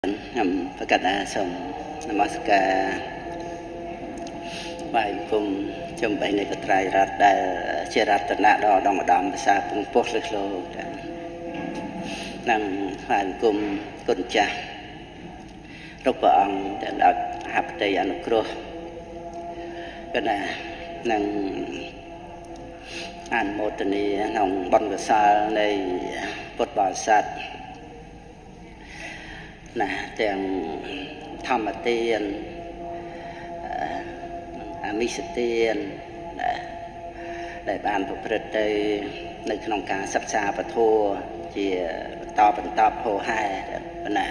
ประกาศส่งนมัสการไหว้คุมจมไปในกระไตรรัฐได้เจรัตนะดอดองดำภาษาปุ่งปุ๊บเลยโลนั่งไหว้คุมกุญจ่ารูปองแต่ดักหับใจอนุเคราะห์ก็น่ะนั่งอ่านโมตนีน้องบอลกษาในบทบาทสัตว์นะแต่งธรรมเตียนอามิสเตียนได้บานประพฤติในขนมการศึกษาประทัวที่ต่อเป็นตอบโหให้นะ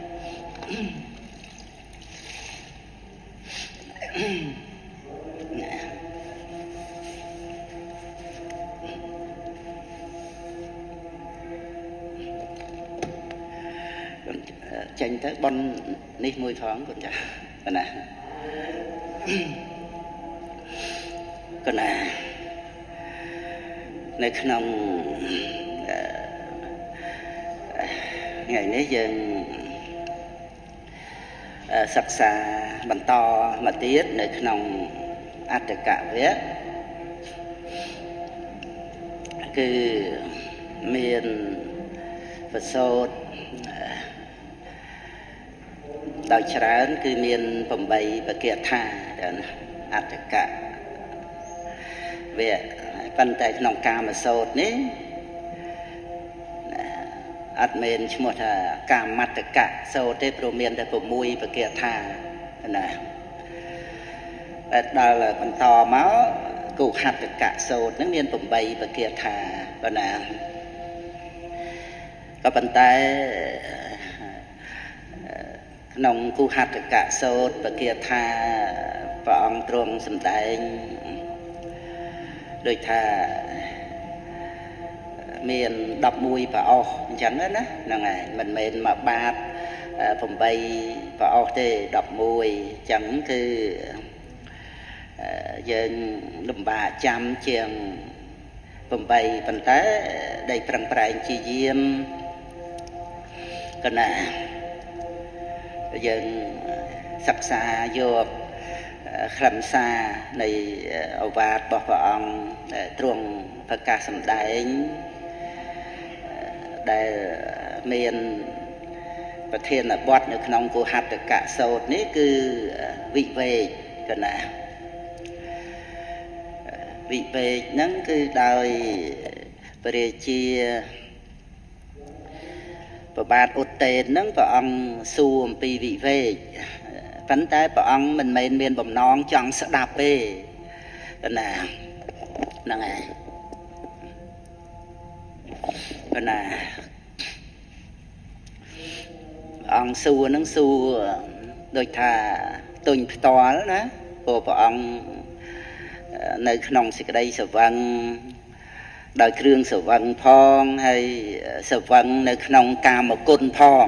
ចេញទៅបននេះមួយផងគាត់ចាណាគាត់ណានៅក្នុងថ្ងៃនេះយើងសិក្សាបន្តមកទៀតនៅក្នុងអត្តកវៈគឺមានប្រសូតដោយច្រើនគឺមាន8បកាថាអត្តកវៈប៉ុន្តែក្នុងកាមសូត្រនេះអត់មែនឈ្មោះថាកាមត្តកៈសូត្រទេព្រោះមានតែ6បកាថាណាតែដល់បន្តមកគូហត្តកៈសូត្រនឹងមាន8បកាថាប៉ុណ្ណាក៏ប៉ុន្តែក្នុងគូហត្តកៈសូត្របកាថាព្រះអង្គទ្រង់សម្ដែងដូចថាមាន11ប្រអស់អញ្ចឹងណាហ្នឹងហើយមិនមែនមកបាត8ប្រអស់ទេ11អញ្ចឹងគឺយើងលំបាកចាំជាង8ប៉ុន្តែได้ប្រឹងប្រែងជាយាមកណាយើងសិក្សាយកខ្លឹមសារនៃឱវាទរបស់ព្រះអង្គទ្រង់ប្រកាសសម្ដែងដែលមានប្រធានបទនៅក្នុងគូហត្តកៈសូត្រនេះគឺវិវេកកណាវិវេកហ្នឹងគឺដោយព្រះរាជាប្របាទឧត្តេនហ្នឹងព្រះអង្គសួរអំពីវិវេកប៉ុន្តែព្រះអង្គមិនមែនមានបំណងចង់ស្ដាប់ទេណាហ្នឹងហើយណាព្រះអង្គសួរហ្នឹងសួរដូចថាទុញផ្ទាល់ណាព្រោះព្រះអង្គនៅក្នុងសេចក្តីស្រវឹងដោយគ្រឿងស្រវឹងផងហើយស្រវឹងនៅក្នុងកាមគុណផង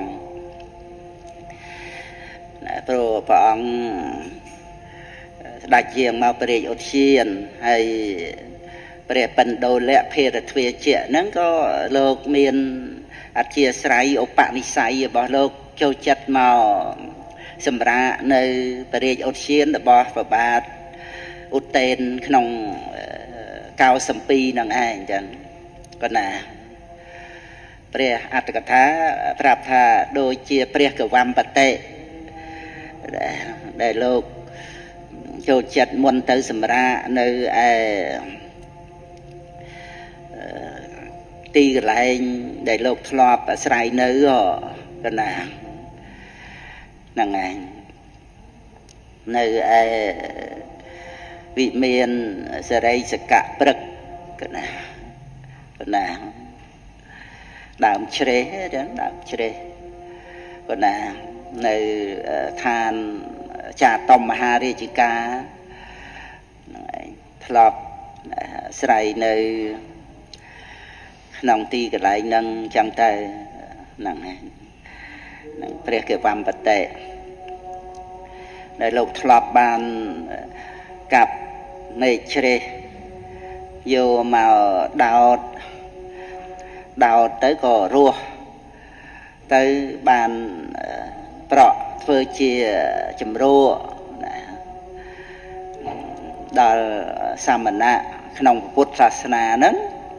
ព្រោះព្រះអង្គស្ដេចយាងមកព្រះរាជឧទ្យានហើយព្រះបណ្ដោលៈភេរទ្វាជៈហ្នឹងក៏លោកមានអធិស្រ័យឧបនិស្ស័យរបស់លោកចូលចិត្តមកសម្រាប់នៅព្រះរាជឧទ្យានរបស់ព្រះបាទឧត្តេនក្នុង92នឹងឯងចឹងក៏ណាព្រះអត្តកថាប្រាប់ថាដូចជាព្រះកវម្បតិដែលលោកចូលចិត្តមុនទៅសម្រាប់នៅឯទីកន្លែងដែលលោកធ្លាប់អាស្រ័យនៅក៏ណាហ្នឹងឯងនៅឯវិមានសរិសកៈព្រឹកក៏ណាដើមជ្រេះចឹងដើមជ្រេះក៏ណានៅឋានចាតមមហារាជិកាហ្នឹងឯងធ្លាប់ស្រ័យនៅក្នុងទីកន្លែងហ្នឹងចឹងទៅហ្នឹងឯងនឹងព្រះកវម្បតិដែលលោកធ្លាប់បានកាប់មេឃជ្រេះយកមកដោតទៅក៏រស់ ទៅបានប្រក់ធ្វើជាចម្រួដល់សាមណៈក្នុងពុទ្ធសាសនាហ្នឹង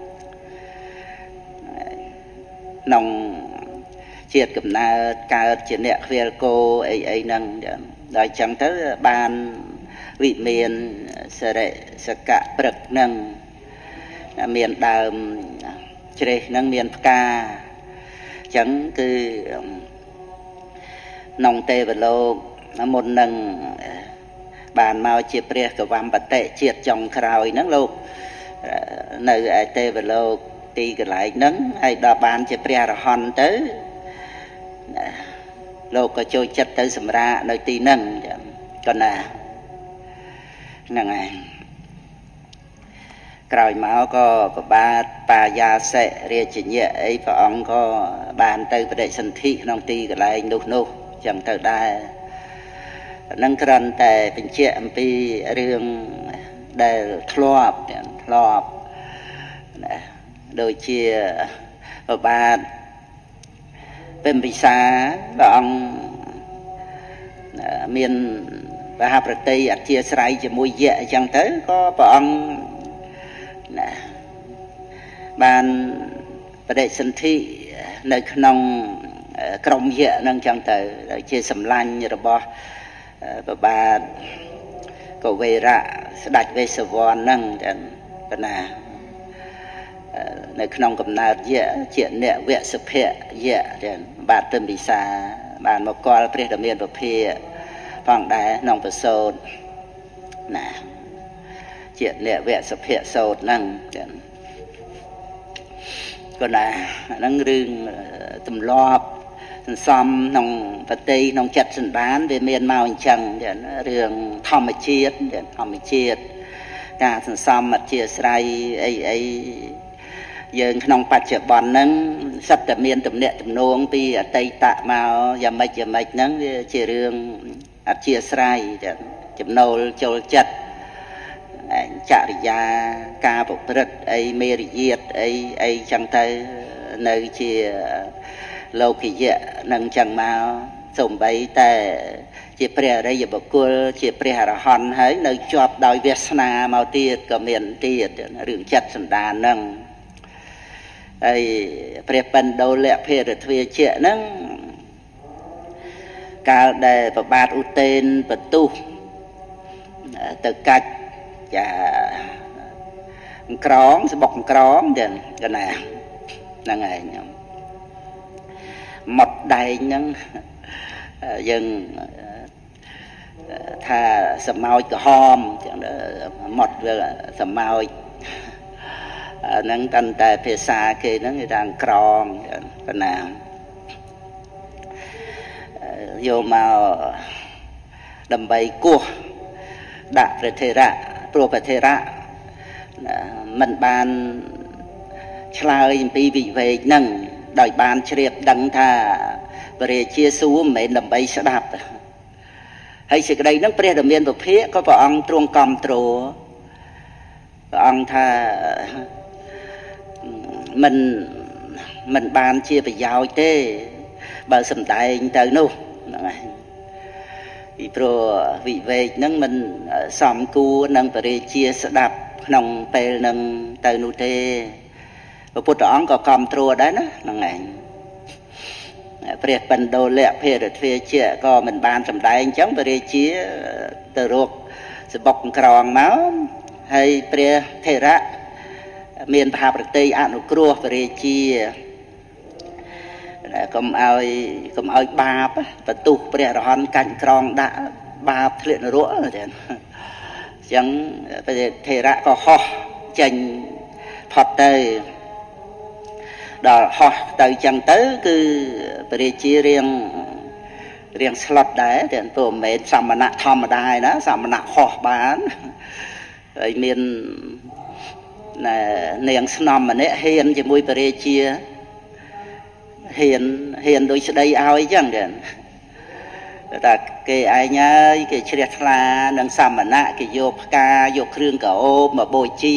ក្នុងជាតិកំណើតកើតជាអ្នកខ្វៀលគោអីហ្នឹងដល់ចឹងទៅបានវិមានសិរិសកៈព្រឹកហ្នឹងមានដើមជ្រេះហ្នឹងមានផ្កាចឹងគឺក្នុងទេវលោកមុននឹងបានមកជាព្រះកវម្បតិជាតិចុងក្រោយហ្នឹងលោកនៅឯទេវលោកទីកន្លែងហ្នឹងហើយដល់បានជាព្រះអរហន្តទៅលោកក៏ចូលចិត្តទៅសម្រាកនៅទីហ្នឹងក៏ណាហ្នឹងហើយក្រោយមកក៏ប្របាទបាយាសិរាជញ្ញៈអីព្រះអង្គក៏បានទៅបដិសន្ធិក្នុងទីកន្លែងនោះចឹងទៅដែរនឹងគ្រាន់តែបញ្ជាក់អំពីរឿងដែលធ្លាប់ណាដូចជាប្របាទពេញពិសាព្រះអង្គមានមហាប្រតិអធិស្ឋ័យជាមួយយៈអញ្ចឹងទៅក៏ព្រះអង្គណាបានបដិសន្ធិនៅក្នុងក្រុមយៈហ្នឹងអញ្ចឹងទៅជាសម្លាញ់របស់ប្របាទកវេរៈស្ដេចវេស្សវណ្ណហ្នឹងប៉ុណ្ណានៅក្នុងកំណើតយៈជាអ្នកវសុភៈយៈបាទពេញពិសាបានមកកល់ព្រះដ៏មានពភាផងដែរក្នុងប្រសូតណាជាអ្នកវសុភៈសោតហ្នឹងក៏ណាហ្នឹងរឿងទម្លាប់សន្សំក្នុងប្រតិក្នុងចិត្តសន្តានវាមានមកអញ្ចឹងរឿងធម្មជាតិការសន្សំអធិស្រ័យអីយើងក្នុងបច្ចុប្បន្នហ្នឹងសិតតែមានទំនាក់ទំនងពីអតីតមកយ៉ាងម៉េចហ្នឹងវាជារឿងអធិស្រ័យចំណូលចូលចិត្តចរិយាការប្រព្រឹត្តអីមេរយាទអីចឹងទៅនៅជាលោកយៈនឹងចឹងមកសំបីតែជាព្រះអរិយបុគ្គលជាព្រះអរហន្តហើយនៅជាប់ដោយវាសនាមកទៀតក៏មានទៀតរឿងចិត្តសន្តានហ្នឹងហើយព្រះបណ្ដោលៈភេរទ្វាជៈហ្នឹងកាលដែលប្របាទឧទេនបន្ទុះទៅកាច់ចាក្រងស្បុកក្រងចឹងកណាហ្នឹងឯងមុតដែងហ្នឹងយើងថាសមោចក្រហមចឹងមុតវាសមោចហ្នឹងកាន់តែភាសាគេហ្នឹងគេថាក្រងប៉ុណ្ណាយកមកដើម្បីគោះដាក់ព្រះថេរៈព្រោះព្រះថេរៈមិនបានឆ្លើយអំពីវិវេកហ្នឹងដោយបានជ្រាបដឹងថាព្រះរាជាសួរមិនមែនដើម្បីស្ដាប់ហើយសេចក្តីហ្នឹងព្រះដ៏មានពភាក៏ព្រះអង្គទ្រង់គាំទ្រព្រះអង្គថាមិនបានជាប្រយោជន៍ទេបើសំដែងទៅនោះហ្នឹងហើយពីព្រោះវិវេកហ្នឹងមិនសមគួរនឹងព្រះរាជាស្ដាប់ក្នុងពេលហ្នឹងទៅនោះទេព្រះពុទ្ធអង្គក៏គាំទ្រដែរណាហ្នឹងឯងព្រះបណ្ដោលៈភេរទ្វាជៈក៏មិនបានសំដែងអញ្ចឹងព្រះរាជាទៅរកសបុកក្រងមកហើយព្រះថេរៈមានមហាប្រតិអនុគ្រោះព្រះរាជាកុំឲ្យបាបបន្ទុះព្រះអរហន្តកាច់ក្រងដាក់បាបធ្លាក់នរកទេអញ្ចឹងព្រះថេរៈក៏ហោះចេញផុតទៅដល់ហោះទៅអញ្ចឹងទៅគឺព្រះរាជារៀងស្លុតដែរតែព្រោះមិនមែនសមណៈធម្មតាឯណាសមណៈហោះបានហើយមាននាងស្នំម្នាក់ហ៊ានជាមួយព្រះរាជាហ៊ានដូចស្ដីឲ្យអញ្ចឹងទេតែគេឯងហើយគេជ្រះថ្លានឹងសមណៈគេយកផ្កាយកគ្រឿងកោបមកបូជា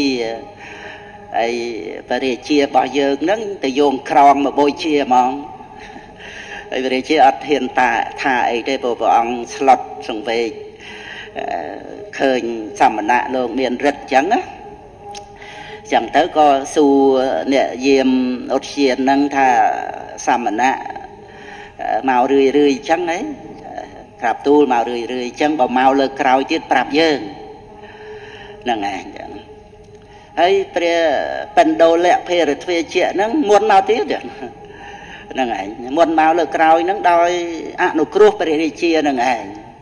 ហើយព្រះរាជារបស់យើងហ្នឹងទៅយកក្រងមកបូជាហ្មងហើយព្រះរាជាអត់ហ៊ានថាអីទេព្រោះព្រះអង្គស្លុតសង្វេគឃើញសមណៈលោកមានរិទ្ធអញ្ចឹងណាចឹងទៅក៏សួរអ្នកយាមឧទ្យានហ្នឹងថាសមណៈមករឿយអញ្ចឹងហ៎ក្រាបទូលមករឿយអញ្ចឹងបើមកលើក្រោយទៀតប្រាប់យើងហ្នឹងឯងចឹងហើយព្រះបណ្ដោលៈភេរទ្វាជាហ្នឹងមុនមកទៀតហ្នឹងឯងមុនមកលើក្រោយហ្នឹងដោយអនុគ្រោះព្រះរាជាហ្នឹងឯង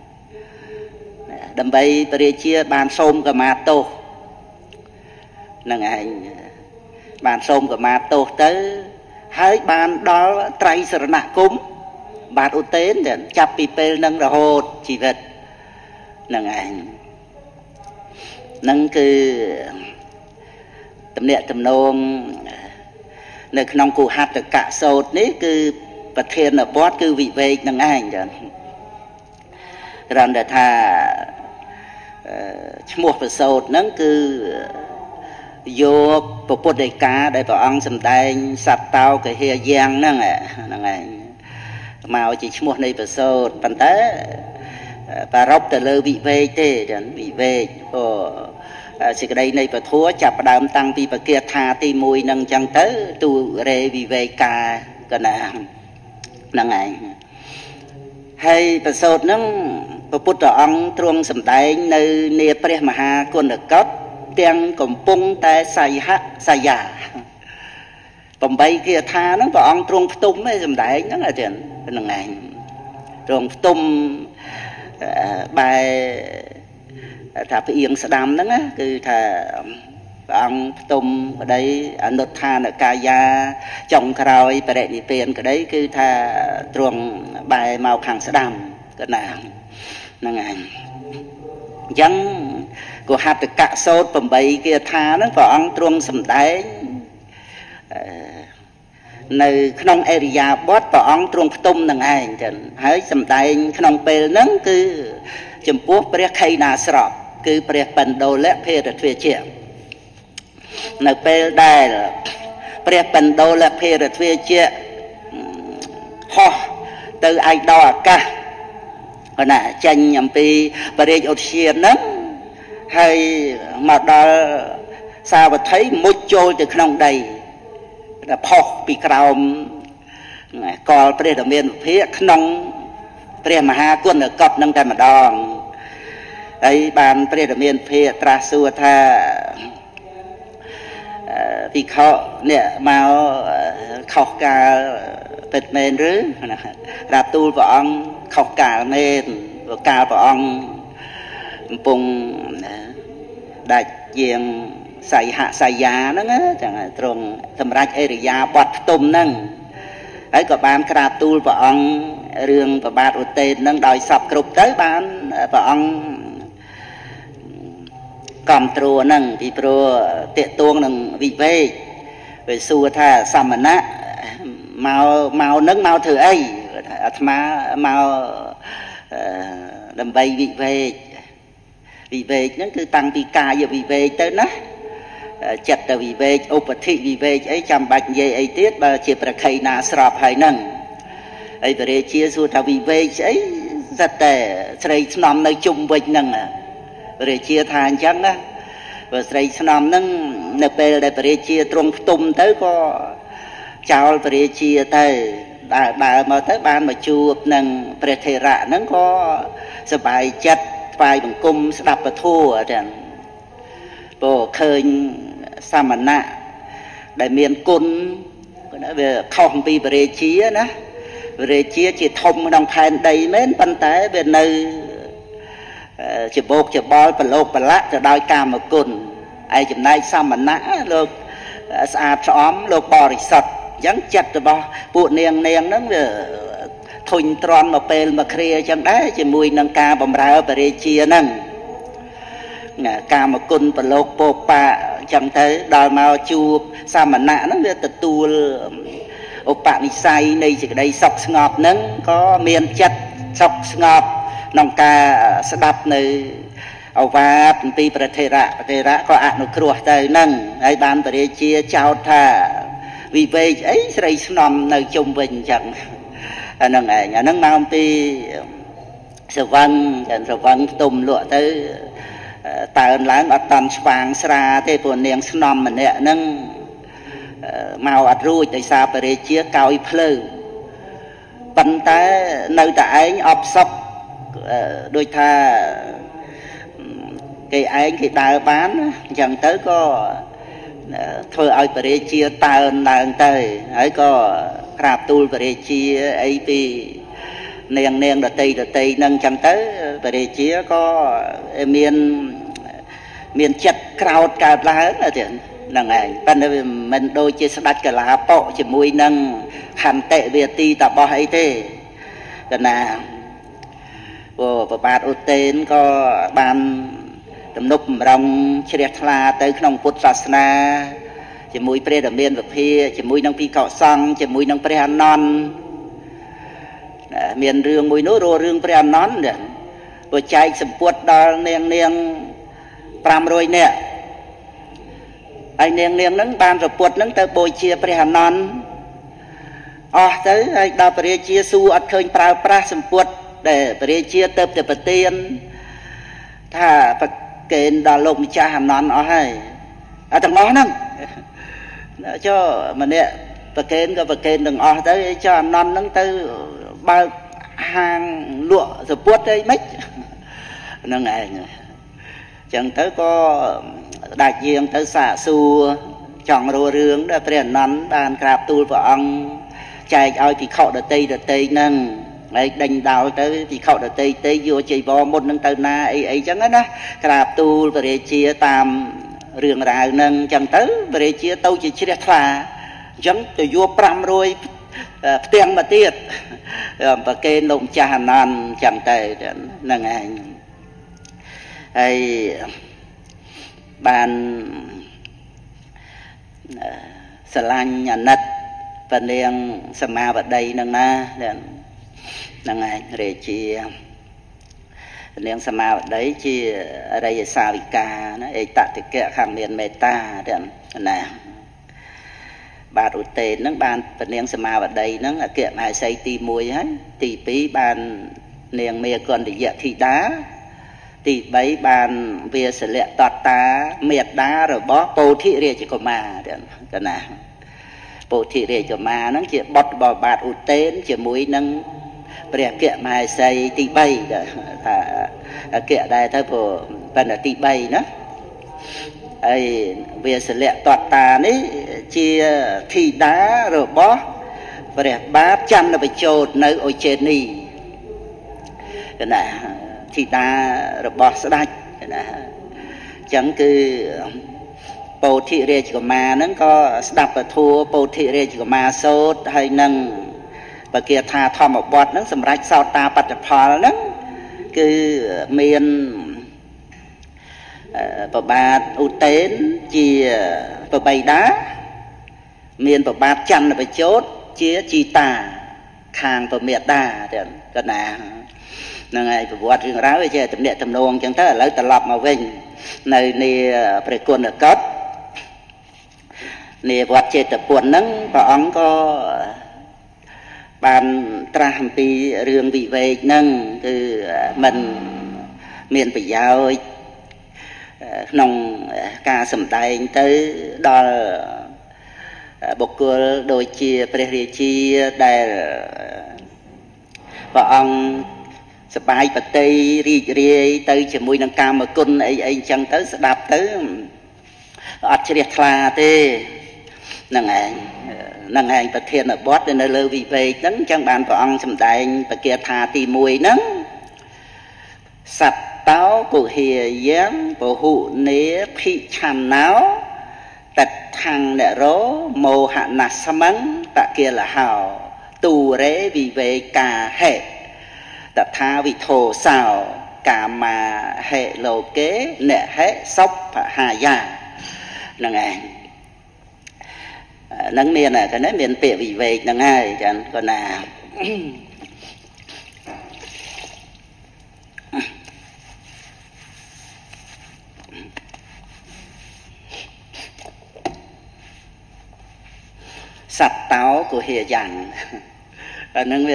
ដើម្បីព្រះរាជាបានសូមកម្មាទោសហ្នឹងឯងបានសូមកម្មាទោសទៅហើយបានដល់ត្រៃសរណគមបាទឧទេនចាប់ពីពេលហ្នឹងរហូតជីវិតហ្នឹងឯងហ្នឹងគឺទំនាក់ទំនងនៅក្នុងគូហត្ថកសោតនេះគឺប្រធានបទគឺវិវេកនឹងឯងចឹងគ្រាន់តែថាឈ្មោះប្រសោតហ្នឹងគឺយកពុទ្ធដីកាដែលព្រះអង្គសម្ដែងសត្វតោកហេយ៉ាងហ្នឹងឯងមកជាឈ្មោះនៃប្រសោតប៉ុន្តែប្ររពទៅលើវិវេកទេចឹងវិវេកព្រោះសេចក្តីនៃពធัวចាប់ផ្ដើមតាំងពីបគាថាទី1ហ្នឹងអញ្ចឹងទៅទូរេវិវេកាកណាហ្នឹងឯងហើយប្រសូតហ្នឹងព្រះពុទ្ធអង្គទ្រង់សម្ដែងនៅនាព្រះមហាគុណកតទាំងកំពុងតែសយា8គាថាហ្នឹងព្រះអង្គទ្រង់ផ្ទុំឯងសម្ដែងហ្នឹងអាចារ្យហ្នឹងឯងទ្រង់ផ្ទុំបែថាផ្អៀងស្ដាំហ្នឹងគឺថាព្រះអង្គផ្ទុំក្តីអនុដ្ឋានកាយាចុងក្រោយបរិនិព្វានក្តីគឺថាទ្រង់បែរមកខាងស្ដាំកណាហ្នឹងឯងអញ្ចឹងគហត្ថកសោត8គាថាហ្នឹងព្រះអង្គទ្រង់សម្ដែងនៅក្នុងអរិយាបថព្រះអង្គទ្រង់ផ្ទុំនឹងឯងចឹងហើយសម្ដែងក្នុងពេលហ្នឹងគឺចំពោះព្រះខេណាស្រពគឺព្រះបណ្ដោលៈភេរទ្វាជានៅពេលដែលព្រះបណ្ដោលៈភេរទ្វាជាហោះទៅឯកដោអាកាសណាចេញអំពីបរិយាឧទ្យានហ្នឹងហើយមកដល់សាវត្ថីមុជចូលទៅក្នុងដីដែលផុសពីក្រោមកលព្រះធមានវិភាកក្នុងព្រះមហាគុណកតនឹងតែម្ដងហើយបានព្រះធមានវិភាកត្រាស់សួរថាភិក្ខុនេះមកខុសកាលពិតមែនឬណាក្រាបទូលព្រះអង្គខុសកាលមែនព្រោះកាលព្រះអង្គកំពុងដាច់យាងសៃហសយាហ្នឹងចឹងត្រង់សម្រាប់អរិយាបថផ្ទុំហ្នឹងហើយក៏បានក្រាបទូលព្រះអង្គរឿងប្របាទឧទេនហ្នឹងដោយសពគ្រប់ទៅបានព្រះអង្គកំត្រួហ្នឹងពីព្រោះតេតួងនឹងវិវេកវាសួរថាសមណៈមកនឹងមកធ្វើអីអាត្មាមកដើម្បីវិវេកហ្នឹងគឺតាំងពីកាយវិវេកទៅណាចិត្តវិវេកឧបធិវិវេកអីចាំបាច់និយាយអីទៀតបើជាប្រខៃណាស្របហើយហ្នឹងហើយព្រះរាជាសួរថាវិវេកស្អីសិតតែស្រីស្នំនៅជុំវិញហ្នឹងព្រះរាជាថាអញ្ចឹងណាព្រោះស្រីស្នំហ្នឹងនៅពេលដែលព្រះរាជាទ្រង់ផ្ទុំទៅក៏ចោលព្រះរាជាទៅដើរមកទៅបានមកជួបនឹងព្រះថេរៈហ្នឹងក៏សប្បាយចិត្តថ្វាយបង្គំស្ដាប់ពធចឹងព្រោះឃើញសមណៈដែលមានគុណវាខុសពីព្រះរាជាណាព្រះរាជាជាធំក្នុងផែនដីមែនប៉ុន្តែវានៅជាបោកច្បល់ប្រឡូកប្រឡាក់ទៅដោយកាមគុណឯចំណែកសមណៈលោកស្អាតស្អំលោកបរិសុទ្ធអញ្ចឹងចិត្តរបស់ពួកនាងហ្នឹងវាធុញទ្រាន់មកពេលមកគ្រាអញ្ចឹងដែរជាមួយនឹងការបម្រើព្រះរាជាហ្នឹងកាមគុណប្រឡូកពោបាអញ្ចឹងទៅដល់មកជួបសមណៈហ្នឹងវាទទួលឧបនិស្ស័យនៃសេចក្តីសុខស្ងប់ហ្នឹងក៏មានចិត្តសុខស្ងប់ក្នុងការស្ដាប់នៅអវាទអំពីព្រះថេរៈក៏អនុគ្រោះទៅហ្នឹងហើយបានព្រះរាជាចោទថាវិវេកអីស្រីស្នំនៅជុំវិញអញ្ចឹង anh nâng mau pi sờ văng tùm lụa tới tờ láng ở tận vàng xa thế của niềng snom mà nè nâng màu ạt ruồi tại sao bề chia cao y phơi bắn té nơi tại anh ốp sọc đôi tha cái anh cái đào bán chẳng tới có thôi ai bề chia tờ làng tới ấy có rạp tu bề chia ấy vì niềng đợt tây nâng chẳng tới bề chia có miền chật crowd cả lá là chuyện nâng ảnh mình đôi chia sạch cả lá bộ chỉ mùi nâng hàm tệ về ti tập bò hay thế cái nào của bà ô tên có ban tầm nục rong chia la tớiក្នុងពុទ្ធសាសនាជាមួយព្រះដ៏មានវិភាជាមួយនឹងពីកោសង្ឃជាមួយនឹងព្រះអនន្តមានរឿងមួយនោះរឿងព្រះអនន្តព្រោះចែកសម្ពុតដល់នាង500នាក់ហើយនាងហ្នឹងបានប្រពុតហ្នឹងទៅបូជាព្រះអនន្តអស់ទៅហើយដល់ព្រះរាជាសួរអត់ឃើញប្រើប្រាស់សម្ពុតដែលព្រះរាជាទៅប្រទានថាប្រកេនដល់លោកម្ចាស់អនន្តអស់ហើយអាទាំងអស់ហ្នឹងចុះម្នាក់ប្រកេនក៏ប្រកេនទាំងអស់ទៅចុះអនន្តហ្នឹងទៅបើកហាងលក់សម្ពុតអីមិនហ្នឹងឯងចឹងទៅក៏ដាច់យាងទៅសាកសួរចង់រੂរឿងដែលព្រះអនន្តបានក្រាបទូលព្រះអង្គចែកឲ្យភិក្ខុដតីហ្នឹងហើយដេញដោលទៅភិក្ខុដតីយកចីវរមុននឹងទៅណាអីចឹងណាក្រាបទូលព្រះរាជាតាមរឿងរ៉ាវហ្នឹងចឹងទៅព្រះរាជាទៅជាជ្រះថ្លាអញ្ចឹងទៅយក500ផ្ទាំងមកទៀតប្រកេនលោកម្ចាស់អនន្តចឹងទៅហ្នឹងឯងហើយបានស្រឡាញ់អាណិតពនាងសមាវតីនឹងណាហ្នឹងឯងរាជានាងសមាវតីជាអរិយសាវិកាណាឯកតតិកៈខាងមានមេត្តាណាបាទឧទេនហ្នឹងបានពនាងសមាវតីហ្នឹងអគ្គមហេសីទី1ហើយទី2បាននាងមេកន្តយៈធីតាទី3បានវាសលៈតតាមេត្តារបស់ពោធិរាជកុមារកណាពោធិរាជកុមារហ្នឹងជាបុត្ររបស់បាទឧទេនជាមួយនឹងព្រះអគ្គមហេសីទី3ថាអគ្គដែរទៅព្រោះបណ្ឌទី3ណាហើយវាសលៈតតានេះជាធីតារបស់ព្រះបាទចន្ទវិជោតនៅអូចេនីកណាធីតារបស់ស្ដេចណាអញ្ចឹងគឺពោធិរាជកុមារហ្នឹងក៏ស្ដាប់ពធัวពោធិរាជកុមារសូត្រហើយនឹងបគាថាធម្មបទហ្នឹងសម្រាប់សោតាបត្តផលហ្នឹងគឺមានប្របាទឧទេនជាប្របីតាមានប្របាទចន្ទវិជោតជាជីតាខាងប្រមេតាក៏ណាហ្នឹងហើយប្រវត្តិរឿងរ៉ាវវាចេះតំណាក់តំណងអញ្ចឹងទៅឥឡូវត្រឡប់មកវិញនៅនាព្រះគុណកតនាវត្តចេតពុនហ្នឹងព្រះអង្គក៏បានត្រាស់អំពីរឿងវិវេកហ្នឹងគឺមិនមានប្រយោជន៍ក្នុងការសម្ដែងទៅដល់បុគ្គលដូចជាព្រះរាជាដែលព្រះអង្គសបាយបតីរីករាយទៅជាមួយនឹងកាមគុណអីអញ្ចឹងទៅស្ដាប់ទៅអត់ជ្រះថ្លាទេហ្នឹងឯងប្រធានបទនៅលើវិវេកហ្នឹងអញ្ចឹងបានព្រះអង្គសម្ដែងបគាថាទី1ហ្នឹងសត្វតោគុហេយ៉ាងពហុនេភិឆាណោតថੰនរោមោហនស្មੰតគិលហោទូរេវិវេកាហេតថាវិធោសោកាមាហេលោកេនហេសុភហាយាហ្នឹងឯងហ្នឹងមានកណែមានពាក្យវិវេកហ្នឹងហើយចា៎ក៏ណាសត្វតោគុហេយ៉ាងនឹង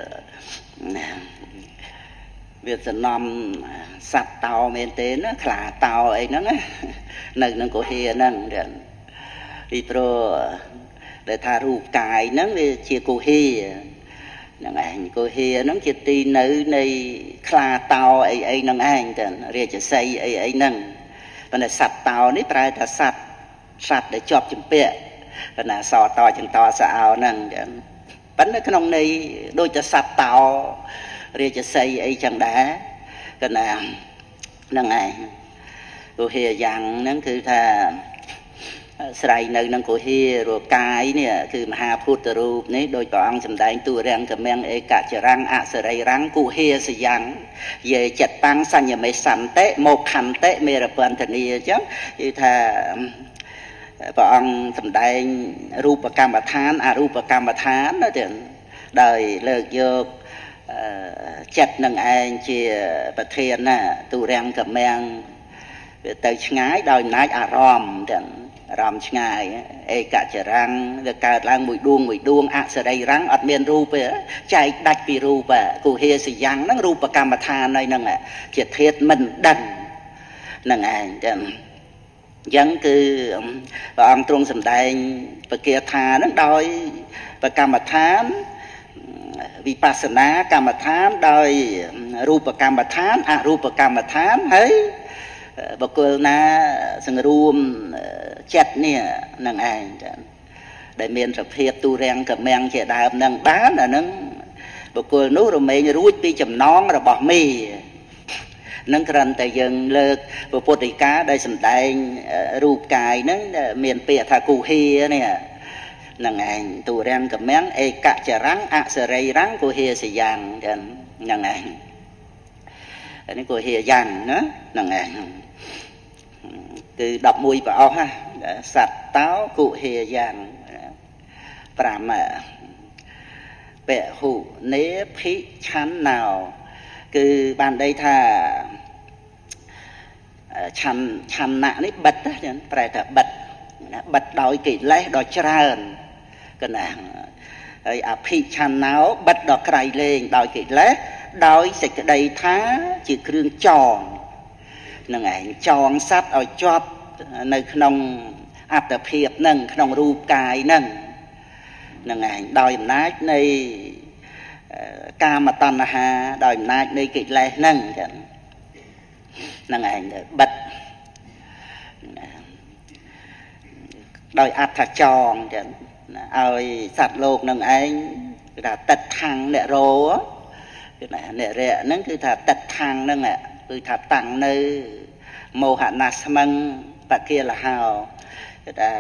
វាសំណំសัตว์តោមែនទេណាខ្លាតោអីហ្នឹងនៅនឹងគុហាហ្នឹងពីព្រោះដែលថារូបកាយហ្នឹងវាជាគុហាហ្នឹងឯងគុហាហ្នឹងជាទីនៅនៃខ្លាតោអីហ្នឹងឯងទៅរាជសីអីហ្នឹងប៉ុន្តែសัตว์តោនេះប្រែថាសัตว์ដែលជាប់ជំពាក់ប៉ុន្តែសតចង្តសអោហ្នឹងប៉ុន្តែក្នុងន័យដូចតែសัตว์តោរាជសីអីចឹងដែរកណ្ណាហ្នឹងឯងគុហាយ៉ាងហ្នឹងគឺថាស្រ័យនៅនឹងគុហារកាយនេះគឺមហាពុទ្ធរូបនេះដោយព្រះអង្គសម្ដែងទូរាំងកមាំងឯកចរាំងអសរិរាំងគុហាសយ៉ាងយេចិត្តតាំងសញ្ញមេសន្តិមកខន្តិមេរបន្ទនីអញ្ចឹងគឺថាព្រះអង្គសម្ដែងរូបកម្មដ្ឋានអរូបកម្មដ្ឋានណាទៀតដោយលើកយកចិត្តនឹងឯងជាប្រធានណាទូរាំងកមាំងវាទៅឆ្ងាយដោយអំណាចអារម្មណ៍ទាំងអារម្មណ៍ឆ្ងាយឯកចរាំងវាកើតឡើងមួយដួងអសរិរាំងអត់មានរូបទេចែកដាច់ពីរូបគុហាសយ៉ាងហ្នឹងរូបកម្មដ្ឋានហើយហ្នឹងជាធាតុមិនដឹងហ្នឹងឯងចឹងអញ្ចឹងគឺព្រះអង្គទ្រង់សម្ដែងបកាថាហ្នឹងដោយបកម្មដ្ឋានវិបស្សនាកម្មដ្ឋានដោយរូបកម្មដ្ឋានអរូបកម្មដ្ឋានហើយបុគ្គលណាសង្រួមចិត្តនេះនឹងឯងដែលមានសភាពទូរាំងកមាំងជាដើមនឹងបានអានឹងបុគ្គលនោះរមែងរួចពីចំណងរបស់មេនឹងគ្រាន់តែយើងលើកពុទ្ធដីកាដែលសម្ដែងរូបកាយហ្នឹងមានពាក្យថាគុហានេះនឹងឯងទូរាំងកមាំងឯកចរាំងអសរិរាំងគុហាសយ៉ាងចឹងហ្នឹងឯងនេះគុហាយ៉ាងណាហ្នឹងឯងគឺ11ប្រអស់សត្វតោគុហាយ៉ាង5ពហុនេភិឆាន់ណោគឺបានន័យថាឆាន់ណៈនេះបិទចឹងប្រែថាបិទដោយកិលេសដ៏ច្រើនកណាហើយអភិឆាន់ណោបិទដល់ក្រៃលែងដោយកិលេសដោយសេចក្តីថាជាគ្រឿងចងនឹងឯងចងសត្វឲ្យជាប់នៅក្នុងអត្តភាពនឹងក្នុងរូបកាយនឹងនឹងឯងដោយអំណាចនៃកាមតណ្ហាដោយអំណាចនៃកិលេសនឹងចឹងនឹងឯងបិទដោយអត្ថចងចឹងឲ្យសត្វលោកនឹងឯងគឺថាតិតខាងអ្នករោគឺថាអ្នករៈហ្នឹងគឺថាតិតខាងហ្នឹងគឺថាតាំងនៅមោហណាស្មឹងបកាលហោគឺថា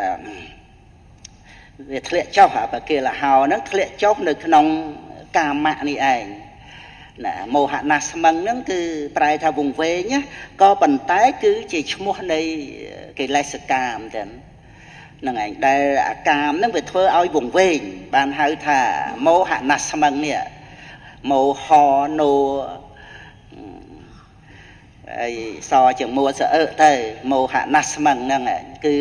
វាធ្លាក់ចុះបកាលហោហ្នឹងធ្លាក់ចុះនៅក្នុងកាមៈនេះឯងណាមោហណាស្មឹងហ្នឹងគឺប្រែថាវង្វេងណាក៏ប៉ុន្តែគឺជាឈ្មោះនៃកិលេសកាមចឹងហ្នឹងឯងដែលអាកាមហ្នឹងវាធ្វើឲ្យវង្វេងបានហៅថាមោហណាស្មឹងនេះមោហណូអីសជាងមួសអើទៅមោហណាស្មឹងហ្នឹងគឺ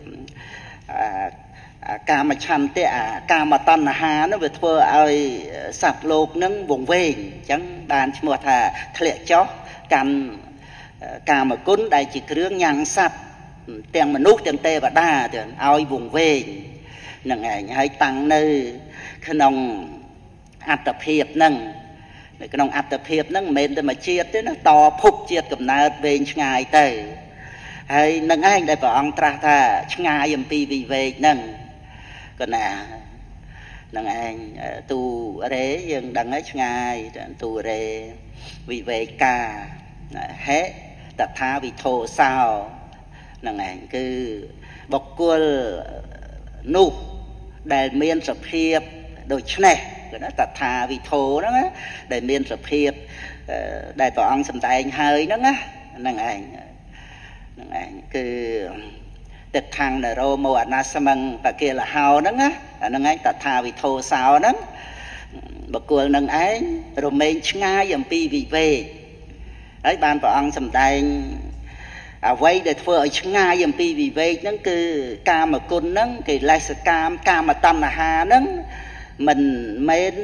កាមឆន្ទៈកាមតណ្ហានោះវាធ្វើឲ្យសត្វលោកហ្នឹងវង្វេងអញ្ចឹងបានឈ្មោះថាធ្លាក់ចុះកាន់កាមគុណដែលជាគ្រឿងញ៉ាំងសត្វទាំងមនុស្សទាំងទេវតាទាំងឲ្យវង្វេងហ្នឹងឯងហើយតាំងនៅក្នុងអត្តភាពហ្នឹងនៅក្នុងអត្តភាពហ្នឹងមិនមែនតែមួយជាតិទេណាតភពជាតិកំណើតវែងឆ្ងាយទៅហើយនឹងឯងដែលព្រះអង្គត្រាស់ថាឆ្ងាយអំពីវិវេកហ្នឹងក៏ណានឹងឯងទូរេយើងដឹងហើយឆ្ងាយទូរេវិវេកាហេតថាវិធោសោនឹងឯងគឺបុគ្គលនោះដែលមានសភាពដូចនេះគឺតថាវិធោហ្នឹងដែលមានសភាពដែលព្រះអង្គសម្ដែងហើយហ្នឹងហ្នឹងឯងហ្នឹងឯងគឺទឹកខាងនរោមោអនាសមੰបកាលហោហ្នឹងអាហ្នឹងឯងតថាវិធោសោហ្នឹងបុគ្គលនឹងឯងរមែងឆ្ងាយអំពីវិវេកហើយបានព្រះអង្គសម្ដែងអ្វីដែលធ្វើឲ្យឆ្ងាយអំពីវិវេកហ្នឹងគឺកាមគុណហ្នឹងកិលេសកាមកាមតណ្ហាហ្នឹងមិនមែន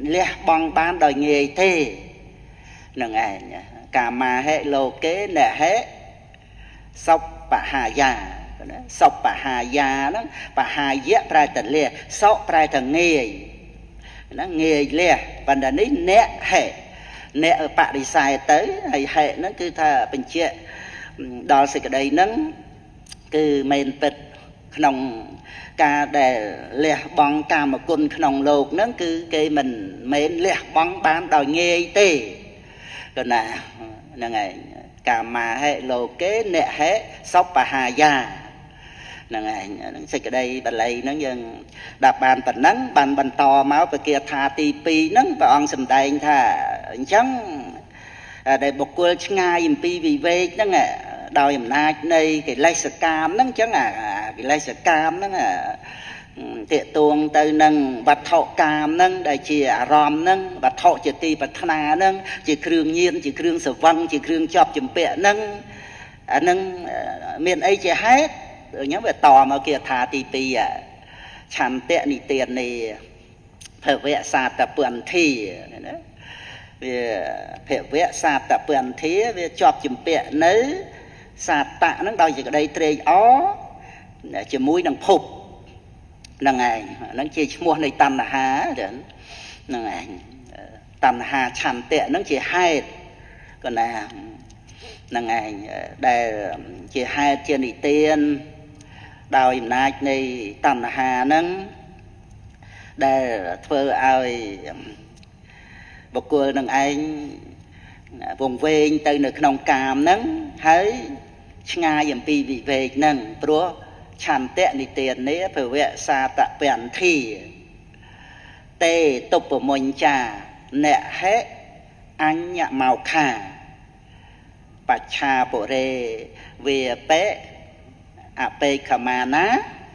លះបង់បានដោយងាយទេនឹងឯងកាមាហេលោកេណហេសុបហាយាសុបហាយាហ្នឹងបហាយៈប្រែតែលះសុប្រែតែងាយណាងាយលះប៉ុន្តែនេះអ្នកហេអ្នកបរិស័យទៅហើយហេហ្នឹងគឺថាបញ្ជាក់ដល់សេចក្តីហ្នឹងគឺមែនពិតក្នុងការដែលលះបង់កាមគុណក្នុងលោកហ្នឹងគឺគេមិនមែនលះបង់បានដោយងាយទេគណាហ្នឹងឯងកាមាហេលោកេអ្នកហេសុបហាយាហ្នឹងឯងហ្នឹងសេចក្តីបល័យហ្នឹងយើងដាក់បានប៉ុណ្ណឹងបានបន្តមកពគាថាទី2ហ្នឹងព្រះអង្គសម្ដែងថាអញ្ចឹងដែលបុគ្គលឆ្ងាយអំពីវិវេកហ្នឹងដោយអំណាចនៃកិលេសកាមហ្នឹងអញ្ចឹងកិលេសកាមហ្នឹងតាកទួងទៅនឹងវត្ថុកាមហ្នឹងដែលជាអារម្មណ៍ហ្នឹងវត្ថុជាទីប្រាថ្នាហ្នឹងជាគ្រឿងញៀនជាគ្រឿងស្រវឹងជាគ្រឿងជាប់ជំពាក់ហ្នឹងអាហ្នឹងមានអីជាហេតុអញ្ចឹងវាតមកគាថាទី2ឆន្ទៈនិទាននេះភវៈសាតពន្ធាណាវាភវៈសាតពន្ធាវាជាប់ជំពាក់នៅសាតៈហ្នឹងដោយសេចក្តីត្រេកអរជាមួយនឹងភពហ្នឹងឯងហ្នឹងជាឈ្មោះនៃតណ្ហាហ្នឹងឯងតណ្ហាឆន្ទៈហ្នឹងជាហេតុក៏ណាហ្នឹងឯងដែលជាហេតុជានិទានដោយអំណាចនៃតណ្ហាហ្នឹងដែលធ្វើឲ្យបុគ្គលនឹងឯងវង្វេងទៅនៅក្នុងកាមហ្នឹងហើយឆ្ងាយអំពីវិវេកហ្នឹងព្រោះឆន្ទៈនិទាននេះភវៈសាតពន្ធាតេតុបមញ្ចាអ្នកហេអញ្ញមោខាបច្ឆាពុរេវាបេអបេខមាណា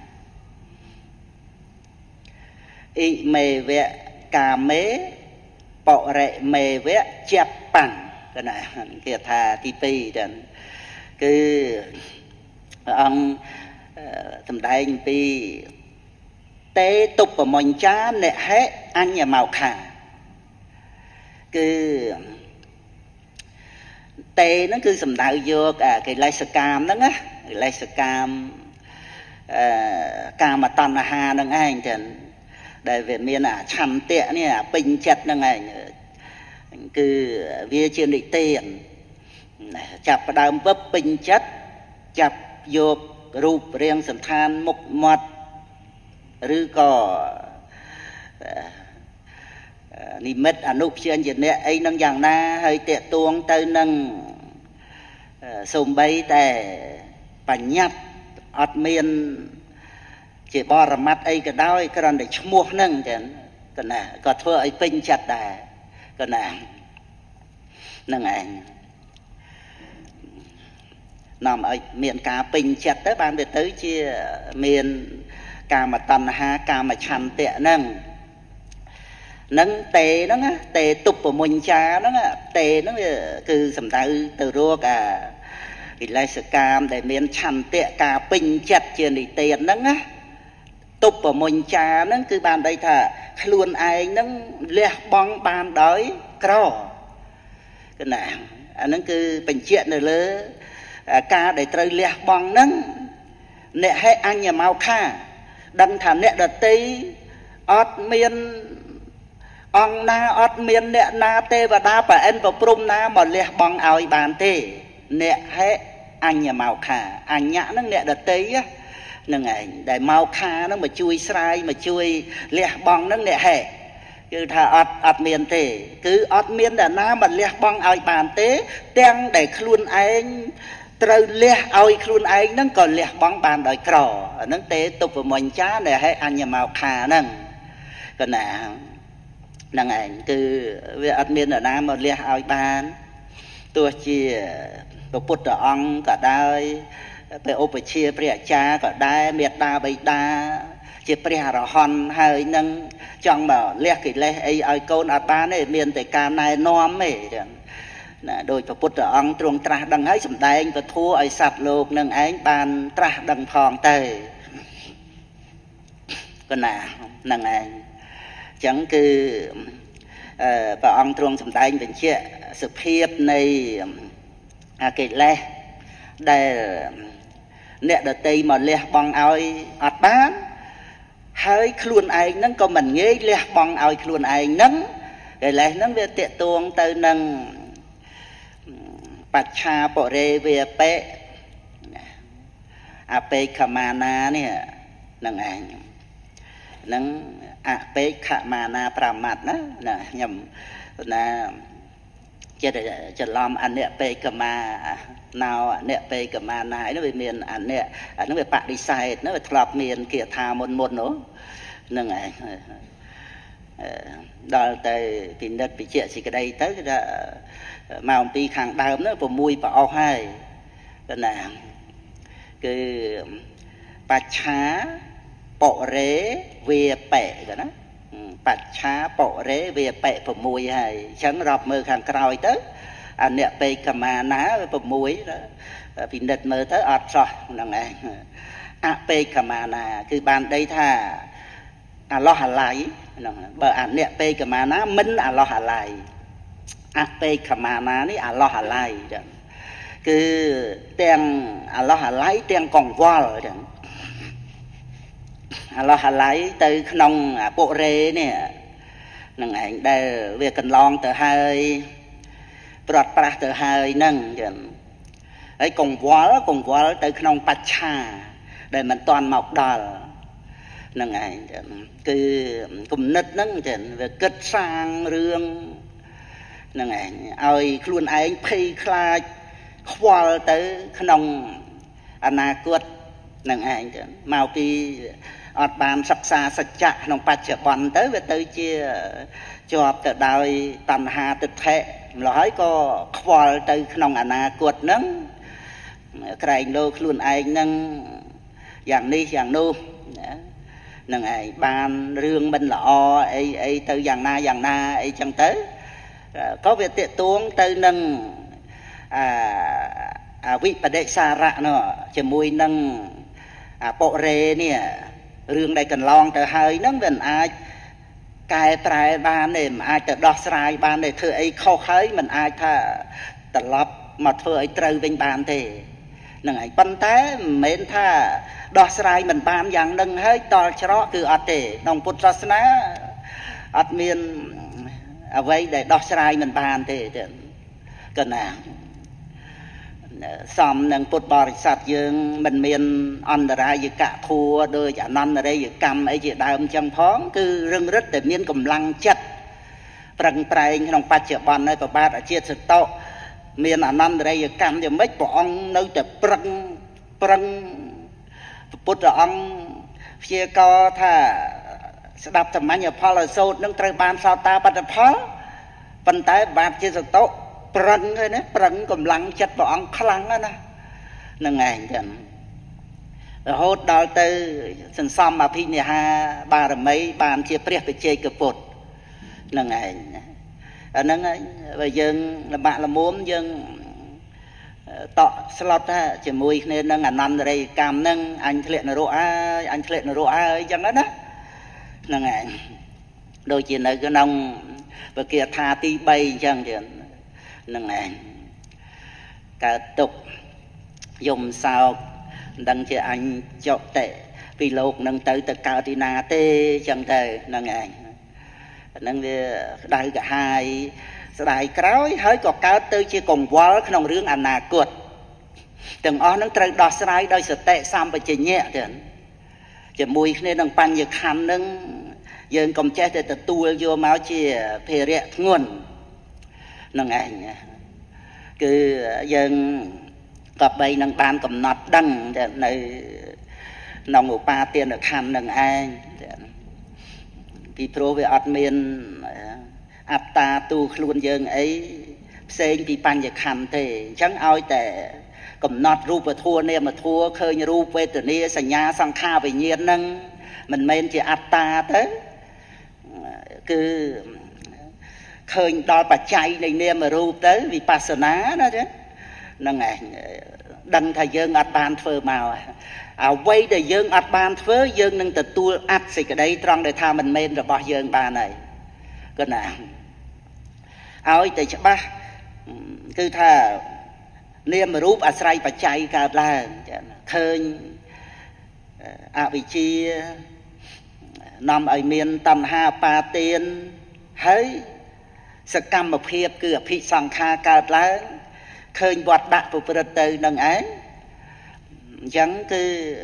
អ៊ីមេវៈកាមេបរិមេវៈជាបាំងកណាគេថាទី2ចឹងគឺព្រះអង្គសម្ដែងពីតេតុបមញ្ចានិហេអញ្ញមោខាគឺតេហ្នឹងគឺសំដៅយកកិលេសកាមហ្នឹងណាកិលេសកាមកាមតណ្ហាហ្នឹងឯងចឹងដែលវាមានឆន្ទៈនេះពេញចិត្តហ្នឹងឯងគឺវាជានិទានចាប់ផ្ដើមវឹបពេញចិត្តចាប់យករូបរាងសន្តានមុខមាត់ឬក៏និមិត្តអនុព្យាញ្ជនៈអីនឹងយ៉ាងណាហើយតេតួងទៅនឹងសំបីតែបញ្ញត្តិអត់មានជាបរមត្តអីក៏ដោយគ្រាន់តែឈ្មោះហ្នឹងចឹងកណាក៏ធ្វើឲ្យពេញចិត្តដែរកណាហ្នឹងឯងនាំឲ្យមានការពេញចិត្តទៅបានវាទៅជាមានកាមតណ្ហាកាមឆន្ទៈហ្នឹងនឹងតេហ្នឹងតេតុបមញ្ចាហ្នឹងតេហ្នឹងវាគឺសំដៅទៅរកកិលេសកាមដែលមានឆន្ទៈការពេញចិត្តជានិទានហ្នឹងណាតុបមញ្ចាហ្នឹងគឺបានន័យថាខ្លួនឯងហ្នឹងលះបង់បានដោយក្រកណាអាហ្នឹងគឺបញ្ជាក់នៅលើការដែលត្រូវលះបង់ហ្នឹងអ្នកហេអញ្ញមោខាដឹងថាអ្នកដតីអត់មានអង្គណាអត់មានអ្នកណាទេវតាប្រអិនប្រព្រំណាមកលះបង់ឲ្យបានទេអ្នកហេអញ្ញមោខាអញ្ញៈហ្នឹងអ្នកដតីហ្នឹងឯងដែលមោខាហ្នឹងមកជួយស្រាយមកជួយលះបង់ហ្នឹងអ្នកហេគឺថាអត់មានទេគឺអត់មានអ្នកណាមកលះបង់ឲ្យបានទេទាំងដែលខ្លួនឯងត្រូវលះឲ្យខ្លួនឯងហ្នឹងក៏លះបង់បានដោយក្រអាហ្នឹងទេតុបមញ្ចាដែលហេអញ្ញមោខាហ្នឹងកណាហ្នឹងឯងគឺវាអត់មានអ្នកណាមកលះឲ្យបានទោះជាព្រះពុទ្ធអង្គក៏ដោយព្រះឧបជាព្រះអាចារ្យក៏ដែរមេត្តាបិតាជាព្រះអរហន្តហើយនឹងចង់មកលះកិលេសអីឲ្យកូនអត់បានទេមានតែការណែនាំទេចឹងណាដោយព្រះពុទ្ធអង្គទ្រង់ត្រាស់ដឹងហើយសម្ដែងពធឲ្យសត្វលោកនឹងឯងបានត្រាស់ដឹងផងទៅកណាហ្នឹងឯងចឹងគឺព្រះអង្គទ្រង់សម្ដែងបញ្ជាក់សភាពនៃកិលេសដែលអ្នកដតីមកលះបង់ឲ្យអត់បានហើយខ្លួនឯងហ្នឹងក៏មិនងាយលះបង់ឲ្យខ្លួនឯងហ្នឹងកិលេសហ្នឹងវាតាក់ទងទៅនឹងបច្ឆាបរេវេបេអបេខមាណានេះនឹងឯងនឹងអបេខមាណាប្រមាត់ណាខ្ញុំណាចិត្តច្រឡំអនិបេកមាណោអនិបេកមាណានេះវាមានអនិអានោះវាបដិសេធនោះវាធ្លាប់មានគាថាមុននោះនឹងឯងដល់ទៅពិនិត្យពិជាសេចក្តីទៅគឺថាមកអំពីខាងដើមនោះ6ប្រអស់ហើយណាគឺបច្ឆាបរេវាបេណាបច្ឆាបរេវាបេ6ហើយអញ្ចឹងរាប់មើលខាងក្រោយទៅអនិបេកមាណា6ពិនិត្យមើលទៅអត់សោះហ្នឹងឯងអបេកមាណាគឺបានដីថាអាឡោះអាឡៃហ្នឹងបើអនិបេកមាណាមិនអាឡោះអាឡៃអបេកមាណានេះអាឡោះអាឡៃចឹងគឺទាំងអាឡោះអាឡៃទាំងកង្វល់ចឹងអាឡោះអាឡៃទៅក្នុងពុរេនេះនឹងឯងដែលវាកន្លងទៅហើយប្រត់ប្រាស់ទៅហើយហ្នឹងចឹងហើយកង្វល់ទៅក្នុងបច្ឆាដែលមិនតាន់មកដល់នឹងឯងចឹងគឺគំនិតហ្នឹងចឹងវាគិតសាងរឿងនឹងឯងឲ្យខ្លួនឯងភ័យខ្លាចខ្វល់ទៅក្នុងអនាគតនឹងឯងចឹងមកពីអត់បានសិក្សាសច្ចៈក្នុងបច្ចុប្បន្នទៅវាទៅជាជាប់ទៅដោយតណ្ហាទិដ្ឋិម្ល៉េះហើយក៏ខ្វល់ទៅក្នុងអនាគតហ្នឹងក្រែងលោខ្លួនឯងហ្នឹងយ៉ាងនេះយ៉ាងនោះហ្នឹងឯងបានរឿងមិនល្អអីទៅយ៉ាងណាអីចឹងទៅក៏វាតាក់ទងទៅនឹងវិបដិសារៈនោះជាមួយនឹងពុរេនេះរឿងដែលកន្លងទៅហើយហ្នឹងវាមិនអាចកែប្រែបានទេមិនអាចទៅដោះស្រាយបានទេធ្វើអីខុសហើយមិនអាចថាត្រឡប់មកធ្វើអីត្រូវវិញបានទេហ្នឹងហើយប៉ុន្តែមិនមែនថាដោះស្រាយមិនបានយ៉ាងហ្នឹងហើយតល់ច្រកគឺអត់ទេក្នុងពុទ្ធសាសនាអត់មានអ្វីដែលដោះស្រាយមិនបានទេកណាសមនឹងពុទ្ធបរិស័ទយើងមិនមានអន្តរាយកៈធัวដោយអនន្តរិយកម្មអីជាដើមចឹងផងគឺរឹងរិតតែមានកម្លាំងចិត្តប្រឹងប្រែងក្នុងបច្ចុប្បន្នហើយប្របាទអជាតិសតោមានអនន្តរិយកម្មយ៉ាងម៉េចព្រះអង្គនៅតែប្រឹងពុទ្ធអង្គព្យាករថាស្ដាប់ធម្មញ្ញផលអសូតនឹងត្រូវបានសោតាបត្តផលប៉ុន្តែបាទជាសតោប្រឹងហើយណាប្រឹងកម្លាំងចិត្តព្រះអង្គខ្លាំងណាស់ហ្នឹងឯងចឹងរហូតដល់ទៅសន្សំអភិនិហាបារមីបានជាព្រះបច្ចេកពុទ្ធហ្នឹងឯងអាហ្នឹងបើយើងលំបាក់លមុំយើងតក់ស្លុតថាជាមួយគ្នានឹងអនន្តរិយកម្មហ្នឹងអញធ្លាក់នរកហើយអញធ្លាក់នរកហើយចឹងណាហ្នឹងឯងដូចជានៅក្នុងវិគាថាទី3អញ្ចឹងទៀតនឹងឯងកើតទុកយំសោកមិនដឹងជាអញចុតិពីលោកនឹងទៅកើតទីណាទេចឹងទៅនឹងឯងហ្នឹងវាក្តៅកាហាយស្ដាយក្រោយហើយក៏កើតទៅជាកង្វល់ក្នុងរឿងអនាគតទាំងអស់ហ្នឹងត្រូវដោះស្រាយដោយសតិសម្បជញ្ញៈទៀតជាមួយគ្នានឹងបញ្ញខណ្ឌហ្នឹងយើងកុំចេះតែទទួលយកមកជាភារៈធ្ងន់នឹងឯងគឺយើងក៏បីនឹងបានកំណត់ដឹងនៅក្នុងឧបាទានខណ្ឌនឹងឯងពីព្រោះវាអត់មានអត្តាទូខ្លួនយើងអីផ្សេងពីបញ្ញខណ្ឌទេអញ្ចឹងឲ្យតែកំណត់រូបធម៌នាមធម៌ឃើញរូបវេទនាសញ្ញាសង្ខារវិញ្ញាណហ្នឹងមិនមែនជាអត្តាទៅគឺឃើញដល់បច្ច័យនៃនាមរូបទៅវិបស្សនាណាចឹងហ្នឹងឯងដឹងថាយើងអត់បានធ្វើមកអ្វីដែលយើងអត់បានធ្វើយើងនឹងទទួលអត្តសេចក្តីត្រង់ដែលថាមិនមែនរបស់យើងបានហើយគណាឲ្យតែច្បាស់គឺថានាមរូបអាស្រ័យបច្ច័យកើតឡើងឃើញអវិជ្ជានាំឲ្យមានតណ្ហាបាទានហើយសកម្មភាពគឺអភិសង្ខារកើតឡើងឃើញវត្តដាក់ប្រព្រឹត្តទៅនឹងឯងអញ្ចឹងគឺ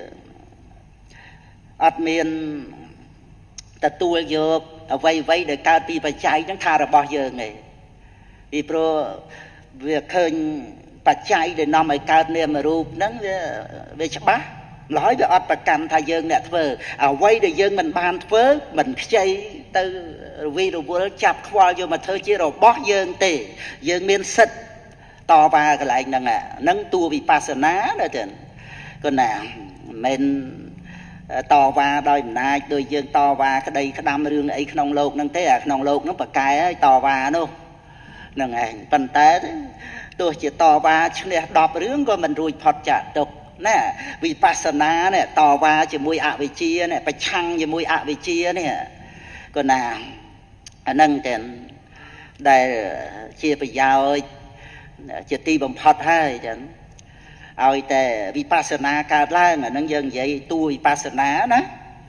អត់មានទទួលយកអ្វីៗដែលកើតពីបច្ច័យហ្នឹងថារបស់យើងទេពីព្រោះវាឃើញបច្ច័យដែលនាំឲ្យកើតនាមរូបហ្នឹងវាច្បាស់ម្ល៉េះវាអត់ប្រកាន់ថាយើងអ្នកធ្វើអ្វីដែលយើងមិនបានធ្វើមិនខ្ចីទៅរវីរវល់ចាប់ខ្វល់យកមកធ្វើជារបស់យើងទេយើងមានសិទ្ធិតវ៉ាកន្លែងហ្នឹងតួវិបស្សនាណាចឹងក៏ណាមិនតវ៉ាដោយអំណាចដោយយើងតវ៉ាក្តីក្តាំរឿងអីក្នុងโลกហ្នឹងទេអាក្នុងโลกហ្នឹងប្រកែហើយតវ៉ានោះហ្នឹងឯងប៉ុន្តែទោះជាតវ៉ាឈ្នះ10រឿងក៏មិនរួចផុតចាកទុកណាវិបស្សនានេះតវ៉ាជាមួយអវិជ្ជានេះប្រឆាំងជាមួយអវិជ្ជានេះក៏ណាអាហ្នឹងតែដែលជាប្រយោជន៍ជាទីបំផុតហើយចឹងឲ្យតែវិបស្សនាកើតឡើងអាហ្នឹងយើងនិយាយតួវិបស្សនាណា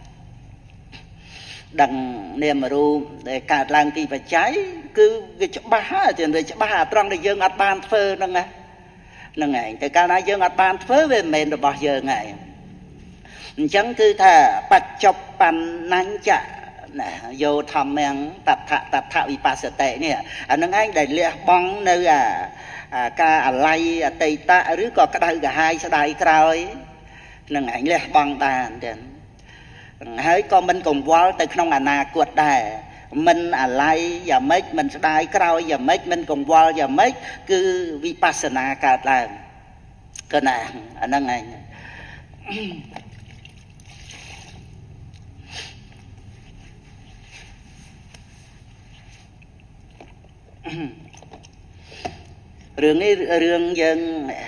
ដឹងនាមរូបដែលកើតឡើងពីបច្ច័យគឺវាច្បាស់ហើយតែវាច្បាស់អាត្រង់ដែលយើងអត់បានធ្វើហ្នឹងណាហ្នឹងឯងតែកាលណាយើងអត់បានធ្វើវាមិនមែនរបស់យើងហើយអញ្ចឹងគឺថាបច្ចុប្បន្នញ្ចៈណាយោធម្មំតថវិបស្សតិនេះអាហ្នឹងឯងដែលលះបង់នៅការអាល័យអតីតឬក៏ក្តៅក្រហាយស្ដាយក្រោយហ្នឹងឯងលះបង់បានទាំងហើយក៏មិនកង្វល់ទៅក្នុងអនាគតដែរមិនអាល័យយ៉ាងម៉េចមិនស្ដាយក្រោយយ៉ាងម៉េចមិនកង្វល់យ៉ាងម៉េចគឺវិបស្សនាកើតឡើងក៏ណាអាហ្នឹងឯងរឿងនេះរឿងយើង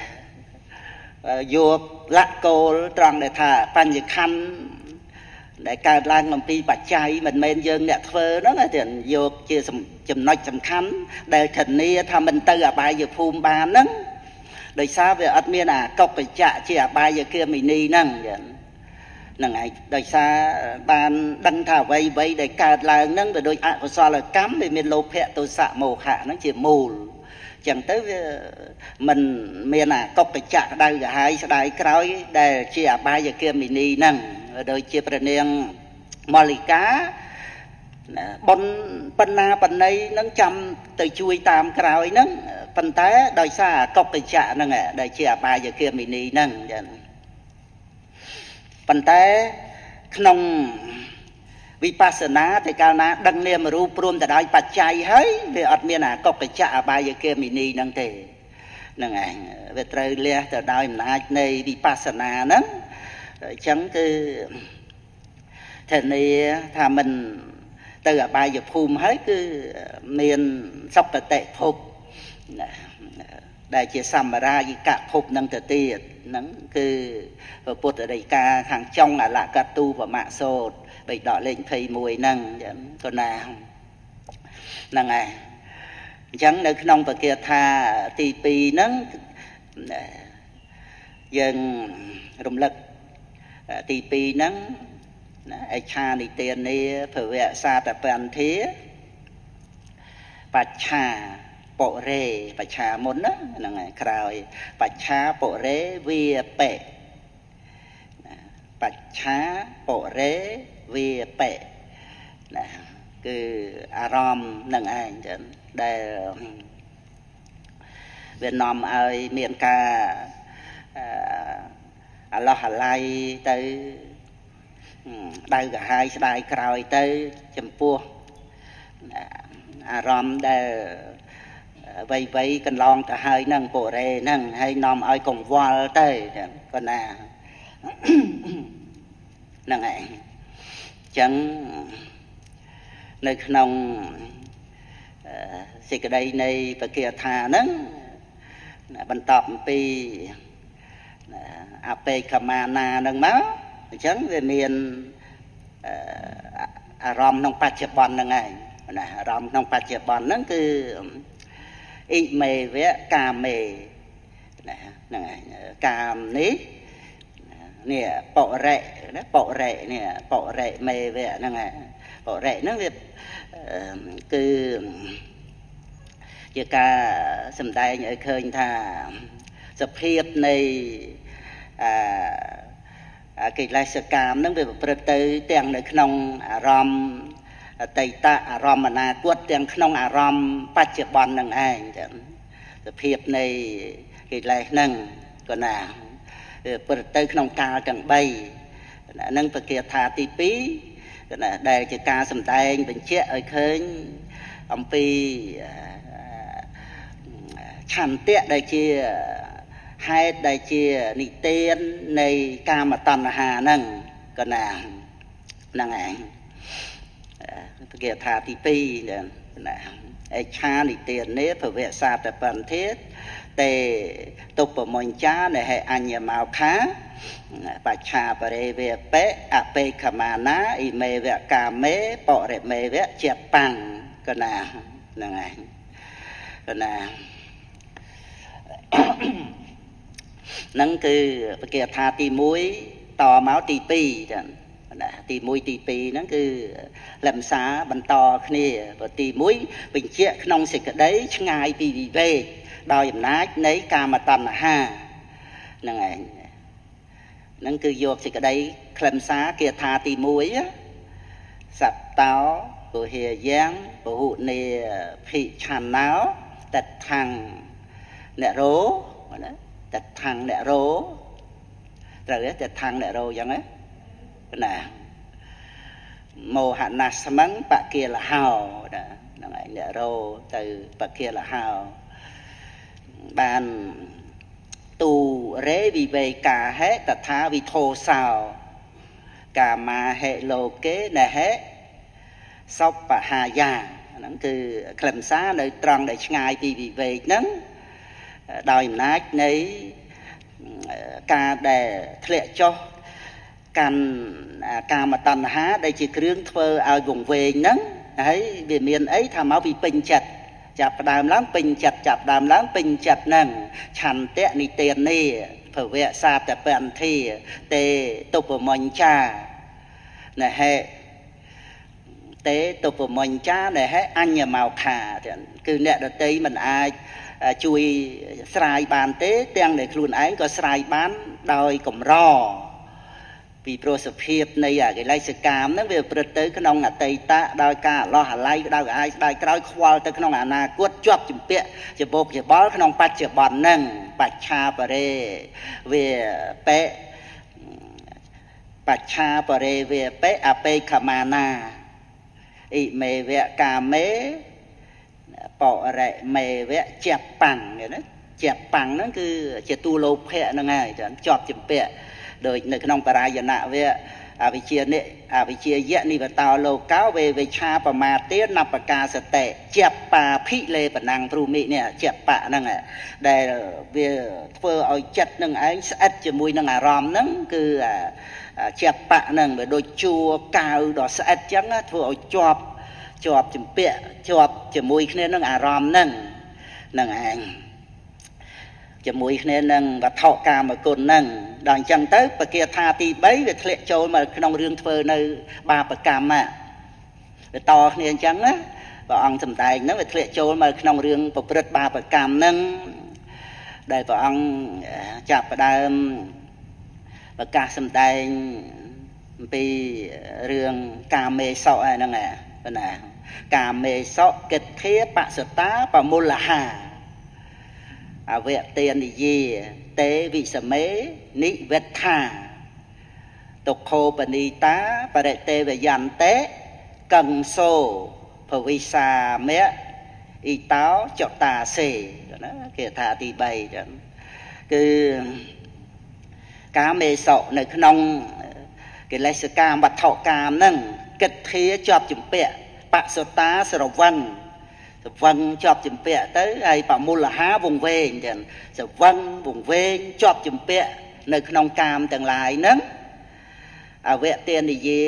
យកលក្ខគោលត្រង់ដែលថាបញ្ញខណ្ឌដែលកើតឡើងអំពីបច្ច័យមិនមែនយើងអ្នកធ្វើហ្នឹងទេយកជាចំណុចសំខាន់ដែលធានាថាមិនទៅអបាយភូមិបានហ្នឹងដោយសារវាអត់មានអាកុកច្ចៈជាអបាយគាមិនីហ្នឹងហ្នឹងឯងដោយសារបានដឹងថាអ្វីដែលកើតឡើងហ្នឹងវាដូចអកុសលកម្មវាមានលោភៈទោសៈមោហៈហ្នឹងជាមូលចឹងទៅវាមិនមានអាកុកច្ចៈក្តៅក្រហាយស្ដាយក្រោយដែលជាអបាយគាមិនីហ្នឹងដូចជាព្រះនាងម៉ាលីកាបុណ្យបណ្ណាបណីហ្នឹងចាំទៅជួយតាមក្រោយហ្នឹងប៉ុន្តែដោយសារអាកុកច្ចៈហ្នឹងដែលជាអបាយគាមិនីហ្នឹងចឹងប៉ុន្តែក្នុងវិបស្សនាតែកាលណាដឹងនាមរូបព្រមទៅដោយបច្ច័យហើយវាអត់មានអាកុកច្ចៈអបាយគាមិនីហ្នឹងទេហ្នឹងឯងវាត្រូវលះទៅដោយអំណាចនៃវិបស្សនាហ្នឹងអញ្ចឹងគឺធានាថាមិនទៅអបាយភូមិហើយគឺមានសុគតិភពដែលជាសម្មារាយិកភពនឹងទៅទៀតហ្នឹងគឺពុទ្ធដីកាខាងចុងអលកតុបមៈសូត្របេដកលេខ21ហ្នឹងក៏ណាហ្នឹងហើយអញ្ចឹងនៅក្នុងបគាថាទី2ហ្នឹងយើងរំលឹកទី2ហ្នឹងអច្ឆានិទានាភវៈសាតបន្ធាបច្ឆាបុរេបច្ឆាមុនណាហ្នឹងហើយក្រោយបច្ឆាបុរេវាបេបច្ឆាបុរេវាបេណាគឺអារម្មណ៍នឹងឯងចឹងដែលវានាំឲ្យមានការអាឡោះអាល័យទៅដៅកាហាយស្ដាយក្រោយទៅចំពោះអារម្មណ៍ដែលវ័យកន្លងទៅហើយហ្នឹងបុរេហ្នឹងហើយនាំឲ្យកង្វល់ទៅប៉ុណ្ណាហ្នឹងឯងចឹងនៅក្នុងសេចក្តីនៃបគាថាហ្នឹងបន្តអំពីអបេខមាណាហ្នឹងមកអញ្ចឹងវាមានអារម្មណ៍ក្នុងបច្ចុប្បន្នហ្នឹងឯងណាអារម្មណ៍ក្នុងបច្ចុប្បន្នហ្នឹងគឺអ៊ីមេវៈកាមេហ្នឹងហើយកាមនេះនេះបរិណាបរិនេះបរិមេវៈហ្នឹងហើយបរិហ្នឹងវាគឺជាការសម្ដែងឲ្យឃើញថាសភាពនៃកិលេសកម្មហ្នឹងវាប្រព្រឹត្តទៅទាំងនៅក្នុងអារម្មណ៍អតីតអារម្មណ៍អនាគតទាំងក្នុងអារម្មណ៍បច្ចុប្បន្ននឹងឯងចឹងសភាពនៃកិលេសហ្នឹងក៏ណាប្រព្រឹត្តទៅក្នុងកាលទាំង3ហ្នឹងពគាថាទី2ក៏ណាដែលជាការសម្ដែងបញ្ជាក់ឲ្យឃើញអំពីឆន្ទៈដែលជាហេតុដែលជានិទាននៃកាមតណ្ហាហ្នឹងក៏ណាហ្នឹងឯងពគាថាទី2ណាអេឆានិទាននេះភវៈសាតបន្ធាតេតុបមញ្ចានេហេអញ្ញមោខាបច្ឆាបរិវេបេអបេខមាណាអ៊ីមេវៈកាមេបរិមេវៈជាបាំងក៏ណាហ្នឹងឯងក៏ណាហ្នឹងគឺពគាថាទី1តមកទី2ចឹងណាទី1ទី2ហ្នឹងគឺលំសាបន្តគ្នាព្រោះទី1បញ្ជាក់ក្នុងសេចក្តីឆ្ងាយពីវិវេកដោយអំណាចនៃកាមតណ្ហាហ្នឹងឯងហ្នឹងគឺយកសេចក្តីខ្លឹមសារគាថាទី1សត្តោពុហេយ៉ាងពហុនេភិឆាណោតថੰអ្នករោណាតថੰអ្នករោត្រូវទេតថੰអ្នករោអញ្ចឹងណាមោហណាស្មឹងបគាលហោហ្នឹងឯងអ្នករោទៅបគាលហោបានទូរេវិវេកាហេតថាវិធោសោកាមាហេលោកេណហេសពហាយាហ្នឹងគឺខ្លឹមសារនៅត្រង់ដែលឆ្ងាយពីវិវេកហ្នឹងដោយអំណាចនៃការដែលធ្លាក់ចុះកាន់កាមតណ្ហាដែលជាគ្រឿងធ្វើឲ្យវង្វេងហ្នឹងហើយវាមានអីថាមកពីពេញចិត្តចាប់ផ្ដើមឡើងពេញចិត្តចាប់ដើមឡើងពេញចិត្តហ្នឹងឆន្ទៈនិទាននេះភវៈសាតបន្ធាតេតុបមញ្ចាណហេតេតុបមញ្ចាណហេអញ្ញមោខាគឺអ្នកដតីមិនអាចជួយស្រាយបានទេទាំងដែលខ្លួនឯងក៏ស្រាយបានដោយកម្រពីព្រោះសភាពនៃកិលេសកម្មហ្នឹងវាប្រព្រឹត្តទៅក្នុងអតីតដោយការអឡោះអាល័យក្តៅក្រហាយស្ដាយក្រោយខ្វល់ទៅក្នុងអនាគតជាប់ជំពាក់ជាបោកជាបល់ក្នុងបច្ចុប្បន្នហ្នឹងបច្ឆាបរេវាបេបច្ឆាបរេវាបេអបេខមាណាអ៊ីមេវៈកាមេបរិមេវៈជាបាំងណាជាបាំងហ្នឹងគឺជាទូលោភៈហ្នឹងហើយជាប់ជំពាក់ដោយនៅក្នុងបរាយណៈវាអវិជ្ជានិអវិជ្ជាយៈនិវតោលោកោវេវិឆាបមាទានបកាសតិជាបាភិលេបណាំងព្រមិនេះជាបៈហ្នឹងដែលវាធ្វើឲ្យចិត្តនឹងឯងស្អិតជាមួយនឹងអារម្មណ៍ហ្នឹងគឺជាបៈហ្នឹងវាដូចជួកៅដល់ស្អិតចឹងធ្វើឲ្យជាប់ជំពាក់ជាប់ជាមួយគ្នានឹងអារម្មណ៍ហ្នឹងឯងជាមួយគ្នានឹងវត្ថុកាមគុណហ្នឹងដល់អញ្ចឹងទៅពគាថាទី3វាធ្លាក់ចូលមកក្នុងរឿងធ្វើនៅបាបកម្មវាតគ្នាអញ្ចឹងណាព្រះអង្គសម្ដែងហ្នឹងវាធ្លាក់ចូលមកក្នុងរឿងប្រព្រឹត្តបាបកម្មហ្នឹងដែលព្រះអង្គចាប់ផ្ដើមប្រកាសសម្ដែងអំពីរឿងកាមេសុហ្នឹងណាកាមេសុកិត្ធាបសតាបមូលហាអវៈទេនិយាតេវិសមេនិវេថាទុក្ខោបនីតាបរិតេវយន្តេកង្សូភវិសាមៈអ៊ីតោចតាសេណាគេថាទី3ចឹងគឺកាមេសុនៅក្នុងកិលេសកម្មវត្ថុកម្មហ្នឹងកិត្ធាជាប់ជំពាក់បសតាស្រវឹងជាប់ជំពាក់ទៅហើយបមូលហាវង្វេងចឹងស្រវឹងវង្វេងជាប់ជំពាក់នៅក្នុងកាមទាំងឡាយហ្នឹងអវៈទេនិយា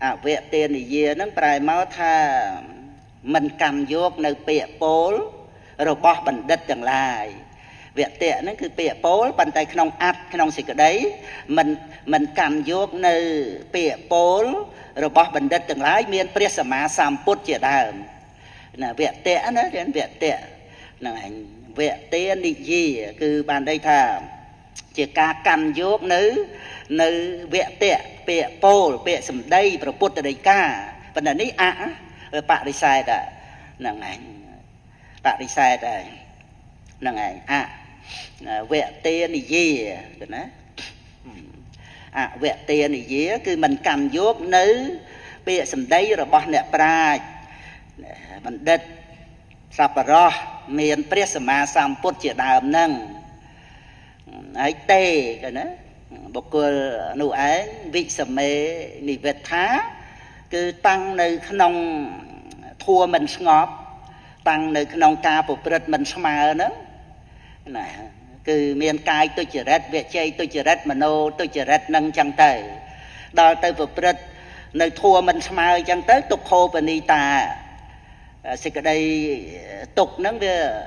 ហ្នឹងប្រែមកថាមិនកម្មយកនៅពាក្យពោលរបស់បណ្ឌិតទាំងឡាយវគ្គហ្នឹងគឺពាក្យពោលប៉ុន្តែក្នុងអត្ថក្នុងសេចក្តីមិនកាន់យកនៅពាក្យពោលរបស់បណ្ឌិតទាំងឡាយមានព្រះសម្មាសម្ពុទ្ធជាដើមណាវគ្គណារៀនវគ្គហ្នឹងឯងវគ្គនិយាគឺបានន័យថាជាការកាន់យកនៅវគ្គពាក្យពោលពាក្យសម្ដីព្រះពុទ្ធដីកាប៉ុន្តែនេះបរិស័ទហ្នឹងឯងបរិស័ទហ្នឹងឯងវគ្គនិយាណាវគ្គនិយាគឺមិនកាន់យកនៅពាក្យសម្ដីរបស់អ្នកប្រាជ្ញបណ្ឌិតសប្បុរសមានព្រះសម្មាសម្ពុទ្ធជាដើមហ្នឹងហើយទេណាបុគ្គលនោះឯងវិសមេនិវេថាគឺតាំងនៅក្នុងធัวមិនស្ងប់តាំងនៅក្នុងការប្រព្រឹត្តមិនស្មើហ្នឹងណាគឺមានកាយទុច្ចរិតវជ័យទុច្ចរិតមโนទុច្ចរិតនឹងចឹងទៅដល់ទៅប្រព្រឹត្តនៅធัวមិនស្មើចឹងទៅទុក្ខោបនីតាសេចក្តីទុក្ខហ្នឹង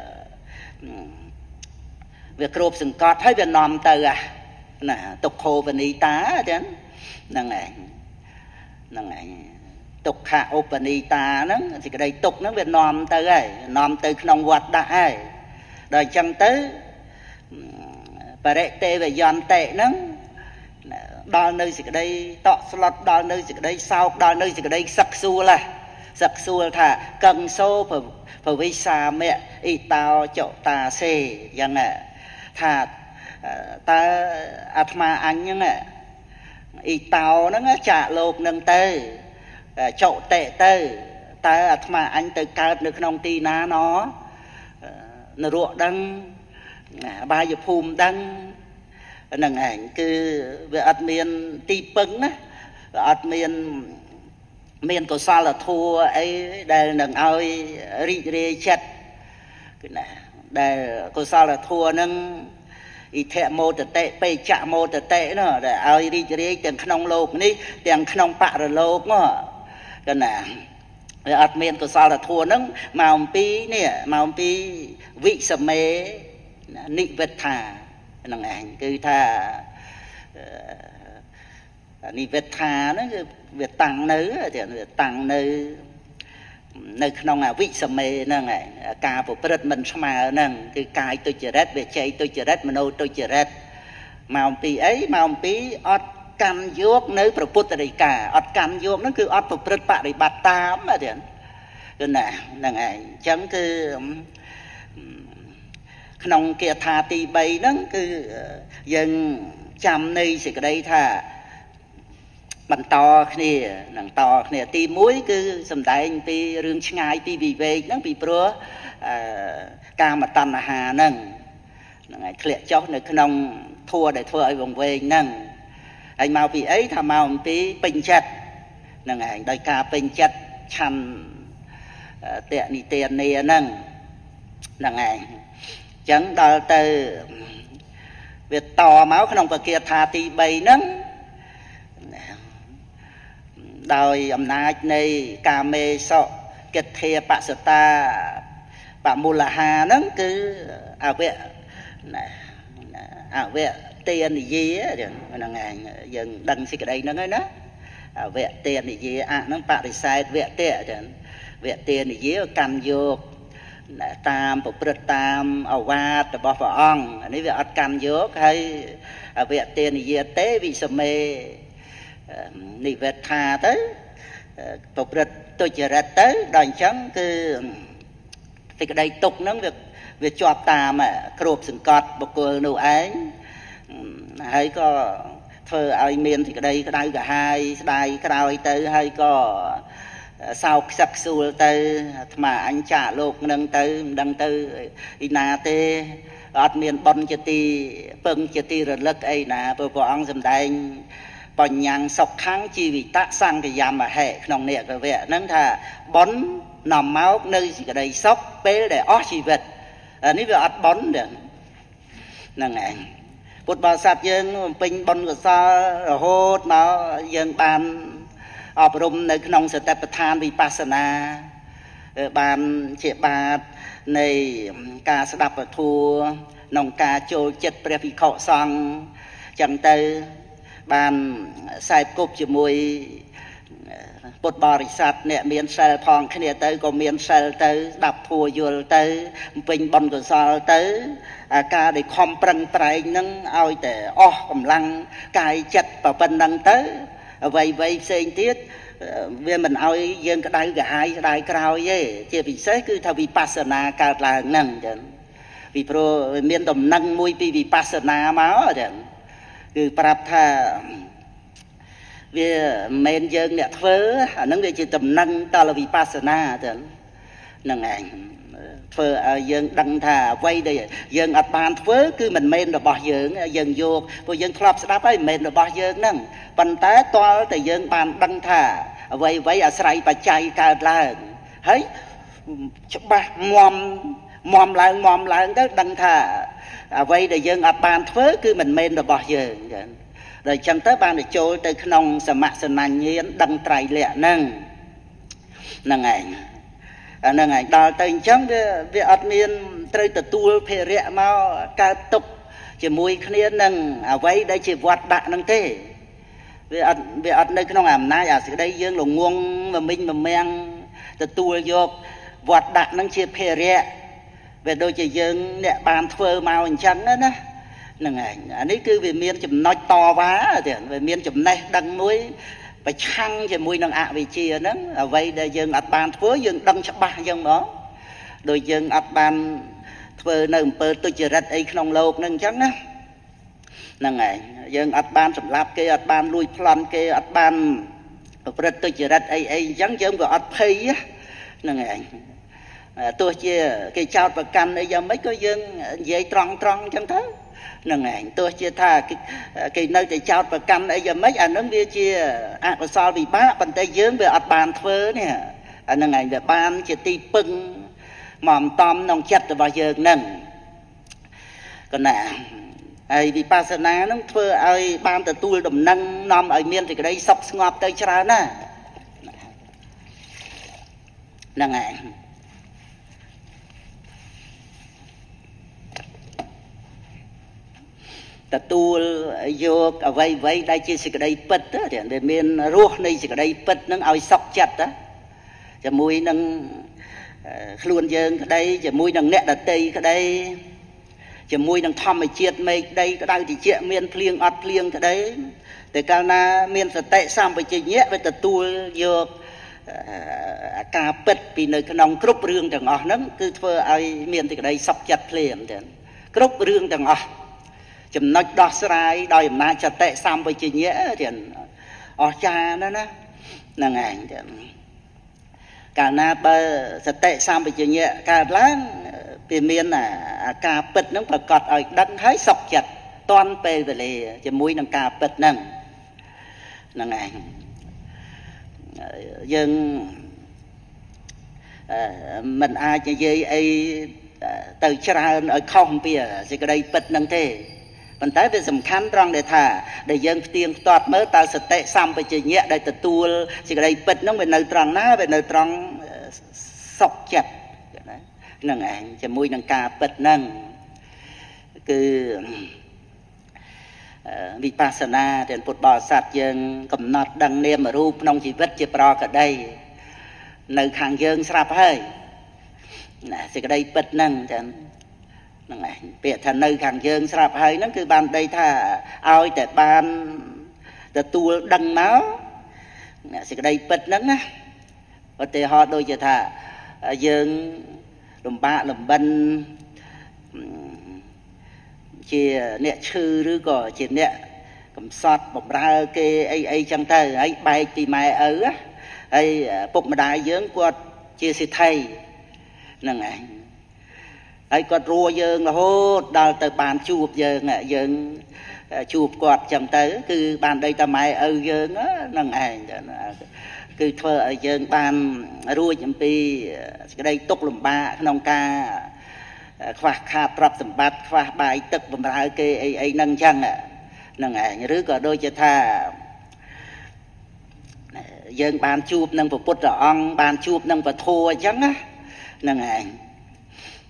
វាគ្របសង្កត់ហើយវានាំទៅណាទុក្ខោបនីតាចឹងហ្នឹងឯងទុក្ខឧបនីតាហ្នឹងសេចក្តីទុក្ខហ្នឹងវានាំទៅហើយនាំទៅក្នុងវត្តដាក់ហើយដល់អញ្ចឹងទៅបរិទេវយន្តិហ្នឹងដល់នៅសេចក្តីតក់ស្លុតដល់នៅសេចក្តីសោកដល់នៅសេចក្តីសឹកសួលសឹកសួលថាកឹងសោភវិសាមៈអ៊ីតោចតាសេយ៉ាងថាតើអាត្មាអញហ្នឹងអ៊ីតោហ្នឹងចាកលោកហ្នឹងទៅចុតិទៅតើអាត្មាអញទៅកើតនៅក្នុងទីណាណនរកដឹងបាយភូមិដឹងហ្នឹងឯងគឺវាអត់មានទីពឹងណាអត់មានកុសលធម៌អីដែលនឹងឲ្យរីករាយចិត្តគឺណាដែលកុសលធម៌ហ្នឹងអ៊ីធមោតតិបេចមោតតិនោះដែលឲ្យរីករាយទាំងក្នុងលោកនេះទាំងក្នុងបរលោកនោះគឺណាវាអត់មានកុសលធម៌ហ្នឹងមកអំពីវិសមេនិវេថាហ្នឹងឯងគឺថានិវេថាហ្នឹងគឺវាតាំងនៅក្នុងអវិសមេហ្នឹងឯងការប្រព្រឹត្តមិនស្មើហ្នឹងគឺកាយទុច្ចរិតវិជ័យទុច្ចរិតមโนទុច្ចរិតមកអំពីអីមកអំពីអត់កម្មយកនៅព្រះពុទ្ធដីកាអត់កម្មយកហ្នឹងគឺអត់ប្រព្រឹត្តបរិបត្តិតាមហ្នឹងគឺណាហ្នឹងឯងអញ្ចឹងគឺក្នុងគាថាទី3ហ្នឹងគឺយើងចាំនៃសេចក្តីថាបន្តគ្នានឹងតគ្នាទី1គឺសំដែងពីរឿងឆ្ងាយពីវិវេកហ្នឹងពីព្រោះកាមតណ្ហាហ្នឹងហើយធ្លាក់ចុះនៅក្នុងធัวដែលធ្វើឲ្យវង្វេងហ្នឹងហើយមកពីអីថាមកអំពីពេញចិត្តហ្នឹងឯងដោយការពេញចិត្តឆាន់តនិទានាហ្នឹងហ្នឹងឯងចឹងដល់ទៅវាតមកក្នុងបគាថាទី3ហ្នឹងដោយអំណាចនៃកាមេសោកិទ្ធាបសតាបមូលហាហ្នឹងគឺអវទេនិយាហ្នឹងឯងយើងដឹងសេចក្តីហ្នឹងហើយណាអវទេនិយាហ្នឹងបរិស័ទវគ្គចឹងវគ្គនិយាកម្មយកតាមប្រព្រឹត្តតាមអវាទរបស់ព្រះអង្គនេះវាអត់កម្មយកហើយអវទេនិយាទេវិសមេនិវេថាទៅប្រព្រឹត្តទុច្ចរិតទៅដល់អញ្ចឹងគឺសេចក្តីទុកហ្នឹងវាជាប់តាមគ្របសង្កត់បុគ្គលនោះឯងហើយក៏ធ្វើឲ្យមានសេចក្តីក្តៅក្រហាយស្ដាយក្រោយទៅហើយក៏សោកខ្សឹកខ្សួលទៅអាត្មាអញចាកលោកនឹងទៅមិនដឹងទៅឯណាទេអត់មានបុណ្យជាទីពឹងជាទីរលឹកអីណាព្រោះព្រះអង្គសម្ដែងបញ្ញាំងសុខខាងជីវិតសង្កយមហេក្នុងនេកវៈហ្នឹងថាបុណ្យនាំមកនៅសេចក្តីសុខពេលដែលអស់ជីវិតនេះវាអត់បុណ្យហ្នឹងឯងពុទ្ធបរិស័ទយើងបំពេញបុណ្យកុសលរហូតមកយើងបានអប់រំនៅក្នុងសតិប្បដ្ឋានវិបស្សនាបានជាបាតនៃការស្ដាប់ពធក្នុងការចូលចិត្តព្រះភិក្ខុសង្ឃចឹងទៅបានខ្សែគប់ជាមួយពុទ្ធបរិស័ទអ្នកមានសិលផងគ្នាទៅក៏មានសិលទៅស្ដាប់ធัวយល់ទៅពេញបុណ្យកុសលទៅការដែលខំប្រឹងប្រែងនឹងឲ្យតែអស់កម្លាំងកាយចិត្តប៉ុណ្ណឹងទៅអ្វីផ្សេងទៀតវាមិនឲ្យយើងក្តៅក្រហាយស្ដាយក្រោយទេជាពិសេសគឺថាវិបស្សនាកើតឡើងហ្នឹងចឹងពីព្រោះមានដំណឹងមួយពីវិបស្សនាមកចឹងគឺប្រាប់ថាវាមិនមែនយើងអ្នកធ្វើអាហ្នឹងវាជាដំណឹងតលវិបស្សនាចឹងហ្នឹងឯងធ្វើឲ្យយើងដឹងថាអ្វីដែលយើងអត់បានធ្វើគឺមិនមែនរបស់យើងយើងយកព្រោះយើងធ្លាប់ស្ដាប់ហើយមិនមែនរបស់យើងហ្នឹងប៉ុន្តែតលតែយើងបានដឹងថាអ្វីអាស្រ័យបច្ច័យកើតឡើងហើយច្បាស់មមឡើងទៅដឹងថាអ្វីដែលយើងអត់បានធ្វើគឺមិនមែនរបស់យើងចឹងដល់អញ្ចឹងទៅបានទៅចូលទៅក្នុងសមសនញ្ញាណដឹងត្រៃលក្ខហ្នឹងឯងហ្នឹងឯងដល់ទៅអញ្ចឹងវាអត់មានត្រូវទទួលភារៈមកកើតទុកជាមួយគ្នានឹងអ្វីដែលជាវត្តដាក់ហ្នឹងទេវាអត់នៅក្នុងអំណាចអាសេចក្តីយើងល្ងងមមិញមមាំងទទួលយកវត្តដាក់ហ្នឹងជាភារៈវាដូចជាយើងអ្នកបានធ្វើមកអញ្ចឹងណាហ្នឹងឯងអានេះគឺវាមានចំណុចតវ៉ាទៀតវាមានចំណេះដឹងមួយប្រឆាំងជាមួយនឹងអវិជ្ជាហ្នឹងអ្វីដែលយើងអត់បានធ្វើយើងដឹងច្បាស់អញ្ចឹងហ្មងដោយយើងអត់បានធ្វើនៅអំពើទុច្ចរិតអីក្នុងโลกហ្នឹងអញ្ចឹងណាហ្នឹងឯងយើងអត់បានសម្លាប់គេអត់បានលួចប្លន់គេអត់បានប្រព្រឹត្តទុច្ចរិតអីអញ្ចឹងយើងក៏អត់ភ័យហ្នឹងឯងទោះជាគេចោទប្រកាន់អីយ៉ាងម៉េចក៏យើងនិយាយត្រង់អញ្ចឹងទៅហ្នឹងឯងទោះជាថាគេនៅតែចោទប្រកាន់អីយ៉ាងម៉េចអានឹងវាជាអកុសលវិបាកប៉ុន្តែយើងវាអត់បានធ្វើនេះអានឹងឯងវាបានជាទីពឹងមកអំតំក្នុងចិត្តរបស់យើងហ្នឹងកណាហើយវិបស្សនាហ្នឹងធ្វើឲ្យបានទទួលដំណឹងនាំឲ្យមានសេចក្តីសុខស្ងប់ទៅច្រើនណាហ្នឹងឯងទទួលយកអ្វីដែលជាសេចក្តីពិតដែលមានរសនៃសេចក្តីពិតហ្នឹងឲ្យសុខចិត្តជាមួយនឹងខ្លួនយើងក្តីជាមួយនឹងអ្នកដទៃក្តីជាមួយនឹងធម្មជាតិមេឃដីក្តៅត្រជាក់មានភ្លៀងអត់ភ្លៀងក្តីតែកាលណាមានសតិសម្បជញ្ញៈវាទទួលយកអាការពិតពីនៅក្នុងគ្រប់រឿងទាំងអស់ហ្នឹងគឺធ្វើឲ្យមានសេចក្តីសុខចិត្តភ្លាមទៅគ្រប់រឿងទាំងអស់ចំណុចដោះស្រាយដោយអំណាចសតិសម្បជញ្ញៈទៀតអស្ចារ្យណាស់ហ្នឹងឯងទៀតកាលណាបើសតិសម្បជញ្ញៈកើតឡើងវាមានអាការពិតហ្នឹងប្រកាសឲ្យដឹងហើយសុខចិត្តតាន់ពេលវេលាជាមួយនឹងការពិតហ្នឹងឯងយើងមិនអាចនិយាយអីទៅច្រើនឲ្យខុសពីសេចក្តីពិតហ្នឹងទេប៉ុន្តែវាសំខាន់ត្រង់ដែលថាដែលយើងផ្ទៀងផ្ទាត់មើលតើសតិសម្បជញ្ញៈដែលទទួលសេចក្តីពិតហ្នឹងវានៅត្រង់ណាវានៅត្រង់សុខចិត្តហ្នឹងឯងជាមួយនឹងការពិតហ្នឹងគឺវិបស្សនាដែលពុទ្ធបរិស័ទយើងកំណត់ដឹងនាមរូបក្នុងជីវិតជាប្រកដីនៅខាងយើងស្រាប់ហើយណាសេចក្តីពិតហ្នឹងចឹងហ្នឹងឯងពាក្យថានៅខាងយើងស្រាប់ហើយហ្នឹងគឺបានដីថាឲ្យតែបានទទួលដឹងមកសេចក្តីពិតហ្នឹងណាឧទាហរណ៍ដូចជាថាយើងលំបាកលំបិនជាអ្នកឈឺឬក៏ជាអ្នកកំសត់បំរើគេអីចឹងទៅហើយបែកពីម៉ែឪហើយពុកម្ដាយយើងគាត់ជាសិទ្ធិហ្នឹងឯងហើយគាត់រួយើងរហូតដល់ទៅបានជួបយើងជួបគាត់ចឹងទៅគឺបានដីតាម៉ែឪយើងហ្នឹងឯងគឺធ្វើឲ្យយើងបានរួចអំពីសេចក្តីទុក្ខលំបាកក្នុងការខ្វះខាតទ្រព្យសម្បត្តិខ្វះបាយទឹកបម្រើគេអីហ្នឹងចឹងហ្នឹងឯងឬក៏ដូចជាថាយើងបានជួបនឹងព្រះពុទ្ធអង្គបានជួបនឹងពធអញ្ចឹងហ្នឹងឯង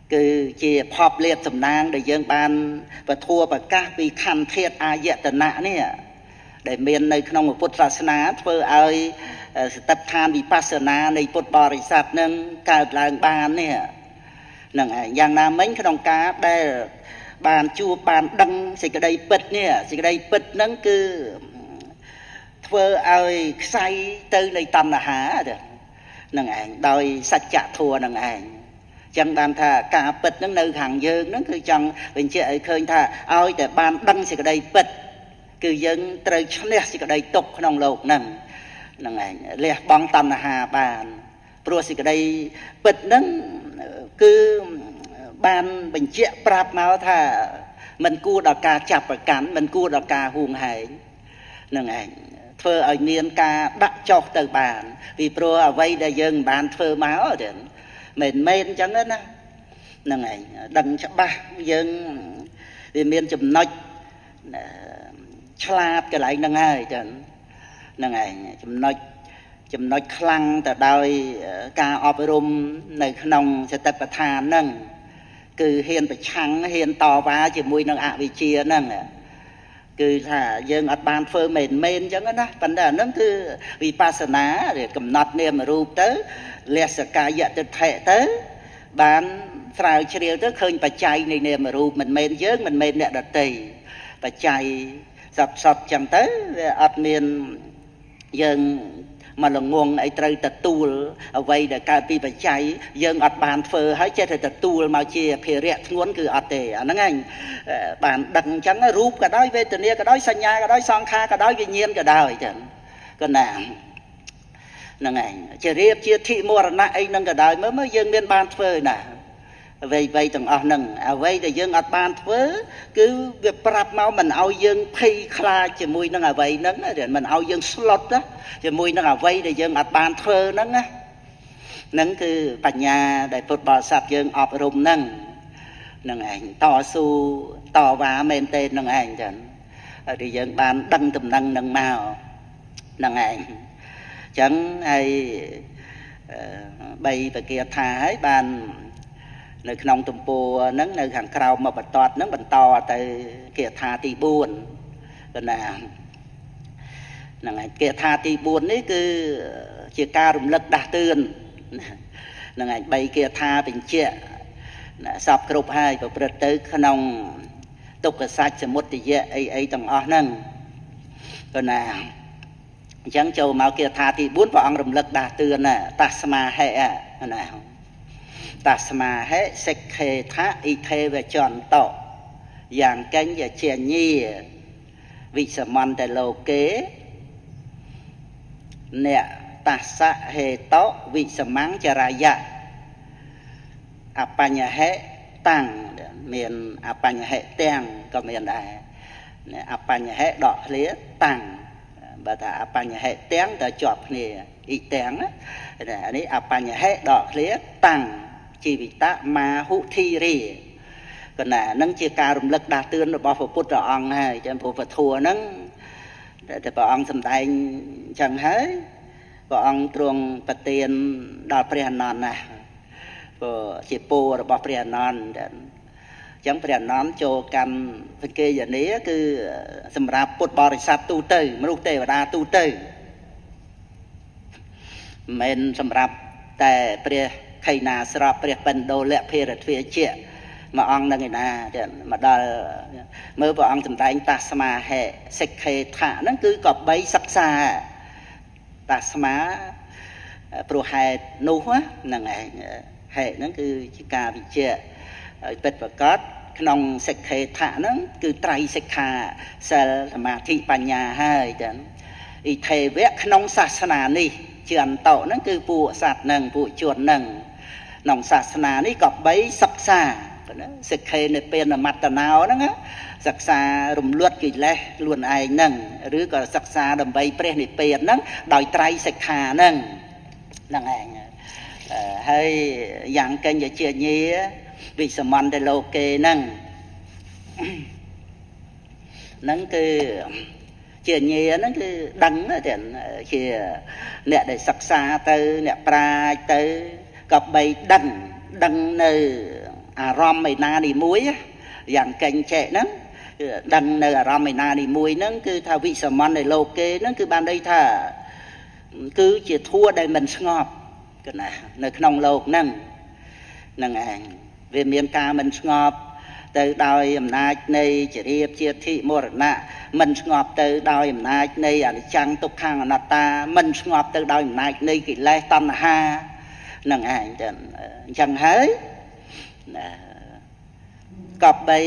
គឺជាផប់លៀបសំណាងដែលយើងបានពធัวប្រកាសពីខន្ធធាតុអាយតនៈនេះដែលមាននៅក្នុងពុទ្ធសាសនាធ្វើឲ្យសតិប្បដ្ឋានវិបស្សនានៃពុទ្ធបរិស័ទនឹងកើតឡើងបាននេះហ្នឹងហើយយ៉ាងណាមិញក្នុងការដែលបានជួបបានដឹងសេចក្តីពិតនេះសេចក្តីពិតហ្នឹងគឺធ្វើឲ្យខ្សែទៅនៃតណ្ហាហ្នឹងឯងដោយសច្ចធម៌ហ្នឹងឯងចឹងបានថាការពិតហ្នឹងនៅខាងយើងហ្នឹងគឺចង់បញ្ជាក់ឲ្យឃើញថាឲ្យតែបានដឹងសេចក្តីពិតគឺយើងត្រូវឈ្នះសេចក្តីទុក្ខក្នុងโลกហ្នឹងហ្នឹងឯងលះបង់តណ្ហាបានព្រោះសេចក្តីពិតហ្នឹងគឺបានបញ្ជាក់ប្រាប់មកថាមិនគួរដល់ការចាប់ប្រកាន់មិនគួរដល់ការហួងហែងហ្នឹងឯងធ្វើឲ្យមានការដាក់ចោលទៅបានពីព្រោះអ្វីដែលយើងមិនបានធ្វើមកទេមិនមែនអញ្ចឹងណាហ្នឹងឯងដឹងច្បាស់យើងវាមានចំណុចឆ្លាតកន្លែងហ្នឹងហើយចឹងហ្នឹងឯងចំណុចខ្លាំងទៅដោយការអប់រំនៅក្នុងសតិប្បដ្ឋានហ្នឹងគឺហ៊ានប្រឆាំងហ៊ានតវ៉ាជាមួយនឹងអវិជ្ជាហ្នឹងគឺថាយើងអត់បានធ្វើមែនអញ្ចឹងណាប៉ុន្តែអាហ្នឹងគឺវិបស្សនាកំណត់នាមរូបទៅលះសកាយតិដ្ឋិទៅបានស្រាវជ្រាវទៅឃើញបច្ច័យនៃនាមរូបមិនមែនយើងមិនមែនអ្នកដតីបច្ច័យសពចឹងទៅវាអត់មានយើងមកល្ងងអីត្រូវទទួលអ្វីដែលកើតពីបច្ច័យយើងអត់បានធ្វើហើយចេះតែទទួលមកជាភារៈធ្ងន់គឺអត់ទេអាហ្នឹងឯងបានដឹងអញ្ចឹងរូបក៏ដោយវេទនាក៏ដោយសញ្ញាក៏ដោយសង្ខារក៏ដោយវិញ្ញាណក៏ដោយចឹងក៏ណាហ្នឹងឯងជារៀបជាធិមរណៈអីហ្នឹងក៏ដោយមើលយើងមានបានធ្វើណាអ្វីទាំងអស់ហ្នឹងអ្វីដែលយើងអត់បានធ្វើគឺវាប្រាប់មកមិនឲ្យយើងភ័យខ្លាចជាមួយនឹងអ្វីហ្នឹងមិនឲ្យយើងស្លុតជាមួយនឹងអ្វីដែលយើងអត់បានធ្វើហ្នឹងណាហ្នឹងគឺបញ្ញាដែលពុទ្ធបរិស័ទយើងអប់រំហ្នឹងឯងតស៊ូតវ៉ាមែនទេហ្នឹងឯងចឹងហើយយើងបានដឹងដំណឹងហ្នឹងមកហ្នឹងឯងចឹងហើយ3បកាថាហើយបាននៅក្នុងទំព័រហ្នឹងនៅខាងក្រោមមកបន្តហ្នឹងបន្តទៅគាថាទី4កណាហ្នឹងហើយគាថាទី4នេះគឺជាការរំលឹកដាស់តឿនហ្នឹងហើយ3គាថាបញ្ជាក់សពគ្រប់ហើយប្រព្រឹត្តទៅក្នុងទុក្ខសច្ចសមុទយៈអីទាំងអស់ហ្នឹងកណាអញ្ចឹងចូលមកគាថាទី4ព្រះអង្គរំលឹកដាស់តឿនតាស្មាហេណាតាស្មាហេសិក្ខេថាអ៊ីថេវចន្តោយ៉ាងកញ្ញជាញាវិសមន្តលោកេអ្នកតាសហេតោវិសមង្ចរាយៈអបញ្ញហេតាំងមានអបញ្ញហេទាំងក៏មានដែរអបញ្ញហេដកឃ្លាតាំងបើថាអបញ្ញហេទាំងទៅជាប់គ្នាអ៊ីទាំងនេះអបញ្ញហេដកឃ្លាតាំងជីវិតមាហុធីរីកណានឹងជាការរំលឹកដាស់តឿនរបស់ព្រះពុទ្ធអង្គហើយចឹងព្រោះពធហ្នឹងតែព្រះអង្គសម្ដែងចឹងហើយព្រះអង្គទ្រង់ប្រទានដល់ព្រះអនន្តណាព្រោះជាពររបស់ព្រះអនន្តចឹងព្រះអនន្តចូលកម្មសង្កេយនាគឺសម្រាប់ពុទ្ធបរិស័ទទូទៅមនុស្សទេវតាទូទៅមិនមែនសម្រាប់តែព្រះខៃណាស្របព្រះបិណ្ឌោលៈភេរទ្វាជាមួយអង្គនឹងឯណាមកដល់មើលព្រះអង្គសម្ដែងតាស្មាហេសិក្ខេថាហ្នឹងគឺក៏បីសិក្សាតាស្មាព្រោះហេតុនោះហ្នឹងឯងហេតុហ្នឹងគឺជាការវិជាឲ្យពិតប្រកបក្នុងសិក្ខេថាហ្នឹងគឺត្រៃសិក្ខាសិលសមាធិបញ្ញាហើយចឹងអ៊ីថេវៈក្នុងសាសនានេះជាអន្តោហ្នឹងគឺពួកសត្វហ្នឹងពួកជនហ្នឹងក្នុងសាសនានេះក៏បីសិក្សាសិក្ខេនិព្វានមត្តណោហ្នឹងសិក្សារំលត់កិលេសខ្លួនឯងហ្នឹងឬក៏សិក្សាដើម្បីព្រះនិព្វានហ្នឹងដោយត្រៃសិក្ខាហ្នឹងឯងហើយយ៉ាងកញ្ញជាញាវិសមន្តលោកេហ្នឹងគឺជាញាហ្នឹងគឺដឹងតែជាអ្នកដែលសិក្សាទៅអ្នកប្រាជ្ញទៅក៏បីដឹងនៅអារម្មណ៍ឯណានេះមួយយ៉ាងកេញចេហ្នឹងដឹងនៅអារម្មណ៍ឯណានេះមួយហ្នឹងគឺថាវិសមន្តនៃលោកគេហ្នឹងគឺបានន័យថាគឺជាធัวដែលមិនស្ងប់គឺណានៅក្នុងលោកហ្នឹងហ្នឹងឯងវាមានការមិនស្ងប់ទៅដោយអំណាចនៃចរិយាជាធិមរណៈមិនស្ងប់ទៅដោយអំណាចនៃអនិច្ចំទុក្ខអនត្តាមិនស្ងប់ទៅដោយអំណាចនៃកិលេសតណ្ហាហ្នឹងឯងចឹងអញ្ចឹងហើយក៏បី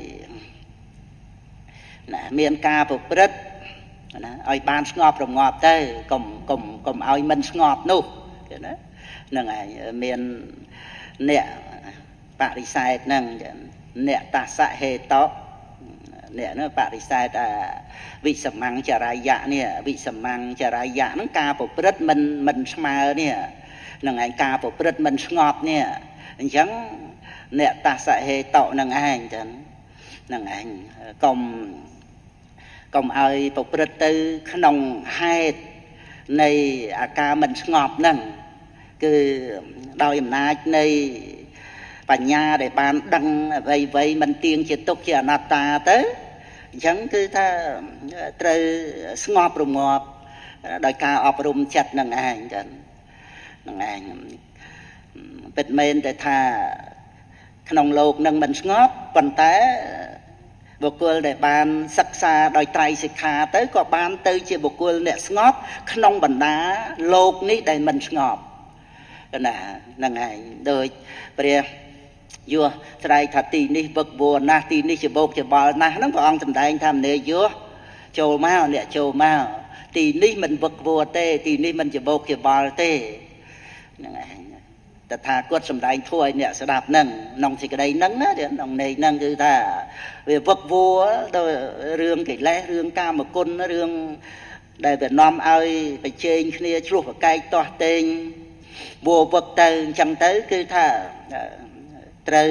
មានការប្រព្រឹត្តណាឲ្យបានស្ងប់រងាប់ទៅកុំឲ្យមិនស្ងប់នោះគេណាហ្នឹងឯងមានអ្នកបរិស័ទហ្នឹងអ្នកតាសៈហេតោអ្នកនោះបរិស័ទវិសមង្ចរាយៈនេះវិសមង្ចរាយៈហ្នឹងការប្រព្រឹត្តមិនស្មើនេះហ្នឹងឯងការប្រព្រឹត្តមិនស្ងប់នេះអញ្ចឹងអ្នកតាសៈហេតោហ្នឹងឯងចឹងហ្នឹងឯងកុំឲ្យប្រព្រឹត្តទៅក្នុងហេតុនៃអាការមិនស្ងប់ហ្នឹងគឺដោយអំណាចនៃបញ្ញាដែលបានដឹងអ្វីមិនទៀងជាទុក្ខជាអនត្តាទៅអញ្ចឹងគឺថាត្រូវស្ងប់រងាប់ដោយការអប់រំចិត្តនឹងឯងចឹងនឹងឯងពិតមែនតែថាក្នុងលោកនឹងមិនស្ងប់ប៉ុន្តែបុគ្គលដែលបានសិក្សាដោយត្រៃសិក្ខាទៅក៏បានទៅជាបុគ្គលអ្នកស្ងប់ក្នុងបណ្ដាលោកនេះដែលមិនស្ងប់ណាហ្នឹងឯងដូចព្រះយោស្រែកថាទីនេះវឹកវរណាស់ទីនេះជាបោកច្បល់ណាស់ហ្នឹងព្រះអង្គសម្ដែងថាមនេយោចូលមកអ្នកចូលមកទីនេះមិនវឹកវរទេទីនេះមិនជាបោកច្បល់ទេហ្នឹងឯងតថាគតសម្ដែងធួឲ្យអ្នកស្ដាប់ហ្នឹងក្នុងសេចក្តីហ្នឹងណាក្នុងន័យហ្នឹងគឺថាវាវឹកវរដោយរឿងកិលេសរឿងកាមគុណរឿងដែលវានាំឲ្យប្រជែងគ្នាឆ្លោះប្រកែកទាស់ទែងវឹកទៅអញ្ចឹងទៅគឺថាត្រូវ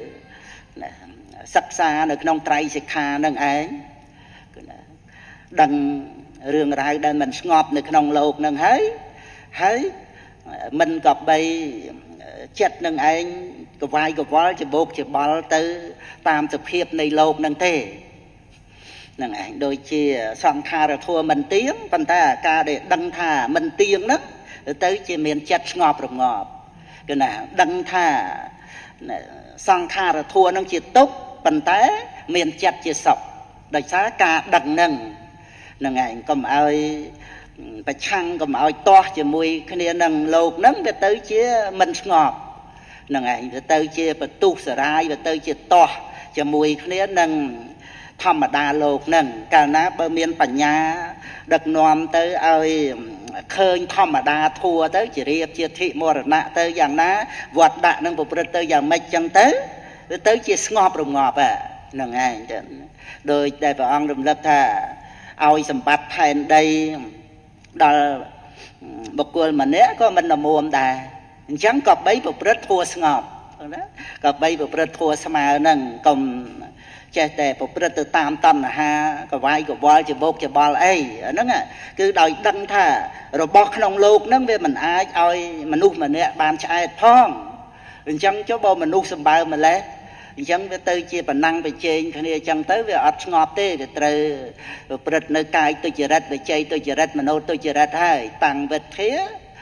សិក្សានៅក្នុងត្រៃសិក្ខានឹងឯងដឹងរឿងរ៉ាវដែលមិនស្ងប់នៅក្នុងលោកនឹងហើយមិនក៏បីចិត្តនឹងឯងកវាយកវល់ច្បោកច្បល់ទៅតាមសភាពនៃលោកនឹងទេនឹងឯងដូចជាសង្ខារធัวមិនទៀងប៉ុន្តែអាការដែលដឹងថាមិនទៀងហ្នឹងទៅជាមានចិត្តស្ងប់រងាប់គឺណាដឹងថាសង្ខារធัวនឹងជាទុក្ខប៉ុន្តែមានចិត្តជាសុខដោយសារការដឹងហ្នឹងឯងកុំឲ្យប្រឆាំងកុំឲ្យទាស់ជាមួយគ្នានឹងលោកហ្នឹងវាទៅជាមិនស្ងប់ហ្នឹងឯងវាទៅជាបន្ទុះសរាយវាទៅជាទាស់ជាមួយគ្នានឹងធម្មតាលោកហ្នឹងកាលណាបើមានបញ្ញាដឹកនាំទៅឲ្យឃើញធម្មតាធัวទៅជារៀបជាធិមរណៈទៅយ៉ាងណាវត្តដាក់នឹងប្រព្រឹត្តទៅយ៉ាងម៉េចចឹងទៅវាទៅជាស្ងប់រងាប់ហ្នឹងឯងចឹងដោយតែព្រះអង្គរំលឹកថាឲ្យសម្បត្តិផែនដីដល់បុគ្គលម្នាក់ក៏មិនល្មមដែរអញ្ចឹងក៏បីប្រព្រឹត្តធัวស្ងប់ណាក៏បីប្រព្រឹត្តធัวស្មើហ្នឹងកុំចេះតែប្រព្រឹត្តទៅតាមតណ្ហាកវាយកវល់ច្បោកច្បល់អីហ្នឹងគឺដោយដឹងថារបស់ក្នុងលោកហ្នឹងវាមិនអាចឲ្យមនុស្សម្នាក់បានឆ្អែតផងអញ្ចឹងចុះបើមនុស្សសម្បើម្លេះអញ្ចឹងវាទៅជាប៉ុណ្ណឹងប្រជែងគ្នាអញ្ចឹងទៅវាអត់ស្ងប់ទេវាត្រូវប្រព្រឹត្តនៅកាយទុច្ចរិតវិជ័យទុច្ចរិតមโนទុច្ចរិតហើយតាំងវិទ្ធា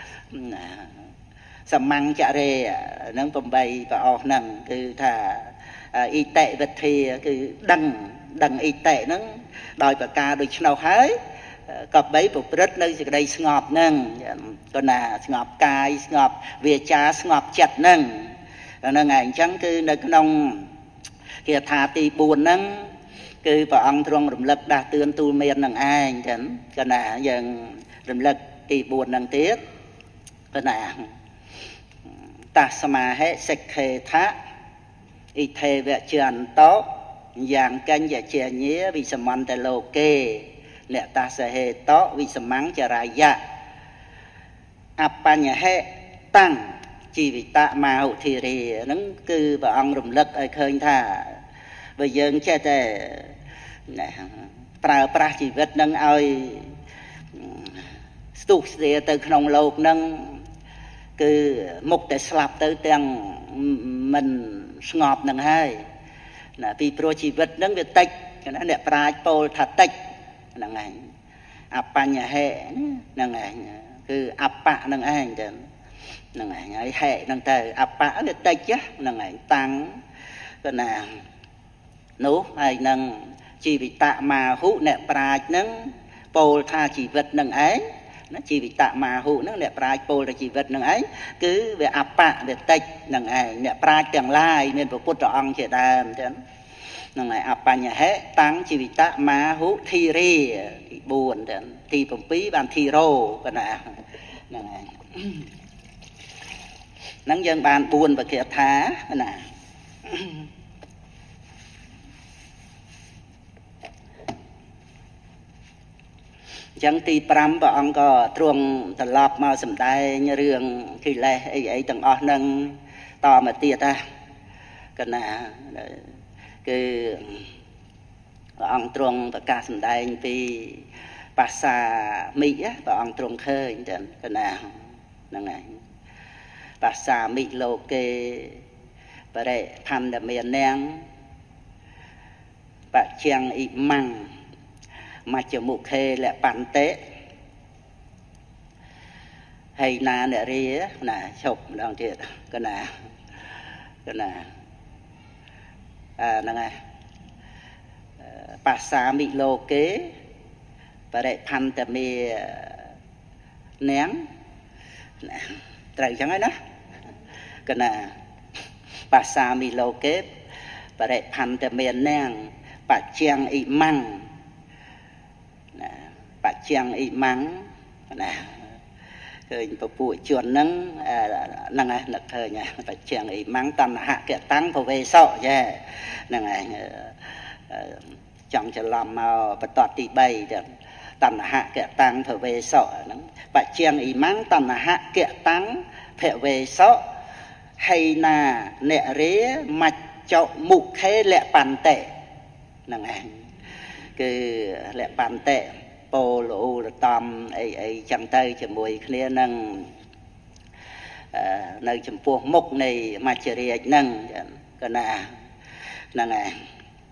សមង្ចរេហ្នឹង8ប្រអស់ហ្នឹងគឺថាអ៊ីតិវិទ្យាគឺដឹងអ៊ីតិហ្នឹងដោយប្រការដូចឆ្នោះហើយក៏បីប្រព្រឹត្តនៅសេចក្តីស្ងប់ហ្នឹងក៏ណាស្ងប់កាយស្ងប់វាចាស្ងប់ចិត្តហ្នឹងហ្នឹងហើយអញ្ចឹងគឺនៅក្នុងគាថាទី4ហ្នឹងគឺព្រះអង្គទ្រង់រំលឹកដាស់តឿនទូលមាននឹងឯងចឹងក៏ណាយើងរំលឹកទី4ហ្នឹងទៀតក៏ណាតាស្មាហិសិក្ខេថៈអ៊ីថេវជអន្តោយ៉ាងកញ្ញជាញាវិសមន្តលោកេអ្នកតាសហេតោវិសមង្ចរាយៈអបញ្ញហេតាំងជីវិតមហុធិរិហ្នឹងគឺព្រះអង្គរំលឹកឲ្យឃើញថាបើយើងចេះតែប្រើប្រាស់ជីវិតនឹងឲ្យស្ទុះស្ទាទៅក្នុងលោកហ្នឹងគឺមុខតែស្លាប់ទៅទាំងមិនស្ងប់នឹងហើយណាពីព្រោះជីវិតនឹងវាតិចណាអ្នកប្រាជ្ញពោលថាតិចហ្នឹងឯងអបញ្ញហេហ្នឹងឯងគឺអបៈហ្នឹងឯងទៅហ្នឹងឯងហើយហេហ្នឹងទៅអបៈវាតិចហ្នឹងឯងតាំងក៏ណានោះហើយនឹងជីវិតមាហុអ្នកប្រាជ្ញហ្នឹងពោលថាជីវិតនឹងឯងណាជីវិតមាហុហ្នឹងអ្នកប្រាជ្ញពោលថាជីវិតនឹងឯងគឺវាអបៈវាតិចនឹងឯងអ្នកប្រាជ្ញទាំងឡាយមានព្រះពុទ្ធអង្គជាដើមចឹងហ្នឹងហើយអបញ្ញហេតាំងជីវិតមាហុធីរីទី4ចឹងទី7បានធីរោប៉ុណ្ណាហ្នឹងហើយហ្នឹងយើងបាន4បកាថាណាចឹងទី5ព្រះអង្គក៏ទ្រង់ត្រឡប់មកសម្ដែងរឿងកិលេសអីទាំងអស់ហ្នឹងតមកទៀតណាកណាគឺព្រះអង្គទ្រង់ប្រកាសសម្ដែងពីបាសាមិព្រះអង្គទ្រង់ឃើញចឹងកណាហ្នឹងហើយបាសាមិលោកេបរិផន្តមាននាងបច្ចាំងអ៊ីម៉ាំងមជ្ឈមុខេលបន្តិហើយណាអ្នករាណាឈប់ម្ដងទៀតកណាហ្នឹងហើយបាសាមិលោកេបរិផន្តមេនាងត្រូវអញ្ចឹងហើយណាកណាបាសាមិលោកេបរិផន្តមេនាងបច្ចាំងអ៊ីម៉ាំងបច្ចាំងអ៊ីម៉ាំងណាឃើញពពួកជនហ្នឹងហ្នឹងហើយនឹកឃើញបច្ចាំងអ៊ីម៉ាំងតណ្ហកតាំងភវេសោយ៉ែហ្នឹងហើយចង់ច្រឡំមកបន្ទាត់ទី3ទៅតណ្ហកតាំងភវេសោហ្នឹងបច្ចាំងអ៊ីម៉ាំងតណ្ហកតាំងភវេសោហើយណាអ្នករាមច្ចុមុខេលបន្តិហ្នឹងឯងគឺលបន្តិពោលឧរតំអីចឹងទៅជាមួយគ្នានឹងនៅចំពោះមុខនៃមច្ចរាជហ្នឹងក៏ណាហ្នឹងឯង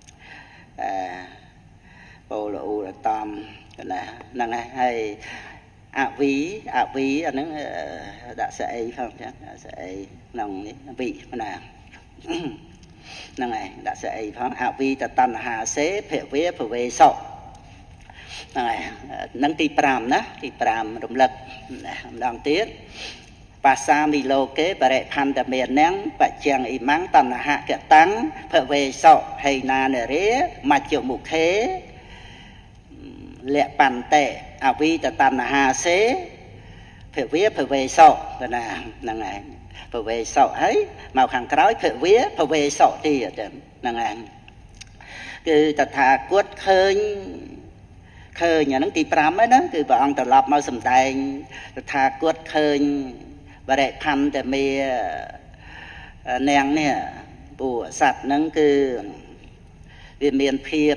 ពោលឧរតំក៏ណាហ្នឹងហើយអវីអាហ្នឹងដាក់ស្អីផងចឹងស្អីក្នុងនេះវិណាហ្នឹងឯងដាក់ស្អីផងអវីតតណ្ហាសេភវេភវេសោហ្នឹងហើយហ្នឹងទី5ណាទី5រំលឹកម្ដងទៀតបាសាមិលោកេបរិផន្តមេនាងបច្ចាំងអ៊ីម៉ាំងតណ្ហកតាំងភវេសោហើយណានរេមជ្ឈមុខេលបន្តិអវីតតណ្ហាសេភវេសោណាហ្នឹងហើយភវេសោហើយមកខាងក្រោយភវេសោទៀតហ្នឹងហើយគឺតថាគតឃើញអាហ្នឹងទី5ហើយណាគឺព្រះអង្គត្រឡប់មកសម្ដែងតថាគតឃើញបរិផន្តមេនាងនេះពួកសត្វហ្នឹងគឺវាមានភាព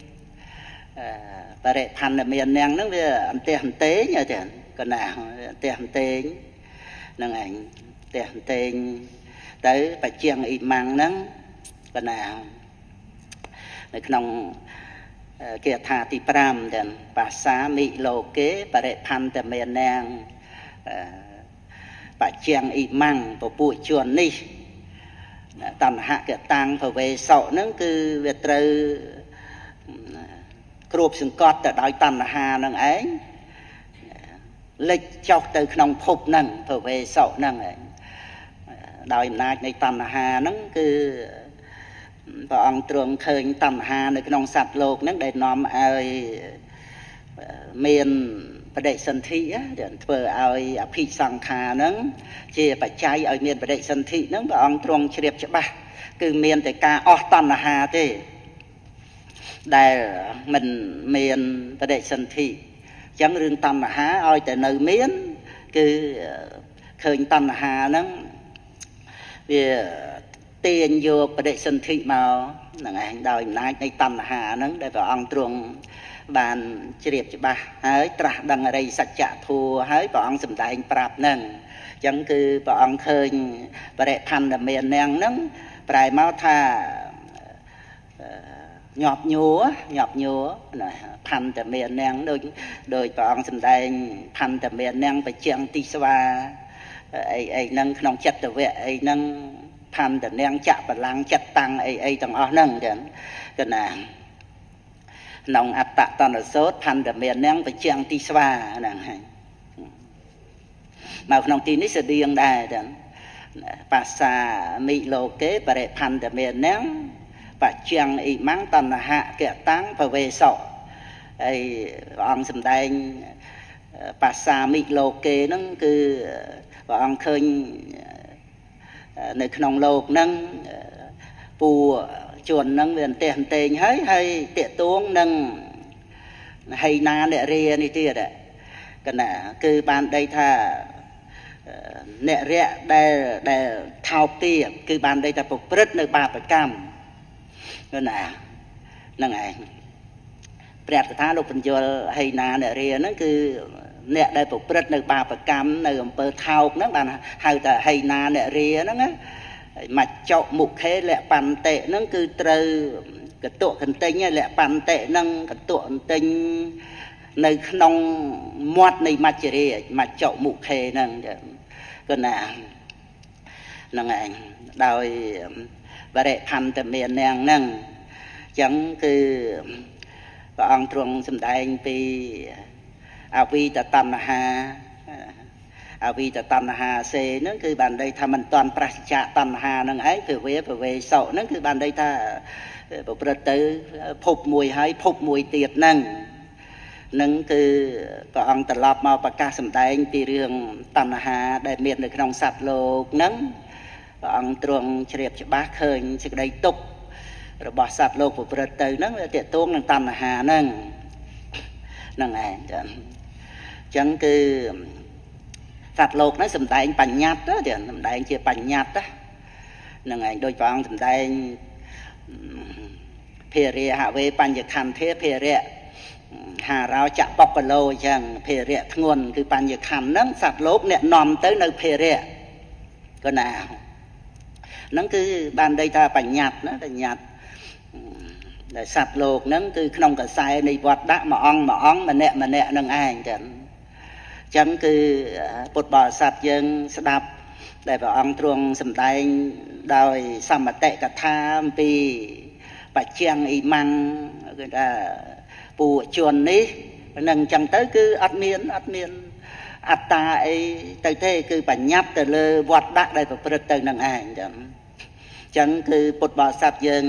បរិផន្តមេនាងហ្នឹងវាអន្តេអន្តេងចឹងកណាអន្តេអន្តេងហ្នឹងឯងអន្តេអន្តេងទៅបច្ចាំងអ៊ីម៉ាំងហ្នឹងកណានៅក្នុងគេថាទី5ចឹងបាសាមិលោកេបរិផន្តមេនាងបច្ចាំងអ៊ីម៉ាំងពពួកជននេះតណ្ហកតាំងភវេសោហ្នឹងគឺវាត្រូវគ្របសង្កត់ទៅដោយតណ្ហាហ្នឹងឯងលិចចុះទៅក្នុងភពហ្នឹងភវេសោហ្នឹងឯងដោយអំណាចនៃតណ្ហាហ្នឹងគឺព្រះអង្គទ្រង់ឃើញតណ្ហានៅក្នុងសត្វលោកហ្នឹងដែលនាំឲ្យមានបដិសន្ធិធ្វើឲ្យអភិសង្ខារហ្នឹងជាបច្ច័យឲ្យមានបដិសន្ធិហ្នឹងព្រះអង្គទ្រង់ជ្រាបច្បាស់គឺមានតែការអស់តណ្ហាទេដែលមិនមានបដិសន្ធិអញ្ចឹងរឿងតណ្ហាឲ្យតែនៅមានគឺឃើញតណ្ហាហ្នឹងវាទាញយកបដិសន្ធិមកហ្នឹងឯងដោយអំណាចនៃតណ្ហាហ្នឹងដែលព្រះអង្គទ្រង់បានជ្រាបច្បាស់ហើយត្រាស់ដឹងអរិយសច្ចធម៌ហើយព្រះអង្គសម្ដែងប្រាប់ហ្នឹងអញ្ចឹងគឺព្រះអង្គឃើញបរិផន្តមេនាងហ្នឹងប្រែមកថាញាប់ញួរណាផាន់តែមាននាងដូចព្រះអង្គសម្ដែងផាន់តែមាននាងបជាងទីស្វាអីហ្នឹងក្នុងចិត្តវៈអីហ្នឹងផាន់តែនាងចាក់បលាំងចិត្តតាំងអីទាំងអស់ហ្នឹងចឹងគឺណាក្នុងអត្តតនសោតផាន់តែមាននាងបជាងទីស្វាហ្នឹងហើយមកក្នុងទីនេះស្តៀងដែរចឹងបាសាមិលោកេបរិផាន់តែមាននាងបជាងអ៊ីម៉ាំងតណ្ហៈកតាំងភវេសោហើយព្រះអង្គសម្ដែងបាសាមិលោកេហ្នឹងគឺព្រះអង្គឃើញនៅក្នុងលោកហ្នឹងពូជួនហ្នឹងវាអន្ទះអន្ទែងហើយតាកទួងនឹងហីណាអ្នករានេះទៀតកណាគឺបានដីថាអ្នករៈដែលថោកទាបគឺបានដីថាប្រព្រឹត្តនៅបាបកម្មណាហ្នឹងឯងព្រះកថាលោកបញ្យលហីណាអ្នករាហ្នឹងគឺអ្នកដែលប្រព្រឹត្តនៅបាបកម្មនៅអំពើថោកហ្នឹងបានហៅថាហីណាអ្នករាហ្នឹងណាមកចុមុខេលៈបន្តិហ្នឹងគឺត្រូវកតុកន្ទិញលៈបន្តិហ្នឹងកតុកន្ទិញនៅក្នុងមាត់នៃមច្ចរាជមកចុមុខេហ្នឹងគឺណាហ្នឹងឯងដោយបរិផាន់តែមាននាងហ្នឹងអញ្ចឹងគឺព្រះអង្គទ្រង់សម្ដែងពីអវិតតណ្ហាអវិតតណ្ហាសេហ្នឹងគឺបានន័យថាមិនតាន់ប្រសិជ្ជៈតណ្ហាហ្នឹងឯងពវេសោហ្នឹងគឺបានន័យថាប្រព្រឹត្តទៅភពមួយហើយភពមួយទៀតហ្នឹងនឹងគឺព្រះអង្គត្រឡប់មកប្រកាសសម្ដែងពីរឿងតណ្ហាដែលមាននៅក្នុងសត្វលោកហ្នឹងព្រះអង្គទ្រង់ជ្រាបច្បាស់ឃើញសេចក្តីទុក្ខរបស់សត្វលោកប្រព្រឹត្តទៅហ្នឹងវាទាក់ទងនឹងតណ្ហាហ្នឹងហ្នឹងឯងចឹងអញ្ចឹងគឺសត្វលោកហ្នឹងសម្ដែងបញ្ញត្តិទៅសម្ដែងជាបញ្ញត្តិហ្នឹងឯងដូចព្រះអង្គសម្ដែងភារិហវេបញ្ញខន្ធាភារៈហារោចៈបកឡូអញ្ចឹងភារៈធ្ងន់គឺបញ្ញខណ្ឌហ្នឹងសត្វលោកអ្នកនាំទៅនៅភារៈក៏ណាហ្នឹងគឺបានន័យថាបញ្ញត្តិណាបញ្ញត្តិដែលសត្វលោកហ្នឹងគឺក្នុងកសែនៃវត្តដាក់មួយអង្គម្នាក់ហ្នឹងឯងចឹងអញ្ចឹងគឺពុទ្ធបរិស័ទយើងស្ដាប់ដែលព្រះអង្គទ្រង់សម្ដែងដោយសមតិកថាអំពីបជាងអ៊ីម៉ាំងគឺថាពួកជននេះនឹងអញ្ចឹងទៅគឺអត់មានអត្តាអីទៅទេគឺបញ្ញត្តិទៅលើវត្តដាក់ដែលប្រព្រឹត្តទៅនឹងឯងអញ្ចឹងគឺពុទ្ធបរិស័ទយើង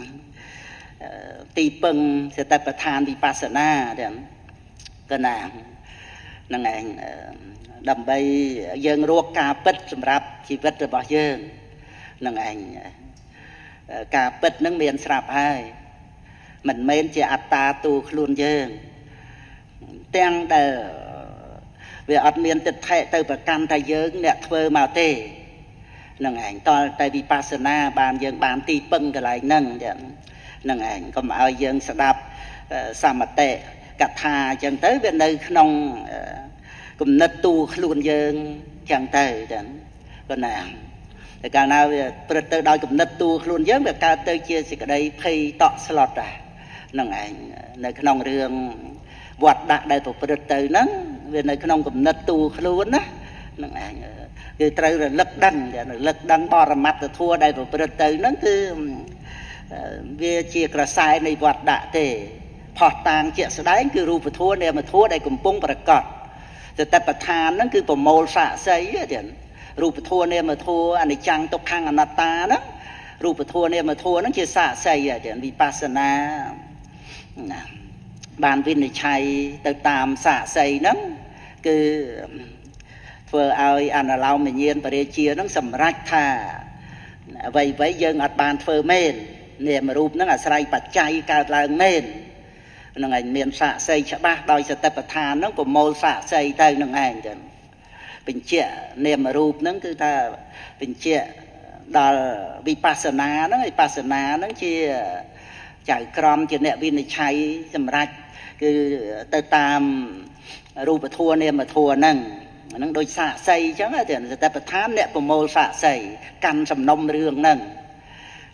ទីពឹងសតិប្បដ្ឋានវិបស្សនាទាំងកណាហ្នឹងឯងដើម្បីយើងរកការពិតសម្រាប់ជីវិតរបស់យើងហ្នឹងឯងការពិតហ្នឹងមានស្រាប់ហើយមិនមែនជាអត្តាតួខ្លួនយើងទាំងដែលវាអត់មានទិដ្ឋិទៅប្រកាន់ថាយើងអ្នកធ្វើមកទេហ្នឹងឯងតលតែវិបស្សនាបានយើងបានទីពឹងកន្លែងហ្នឹងចឹងហ្នឹងឯងកុំឲ្យយើងស្ដាប់សមតិកថាអញ្ចឹងទៅវានៅក្នុងគំនិតទូខ្លួនយើងអញ្ចឹងទៅចឹងប៉ុណ្ណាតែកាលណាវាព្រឹត្តទៅដោយគំនិតទូខ្លួនយើងវាកើតទៅជាសេចក្តីភ័យតក់ស្លុតដែរហ្នឹងឯងនៅក្នុងរឿងវត្តដាក់ដែលប្រព្រឹត្តទៅហ្នឹងវានៅក្នុងគំនិតទូខ្លួនណាហ្នឹងឯងគឺត្រូវរលឹកដឹងបរមត្តធម៌ដែលប្រព្រឹត្តទៅហ្នឹងគឺវាជាក្រសែនៃវត្តដាក់ទេផុសតាងជាក់ស្ដែងគឺរូបធម៌នាមធម៌ដែលកំពុងប្រកបសតិប្បដ្ឋានហ្នឹងគឺប្រមូលសាកសីទៀតរូបធម៌នាមធម៌អនិច្ចំទុក្ខំអនត្តាហ្នឹងរូបធម៌នាមធម៌ហ្នឹងជាសាកសីទៀតវិបស្សនាណាបានវិនិច្ឆ័យទៅតាមសាកសីហ្នឹងគឺធ្វើឲ្យអនុឡោមញាណបរិជាហ្នឹងសម្រេចថាអ្វីយើងអត់បានធ្វើមែននាមរូបហ្នឹងអាស្រ័យបច្ច័យកើតឡើងមែនហ្នឹងឯងមានសាកសីច្បាស់ដោយសតិប្បដ្ឋានហ្នឹងប្រមូលសាកសីទៅហ្នឹងឯងចឹងបញ្ជាក់នាមរូបហ្នឹងគឺថាបញ្ជាក់ដល់វិបស្សនាហ្នឹងវិបស្សនាហ្នឹងជាចៅក្រមជាអ្នកវិនិច្ឆ័យសម្រេចគឺទៅតាមរូបធម៌នាមធម៌ហ្នឹងដូចសាកសីអញ្ចឹងតែសតិប្បដ្ឋានអ្នកប្រមូលសាកសីកាន់សំណុំរឿងហ្នឹង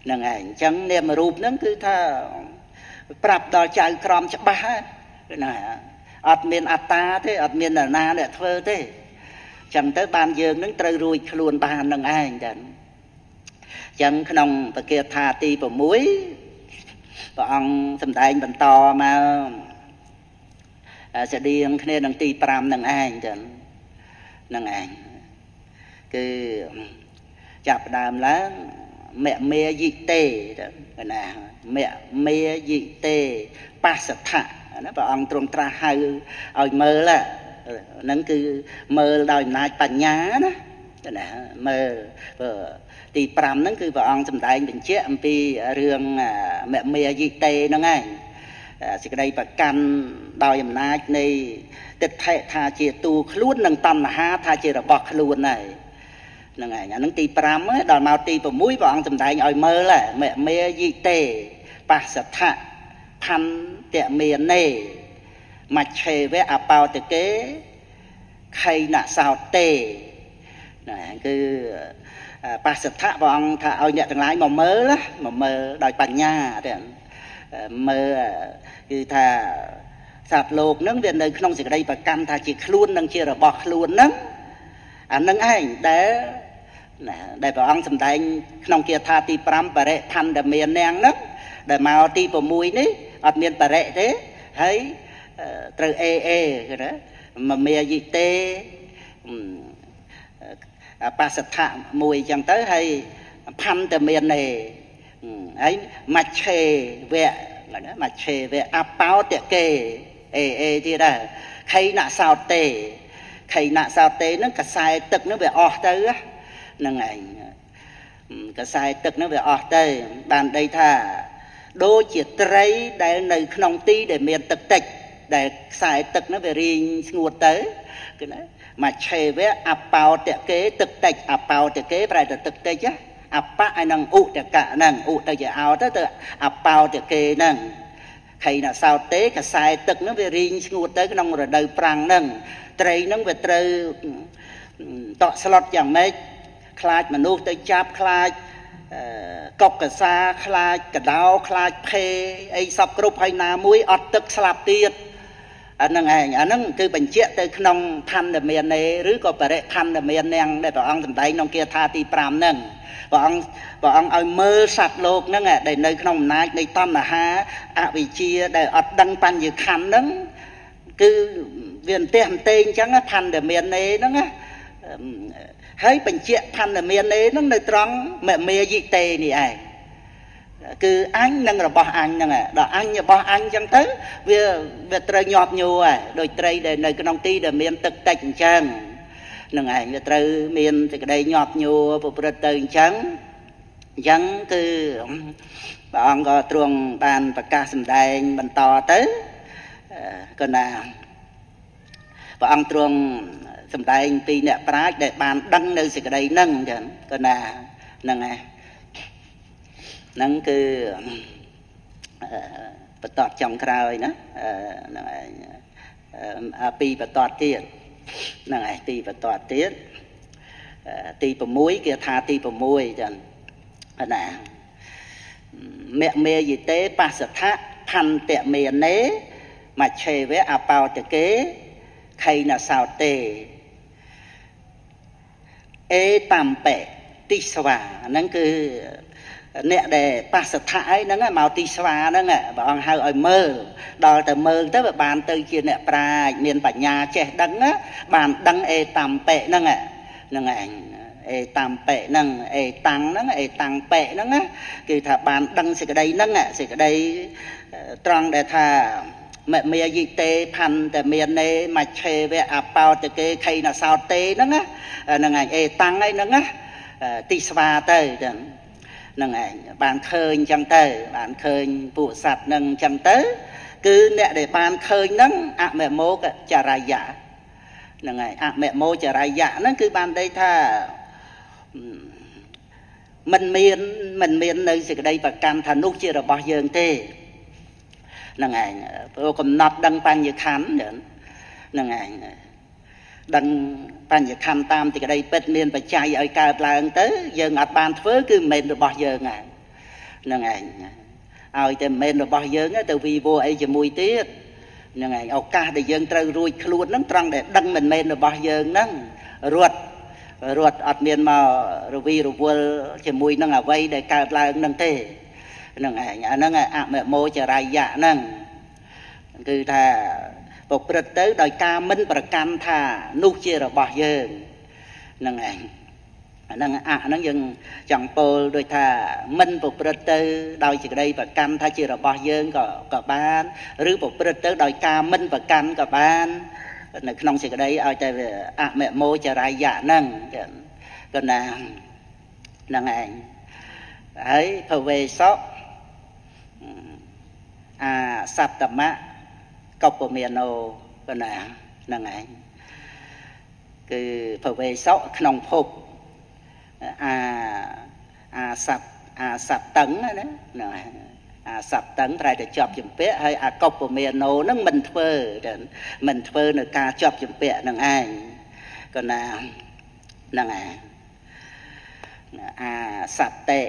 នឹងឯងចឹងនាមរូបហ្នឹងគឺថាប្រាប់ដល់ចៅក្រមច្បាស់ណាអត់មានអត្តាទេអត់មាននរណាអ្នកធ្វើទេចឹងទៅបានយើងនឹងត្រូវរួចខ្លួនបាននឹងឯងចឹងចឹងក្នុងបកាថាទី6ព្រះអង្គសម្ដែងបន្តមកស្តៀងគ្នានឹងទី5នឹងឯងចឹងនឹងឯងគឺចាប់ដើមឡើងមមេយិតេណាមមេយិតេបស្សថៈណាព្រះអង្គទ្រង់ត្រាស់ហៅឲ្យមើលហ្នឹងគឺមើលដោយអំណាចបញ្ញាណាមើលទី5ហ្នឹងគឺព្រះអង្គសម្ដែងបញ្ជាក់អំពីរឿងមមេយិតេហ្នឹងឯងសេចក្តីប្រកាន់ដោយអំណាចនៃទិដ្ឋិថាជាតួខ្លួននិងតណ្ហាថាជារបស់ខ្លួនហើយហ្នឹងឯងអាហ្នឹងទី5ដល់មកទី6ព្រះអង្គសម្ដែងឲ្យមើលមមេយិតេបស្សថៈផន្តមេនេមច្ឆេវៈអបោតកេខៃណសោតេណាគឺបស្សថៈព្រះអង្គថាឲ្យអ្នកទាំងឡាយមកមើលដោយបញ្ញាទេមើលគឺថាសត្វលោកហ្នឹងវានៅក្នុងសេចក្តីប្រកាន់ថាជាខ្លួននិងជារបស់ខ្លួនហ្នឹងអានឹងឯងដែលព្រះអង្គសម្ដែងក្នុងគាថាទី5បរិផន្តមាននាងហ្នឹងដែលមកទី6នេះអត់មានបរិទេហើយត្រូវអេគឺណាមមេយិតេបស្សថៈមួយអញ្ចឹងទៅហើយផន្តមាននេហើយមច្ឆេវៈមច្ឆេវៈអបោតកេអេទៀតដែរខៃណសោតេខៃណសោតេហ្នឹងកសែទឹកហ្នឹងវាអស់ទៅហ្នឹងឯងកសែទឹកហ្នឹងវាអស់ទៅបានដីថាដូចជាត្រីដែលនៅក្នុងទីដែលមានទឹកតិចដែលខ្សែទឹកហ្នឹងវារីងស្ងួតទៅគឺណាមច្ឆេវៈអបោតកេទឹកតិចអបោតកេប្រែទៅទឹកតិចអបៈហើយនឹងឧតកៈហ្នឹងឧទៅជាអោទៅអបោតកេហ្នឹងខៃណសោតេកសែទឹកហ្នឹងវារីងស្ងួតទៅក្នុងរដូវប្រាំងហ្នឹងត្រីហ្នឹងវាត្រូវតក់ស្លុតយ៉ាងម៉េចខ្លាចមនុស្សទៅចាប់ខ្លាចកុកកសាខ្លាចកដោខ្លាចភេអីសពគ្រប់ហើយណាមួយអត់ទឹកស្លាប់ទៀតអាហ្នឹងឯងអាហ្នឹងគឺបញ្ជាក់ទៅក្នុងផន្តមាននេឬក៏បរិផន្តមាននាងដែលព្រះអង្គសម្ដែងក្នុងគាថាទី5ហ្នឹងព្រះអង្គឲ្យមើលសត្វលោកហ្នឹងដែលនៅក្នុងអំណាចនៃតណ្ហាអវិជ្ជាដែលអត់ដឹងបញ្ញខណ្ឌហ្នឹងគឺវាអន្ទះអន្ទែងអញ្ចឹងផន្តមាននេហ្នឹងហើយបញ្ជាក់ផន្តមាននេហ្នឹងនៅត្រង់មមេយិតេនេះឯងគឺអញនិងរបស់អញហ្នឹងដល់អញរបស់អញអញ្ចឹងទៅវាត្រូវញាប់ញួរហើយដូចត្រីដែលនៅក្នុងទីដែលមានទឹកតិចអញ្ចឹងនឹងឯងវាត្រូវមានសេចក្តីញាប់ញួរប្រព្រឹត្តទៅអញ្ចឹងគឺព្រះអង្គក៏ទ្រង់បានប្រកាសសម្ដែងបន្តទៅក៏ណាព្រះអង្គទ្រង់សម្ដែងពីអ្នកប្រាជ្ញដែលបានដឹងនៅសេចក្តីហ្នឹងអញ្ចឹងក៏ណាហ្នឹងឯងហ្នឹងគឺបន្តចុងក្រោយណាហ្នឹងឯងពីបន្តទៀតហ្នឹងឯងទីបន្តទៀតទី6គេថាទី6ចឹងណាមមេយិតេបស្សថៈផន្តមេនេមច្ឆេវៈអបោតកេខៃណសោតេអេតំបេទិស្វាហ្នឹងគឺអ្នកដែលបស្សថៈអីហ្នឹងមកទីស្វាហ្នឹងព្រះអង្គហៅឲ្យមើលដល់ទៅមើលទៅវាបានទៅជាអ្នកប្រាជ្ញមានបញ្ញាចេះដឹងបានដឹងអេតំបេហ្នឹងហ្នឹងឯងអេតំបេហ្នឹងអេតាំងហ្នឹងអេតាំងបេហ្នឹងគឺថាបានដឹងសេចក្តីហ្នឹងសេចក្តីត្រង់ដែលថាមមេយិតេផន្តមាននេមច្ឆេវៈអបោតកេខៃណសោតេហ្នឹងហ្នឹងឯងអេតាំងឯហ្នឹងទីស្វាទៅចឹងហ្នឹងឯងបានឃើញចឹងទៅបានឃើញពួកសត្វហ្នឹងចឹងទៅគឺអ្នកដែលបានឃើញហ្នឹងអមមោកចរិយៈហ្នឹងឯងអមមោចរិយៈហ្នឹងគឺបានន័យថាមិនមាននៅសេចក្តីប្រកាន់ថានោះជារបស់យើងទេហ្នឹងឯងព្រោះកំណត់ដឹងបញ្ញខណ្ឌហ្នឹងឯងដឹងបញ្ញខណ្ឌតាមទីក្តីពិតមានបច្ច័យឲ្យកើតឡើងទៅយើងអត់បានធ្វើគឺមិនមែនរបស់យើងហើយនឹងឯងឲ្យតែមិនមែនរបស់យើងទៅវីវអីជាមួយទៀតនឹងឯងឱកាសដែលយើងត្រូវរួចខ្លួនហ្នឹងត្រង់ដែលដឹងមិនមែនរបស់យើងហ្នឹងរត់អត់មានមករវីរវល់ជាមួយនឹងអ្វីដែលកើតឡើងហ្នឹងទេនឹងឯងអាហ្នឹងអមមោចរាយៈហ្នឹងគឺថាប្រព្រឹត្តទៅដោយការមិនប្រកាន់ថានោះជារបស់យើងនឹងឯងអាហ្នឹងហ្នឹងយើងចង់ពោលដូចថាមិនប្រព្រឹត្តទៅដោយសេចក្តីប្រកាន់ថាជារបស់យើងក៏បានឬប្រព្រឹត្តទៅដោយការមិនប្រកាន់ក៏បាននៅក្នុងសេចក្តីឲ្យតែអមមោចរាយៈហ្នឹងក៏ណាហ្នឹងឯងហើយភវេសកអាសត្តមៈកុបមេណោក៏ណាហ្នឹងឯងគឺភវេសកក្នុងភពអាសត្វតឹងណាហ្នឹងអាសត្វតឹងត្រូវតែជាប់ជំពាក់ហើយអាកុបមេណោហ្នឹងមិនធ្វើនៅការជាប់ជំពាក់នឹងឯងក៏ណាហ្នឹងឯងអាសត្តិ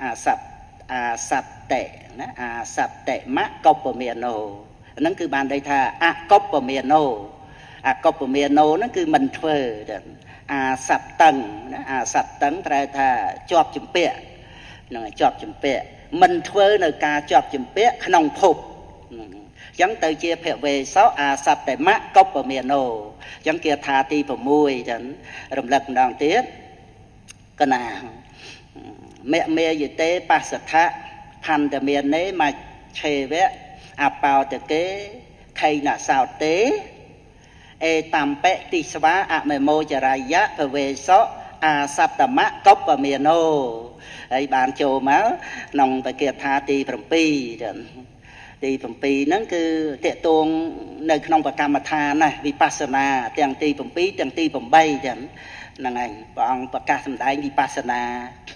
ណាអាសត្តិមៈកុបមេណោហ្នឹងគឺបានន័យថាអកុបមេណោហ្នឹងគឺមិនធ្វើអាសត្វតឹងណាអាសត្វតឹងត្រូវថាជាប់ជំពាក់នឹងជាប់ជំពាក់មិនធ្វើនៅការជាប់ជំពាក់ក្នុងភពអញ្ចឹងទៅជាភវេសោអាសត្តិមៈកុបមេណោអញ្ចឹងគេថាទី6ចឹងរំលឹកម្ដងទៀតកណាមេមេយតេបស្សថៈផន្តមាននេមឆេវៈអបោតកេខៃណសោតេអេតំបិទិស្វាអមមោចរាយៈភវេសោអាសត្តមៈកុបមេណោហើយបានចូលមកក្នុងបកាថាទី7ចឹងទី7ហ្នឹងគឺតេតួងនៅក្នុងបកម្មដ្ឋានណាវិបស្សនាទាំងទី7ទាំងទី8ចឹងហ្នឹងឯងព្រះអង្គប្រកាសសម្ដែងវិបស្សនា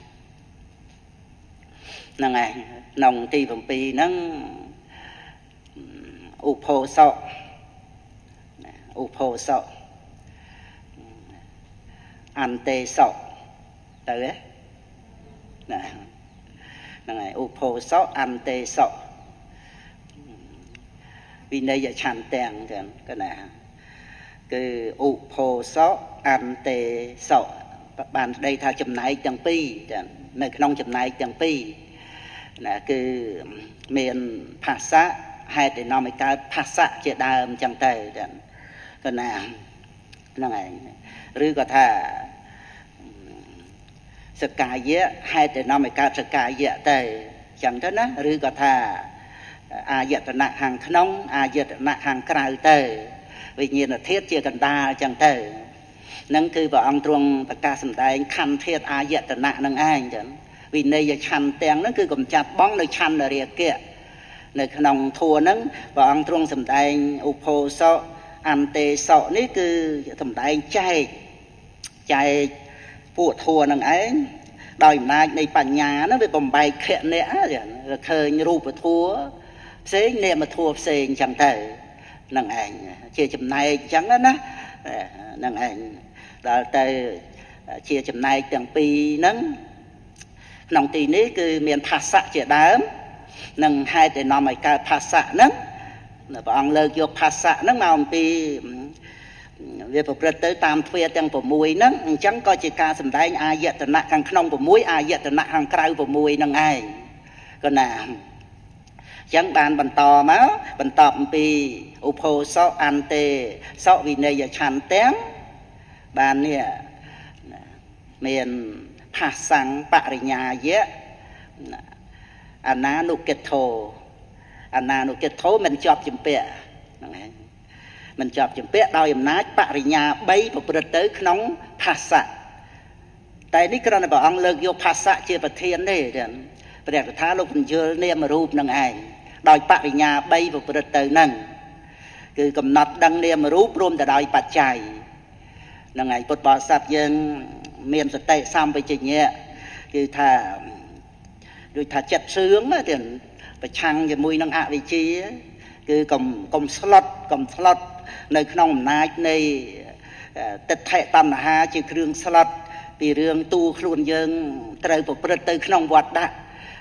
ហ្នឹងឯងក្នុងទី7ហ្នឹងឧបោសថអន្តេសកទៅណាហ្នឹងហើយឧបោសថអន្តេសកវិនយឆន្ទាំងចឹងកណាគឺឧបោសថអន្តេសកបានស្ដីថាចំណែកទាំងពីរចឹងនៅក្នុងចំណែកទាំងពីរណាគឺមានភាសាហេតុដែលនាំឲ្យកើតភាសៈជាដើមចឹងទៅចឹងកណាហ្នឹងឯងឬក៏ថាសកាយៈហេតុដែលនាំឲ្យកើតសកាយៈទៅចឹងទៅណាឬក៏ថាអាយតនៈខាងក្នុងអាយតនៈខាងក្រៅទៅវិញ្ញាណធាតុជាកណ្ដាលចឹងទៅហ្នឹងគឺព្រះអង្គទ្រង់ប្រកាសសម្ដែងខន្ធធាតុអាយតនៈនឹងឯងចឹងវិន័យឆន្ទទាំងហ្នឹងគឺកំចាត់បងនៅឆន្ទរាគៈនៅក្នុងធัวហ្នឹងព្រះអង្គទ្រង់សម្ដែងឧបោសថអន្តេសកនេះគឺសម្ដែងចែកពួកធัวហ្នឹងឯងដោយអំណាចនៃបញ្ញាហ្នឹងវាបំបែកខៈអ្នកឃើញរូបធัวផ្សេងនាមធัวផ្សេងចឹងទៅហ្នឹងឯងជាចំណែកចឹងណាហ្នឹងឯងដល់ទៅជាចំណែកទាំងពីរហ្នឹងក្នុងទីនេះគឺមានភាសៈជាដើមនិងហេតុដែលនាំឲ្យកើតភាសៈហ្នឹងព្រះអង្គលើកយកភាសៈហ្នឹងមកអំពីវាប្រព្រឹត្តទៅតាមទ្វារទាំង6ហ្នឹងអញ្ចឹងក៏ជាការសម្ដែងអាយតនៈខាងក្នុង6អាយតនៈខាងក្រៅ6ហ្នឹងឯងក៏ណាអញ្ចឹងបានបន្តមកបន្តអំពីឧបោសថអន្តេសកវិន័យឆន្ទទាំងបាននេះមានភាសੰបរិញ្ញាយៈអនានុកិទ្ធោមិនជាប់ជំពាក់ហ្នឹងឯងមិនជាប់ជំពាក់ដោយអំណាចបរិញ្ញា3ប្រព្រឹត្តទៅក្នុងភាសៈតែនេះគ្រាន់តែព្រះអង្គលើកយកភាសៈជាប្រធានទេចឹងព្រះកថាលោកបញ្យលនាមរូបនឹងឯងដោយបរិញ្ញា3ប្រព្រឹត្តទៅហ្នឹងគឺកំណត់ដឹងនាមរូបរួមទៅដោយបច្ច័យហ្នឹងឯងពុទ្ធបរិស័ទយើងមានសតិសម្បជញ្ញៈគឺថាដូចថាចិត្តសឿងទៅប្រឆាំងជាមួយនឹងអវិជ្ជាគឺកុំស្លុតនៅក្នុងអំណាចនៃទិដ្ឋិតណ្ហាជាគ្រឿងស្លុតពីរឿងទូខ្លួនយើងត្រូវប្រព្រឹត្តទៅក្នុងវត្តដាក់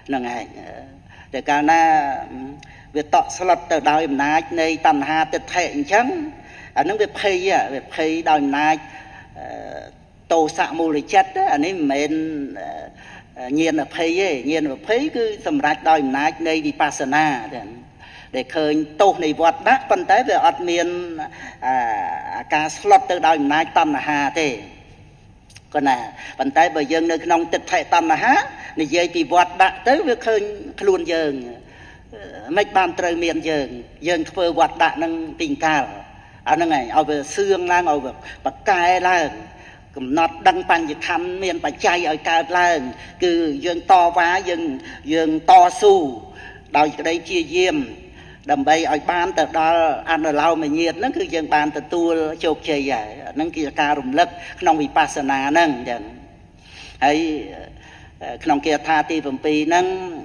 នឹងឯងតែកាលណាវាតក់ស្លុតទៅដោយអំណាចនៃតណ្ហាទិដ្ឋិអញ្ចឹងអានឹងវាភ័យដោយអំណាចតោសៈមូលចិត្តអានេះមិនមែនញាណភ័យទេញាណភ័យគឺសម្រេចដោយអំណាចនៃវិបស្សនាដែលឃើញទោសនៃវត្តដាក់ប៉ុន្តែវាអត់មានការស្លុតទៅដោយអំណាចតណ្ហាទេក៏ណាប៉ុន្តែបើយើងនៅក្នុងទិដ្ឋិតណ្ហានិយាយពីវត្តដាក់ទៅវាឃើញខ្លួនយើងមិនបានត្រូវមានយើងធ្វើវត្តដាក់នឹងពីកាលអាហ្នឹងឯងឲ្យវាសឿងឡើងឲ្យវាបកកែឡើងកំណត់ដឹងបញ្ញខណ្ឌមានបច្ច័យឲ្យកើតឡើងគឺយើងតវ៉ាយើងតស៊ូដោយក្តីព្យាយាមដើម្បីឲ្យបានទៅដល់អនុឡោមញាតហ្នឹងគឺយើងបានទទួលជោគជ័យហើយហ្នឹងគឺការរំលឹកក្នុងវិបស្សនាហ្នឹងចឹងហើយក្នុងគាថាទី7ហ្នឹង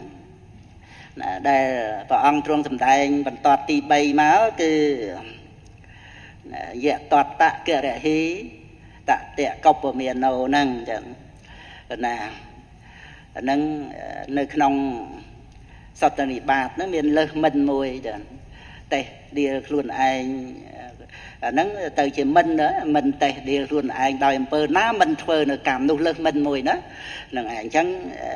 ដែលព្រះអង្គទ្រង់សម្ដែងបន្តទី3មកគឺយៈតតករហិតតកបមេណោហ្នឹងចឹងណាអាហ្នឹងនៅក្នុងសតនិបាតហ្នឹងមានលើសមិនមួយចឹងតេះដៀលខ្លួនឯងអាហ្នឹងទៅជាមិនតេះដៀលខ្លួនឯងដោយអំពើណាមិនធ្វើនៅកម្មនោះលើសមិនមួយណាហ្នឹងឯងអញ្ចឹង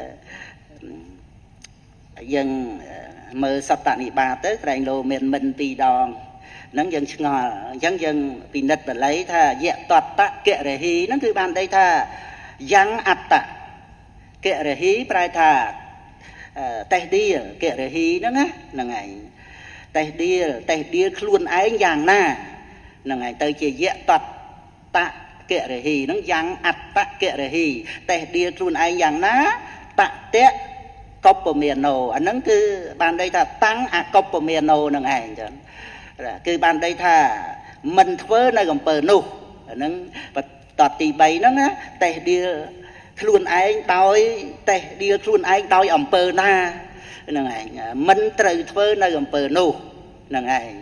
យើងមើលសតនិបាតទៅក្រែងលោមានមិន2ដងហ្នឹងយើងឆ្ងល់អញ្ចឹងយើងពិនិត្យបល័យថាយៈតតករហិហ្នឹងគឺបានន័យថាយ៉ាងអត្តករហិប្រែថាតេះដៀលករហិហ្នឹងហ្នឹងឯងតេះដៀលខ្លួនឯងយ៉ាងណាហ្នឹងឯងទៅជាយៈតតករហិហ្នឹងយ៉ាងអត្តករហិតេះដៀលខ្លួនឯងយ៉ាងណាតតកបមេណោអាហ្នឹងគឺបានន័យថាតាំងអកបមេណោហ្នឹងឯងចឹងគឺបានន័យថាមិនធ្វើនៅអំពើនោះអាហ្នឹងតទី3ហ្នឹងណាតេះដៀលខ្លួនឯងដោយអំពើណាហ្នឹងឯងមិនត្រូវធ្វើនៅអំពើនោះហ្នឹងឯង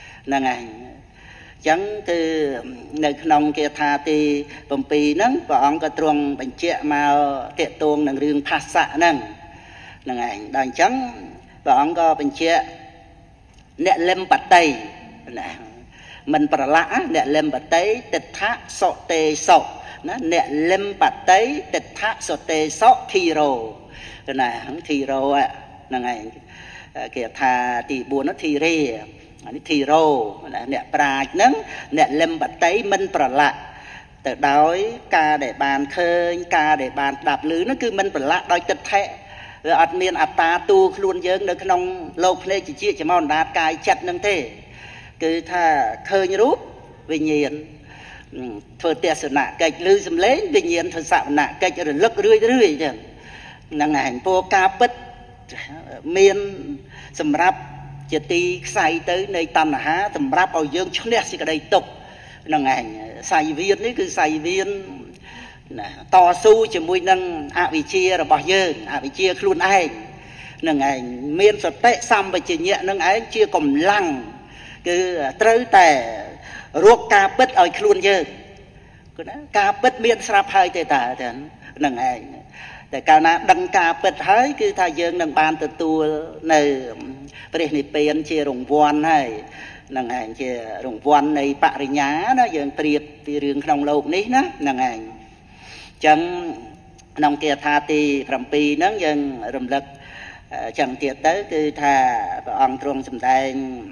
ចឹងគឺនៅក្នុងគាថាទី7ហ្នឹងព្រះអង្គក៏ទ្រង់បញ្ជាក់មកទាក់ទងនឹងរឿងផស្សៈហ្នឹងឯងដល់អញ្ចឹងព្រះអង្គក៏បញ្ជាក់អ្នកលិមបតីណាមិនប្រឡាក់អ្នកលិមបតីទិដ្ឋៈសុតេសុណាអ្នកលិមបតីទិដ្ឋៈសុតេសុធីរោណាធីរោហ្នឹងឯងគេថាទី4នោះធីរេនេះធីរោណាអ្នកប្រាជ្ញហ្នឹងអ្នកលិមបតីមិនប្រឡាក់ទៅដោយការដែលបានឃើញការដែលបានស្ដាប់ឮហ្នឹងគឺមិនប្រឡាក់ដោយទិដ្ឋិវាអត់មានអត្តាទូខ្លួនយើងនៅក្នុងលោកភ្នែកជាចំអណ្ដាតកាយចិត្តហ្នឹងទេគឺថាឃើញរូបវិញ្ញាណធ្វើទេសនកិច្ចឬសំឡេងវិញ្ញាណធ្វើសវនកិច្ចរលឹករឿយចឹងហ្នឹងឯងពោលការពិតមានសម្រាប់ជាទីខ្សែទៅនៃតណ្ហាសម្រាប់ឲ្យយើងឈ្នះសេចក្តីទុក្ខហ្នឹងឯងសៃវៀននេះគឺសៃវៀនណាតស៊ូជាមួយនឹងអវិជ្ជារបស់យើងអវិជ្ជាខ្លួនឯងនឹងឯងមានសតិសម្បជញ្ញៈនឹងឯងជាកម្លាំងគឺត្រូវតែរកការពិតឲ្យខ្លួនយើងគឺណាការពិតមានស្រាប់ហើយទេតានឹងឯងតែកាលណាដឹងការពិតហើយគឺថាយើងនឹងបានទទួលនៅព្រះនិព្វានជារង្វាន់ហើយនឹងឯងជារង្វាន់នៃបរិញ្ញាណាយើងប្រៀបពីរឿងក្នុងលោកនេះណានឹងឯងចឹងក្នុងគាថាទី7ហ្នឹងយើងរំលឹកចឹងទៀតទៅគឺថាព្រះអង្គទ្រង់សម្ដែង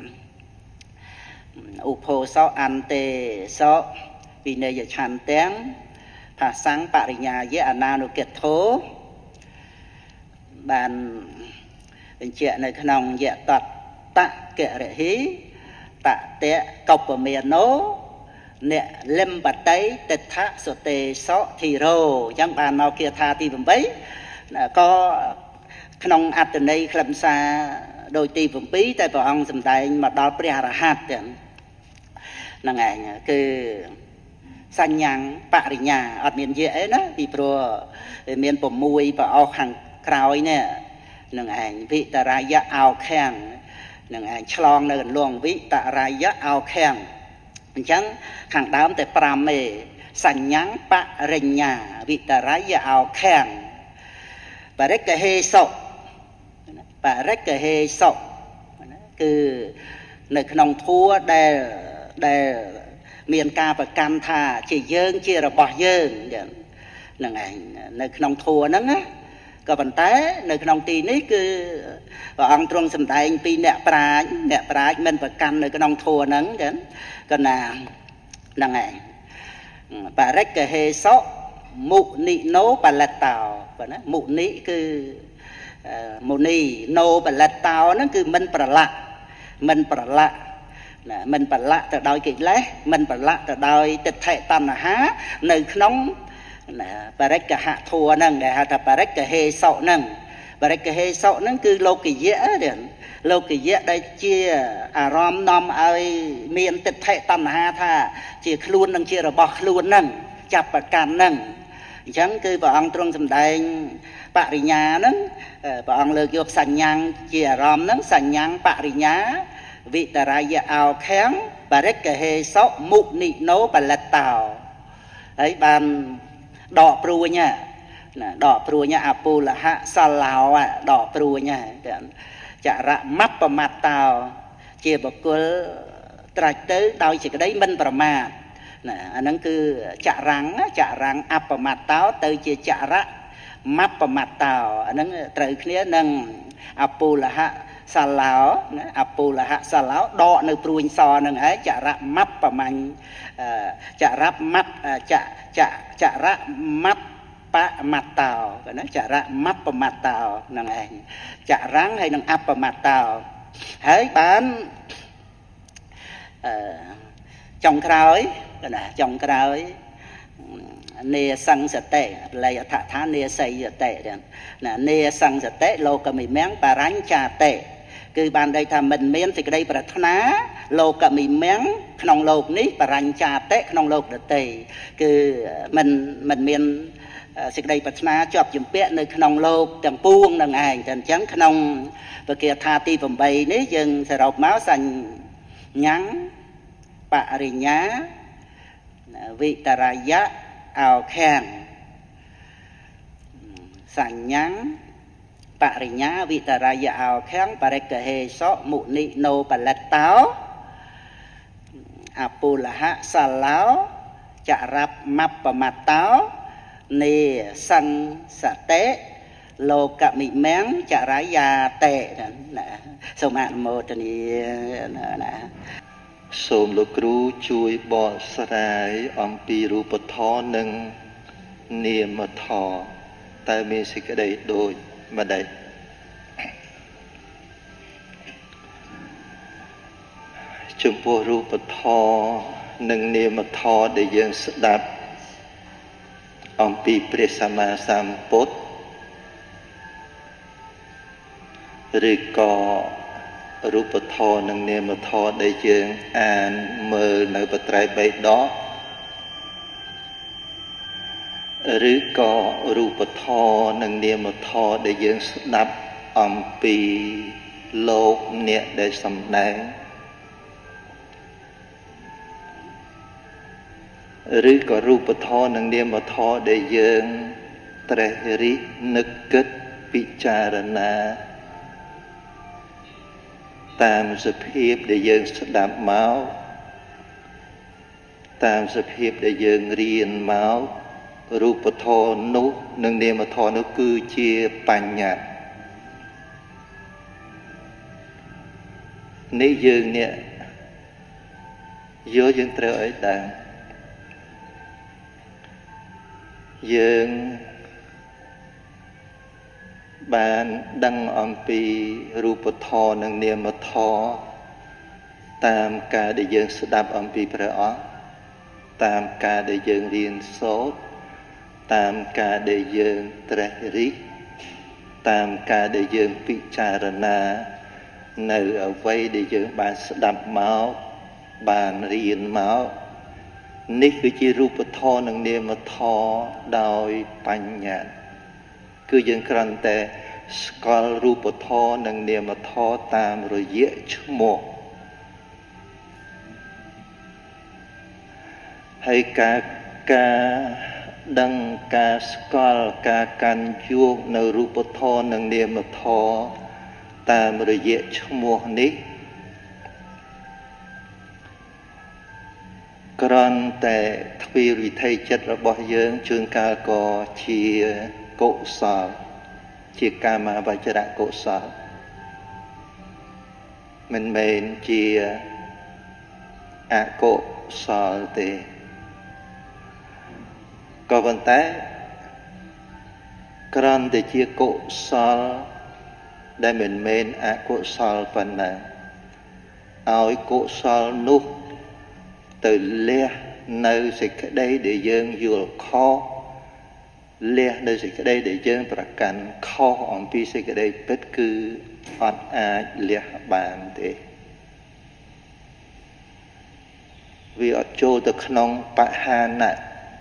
ឧបោសថអន្តេសោវិនយឆន្ទាំងផាសੰបរិញ្ញាយៈអនានុកិទ្ធោបានបញ្ជាក់នៅក្នុងយៈតតករហិតតកបមេណោអ្នកលិមបតីទិដ្ឋៈសុតេសុធីរោអញ្ចឹងបានមកគាថាទី8ក៏ក្នុងអត្តន័យខ្លឹមសារដោយទី7តែព្រះអង្គសម្ដែងមកដល់ព្រះអរហន្តហ្នឹងឯងគឺសញ្ញាបរិញ្ញាអត់មានយៈអីណាពីព្រោះមាន6ប្រអស់ខាងក្រោយនេះហ្នឹងឯងវិតរាយៈអោខាំងហ្នឹងឯងឆ្លងនៅកន្លងវិតរាយៈអោខាំងអញ្ចឹងខាងដើមតែ5ទេសញ្ញាបរិញ្ញាវិតរាយៈអោខាំងបរិកហេសុបរិក្ខហេសុគឺនៅក្នុងធัวដែលមានការប្រកាន់ថាជាយើងជារបស់យើងចឹងហ្នឹងឯងនៅក្នុងធัวហ្នឹងណាក៏ប៉ុន្តែនៅក្នុងទីនេះគឺព្រះអង្គទ្រង់សម្ដែងពីអ្នកប្រាជ្ញមិនប្រកាន់នៅក្នុងធัวហ្នឹងចឹងក៏ណាហ្នឹងឯងបរិក្ខហេសុមុនិណោបលិតោប៉ុណ្ណាមុនិគឺមុនីណោបលិតោហ្នឹងគឺមិនប្រឡាក់ណាមិនប្រឡាក់ទៅដោយកិលេសមិនប្រឡាក់ទៅដោយទិដ្ឋិតណ្ហានៅក្នុងបរិក្ខហធัวហ្នឹងដែលហៅថាបរិក្ខហេសុហ្នឹងបរិក្ខហេសុហ្នឹងគឺលោកយៈទេលោកយៈដែលជាអារម្មណ៍នាំឲ្យមានទិដ្ឋិតណ្ហាថាជាខ្លួននឹងជារបស់ខ្លួនហ្នឹងចាប់ប្រកាន់ហ្នឹងអញ្ចឹងគឺព្រះអង្គទ្រង់សម្ដែងបរិញ្ញាហ្នឹងព្រះអង្គលើកយកសញ្ញាជាអារម្មណ៍ហ្នឹងសញ្ញាបរិញ្ញាវិតរាយអោខាំងបរិក្ខហេសុមុនិណោបលិតោហើយបានដកព្រួញណាដកព្រួញអពលហៈសឡោដកព្រួញចរៈមត្តមត្តោជាបុគ្គលត្រាច់ទៅដោយសេចក្តីមិនប្រមាទណាអាហ្នឹងគឺចរាំងអបមត្តោទៅជាចរៈមត្តមត្តោអាហ្នឹងត្រូវគ្នានឹងអពលហៈសាឡោណាអពលហៈសាឡោដកនៅព្រួញសនឹងឯងចរៈមត្តប្រមាញ់ចរៈមត្តចរៈមត្តបមត្តោណាចរៈមត្តបមត្តោនឹងឯងចរាំងហើយនឹងអបមត្តោហើយបានចុងក្រោយណាចុងក្រោយនេសង្សតិលយថាថានេសយតិណានេសង្សតិលោកមិមង្គបរញ្ចាតិគឺបានន័យថាមិនមានសេចក្តីប្រាថ្នាលោកមិមង្គក្នុងលោកនេះបរញ្ចាតិក្នុងលោកដទៃគឺមិនមានសេចក្តីប្រាថ្នាជាប់ជំពាក់នៅក្នុងលោកទាំងពួងនឹងឯងតែអញ្ចឹងក្នុងពគាថាទី8នេះយើងសរុបមកសញ្ញាបរិញ្ញាវិតរាយៈអោខាំងសញ្ញាបរិញ្ញាវិតរាយៈអោខាំងបរិក្ខហេសុមុនិណោបលិតោអពលហៈសាឡោចរាប់មបមត្តោនេសង្សតិលោកមិមង្គចរាយាតិណាសូមអនុមោទនាណាសូមលោកគ្រូជួយបកស្រាយអំពីរូបធម៌និងនាមធម៌តែមានសេចក្តីដូចម្ដេចចំពោះរូបធម៌និងនាមធម៌ដែលយើងស្ដាប់អំពីព្រះសម្មាសម្ពុទ្ធឬក៏រូបធម៌និងនាមធម៌ដែលយើងអានមើលនៅបត្រៃបិដកឬក៏រូបធម៌និងនាមធម៌ដែលយើងស្ដាប់អំពីលោកអ្នកដែលសម្ដែងឬក៏រូបធម៌និងនាមធម៌ដែលយើងត្រេះរិះនឹកគិតពិចារណាតាមសភាពដែលយើងស្ដាប់មកតាមសភាពដែលយើងរៀនមករូបធម៌នោះនិងនាមធម៌នោះគឺជាបញ្ញត្តិនេះយើងអ្នកយកយើងត្រូវឲ្យដឹងយើងបានដឹងអំពីរូបធម៌និងនាមធម៌តាមការដែលយើងស្ដាប់អំពីព្រះអង្គតាមការដែលយើងរៀនសូត្រតាមការដែលយើងត្រេះរិះតាមការដែលយើងពិចារណានៅអ្វីដែលយើងបានស្ដាប់មកបានរៀនមកនេះគឺជារូបធម៌និងនាមធម៌ដោយបញ្ញត្តិគឺយើងគ្រាន់តែស្គាល់រូបធម៌និងនាមធម៌តាមរយៈឈ្មោះហើយការដឹងការស្គាល់ការកាន់យកនៅរូបធម៌និងនាមធម៌តាមរយៈឈ្មោះនេះគ្រាន់តែទ្វេវិធ័យចិត្តរបស់យើងជួនកាលក៏ជាកុសលជាកាមវចរៈកុសលមិនមែនជាអកុសលទេក៏ប៉ុន្តែគ្រាន់តែជាកុសលដែលមិនមែនអកុសលប៉ុណ្ណាឲ្យកុសលនោះទៅលះនៅសេចក្តីដែលយើងយល់ខុសលះនៅសេចក្តីដែលយើងប្រកាន់ខុសអំពីសេចក្តីពិតគឺអត់អាចលះបានទេវាអត់ចូលទៅក្នុងបហានៈ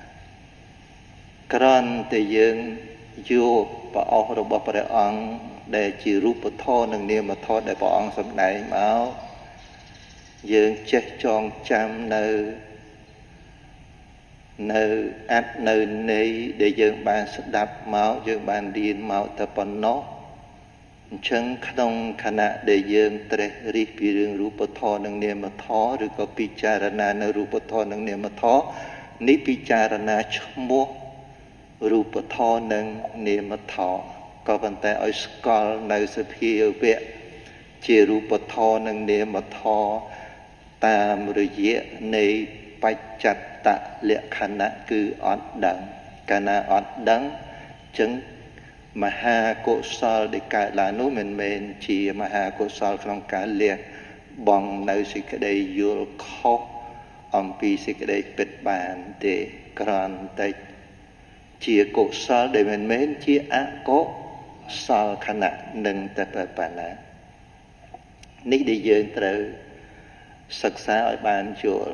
គ្រាន់តែយើងយកប្រអស់របស់ព្រះអង្គដែលជារូបធម៌និងនាមធម៌ដែលព្រះអង្គសម្ដែងមកយើងចេះចងចាំនៅអត្ថនៅន័យដែលយើងបានស្ដាប់មកយើងបានរៀនមកតែប៉ុណ្ណោះអញ្ចឹងក្នុងខណៈដែលយើងត្រេះរិះពីរឿងរូបធម៌និងនាមធម៌ឬក៏ពិចារណានៅរូបធម៌និងនាមធម៌នេះពិចារណាឈ្មោះរូបធម៌និងនាមធម៌ក៏ប៉ុន្តែឲ្យស្គាល់នៅសភាវៈជារូបធម៌និងនាមធម៌តាមរយៈនៃបច្ចតលក្ខណៈគឺអត់ដឹងកាលណាអត់ដឹងចឹងមហាកុសលដែលកើតឡើងនោះមិនមែនជាមហាកុសលក្នុងការលះបង់នៅសេចក្តីយល់ខុសអំពីសេចក្តីពិតបានទេគ្រាន់តែជាកុសលដែលមិនមែនជាអកុសលខណៈនឹងតែប៉ុណ្ណានេះដែលយើងត្រូវសិក្សាឲ្យបានយល់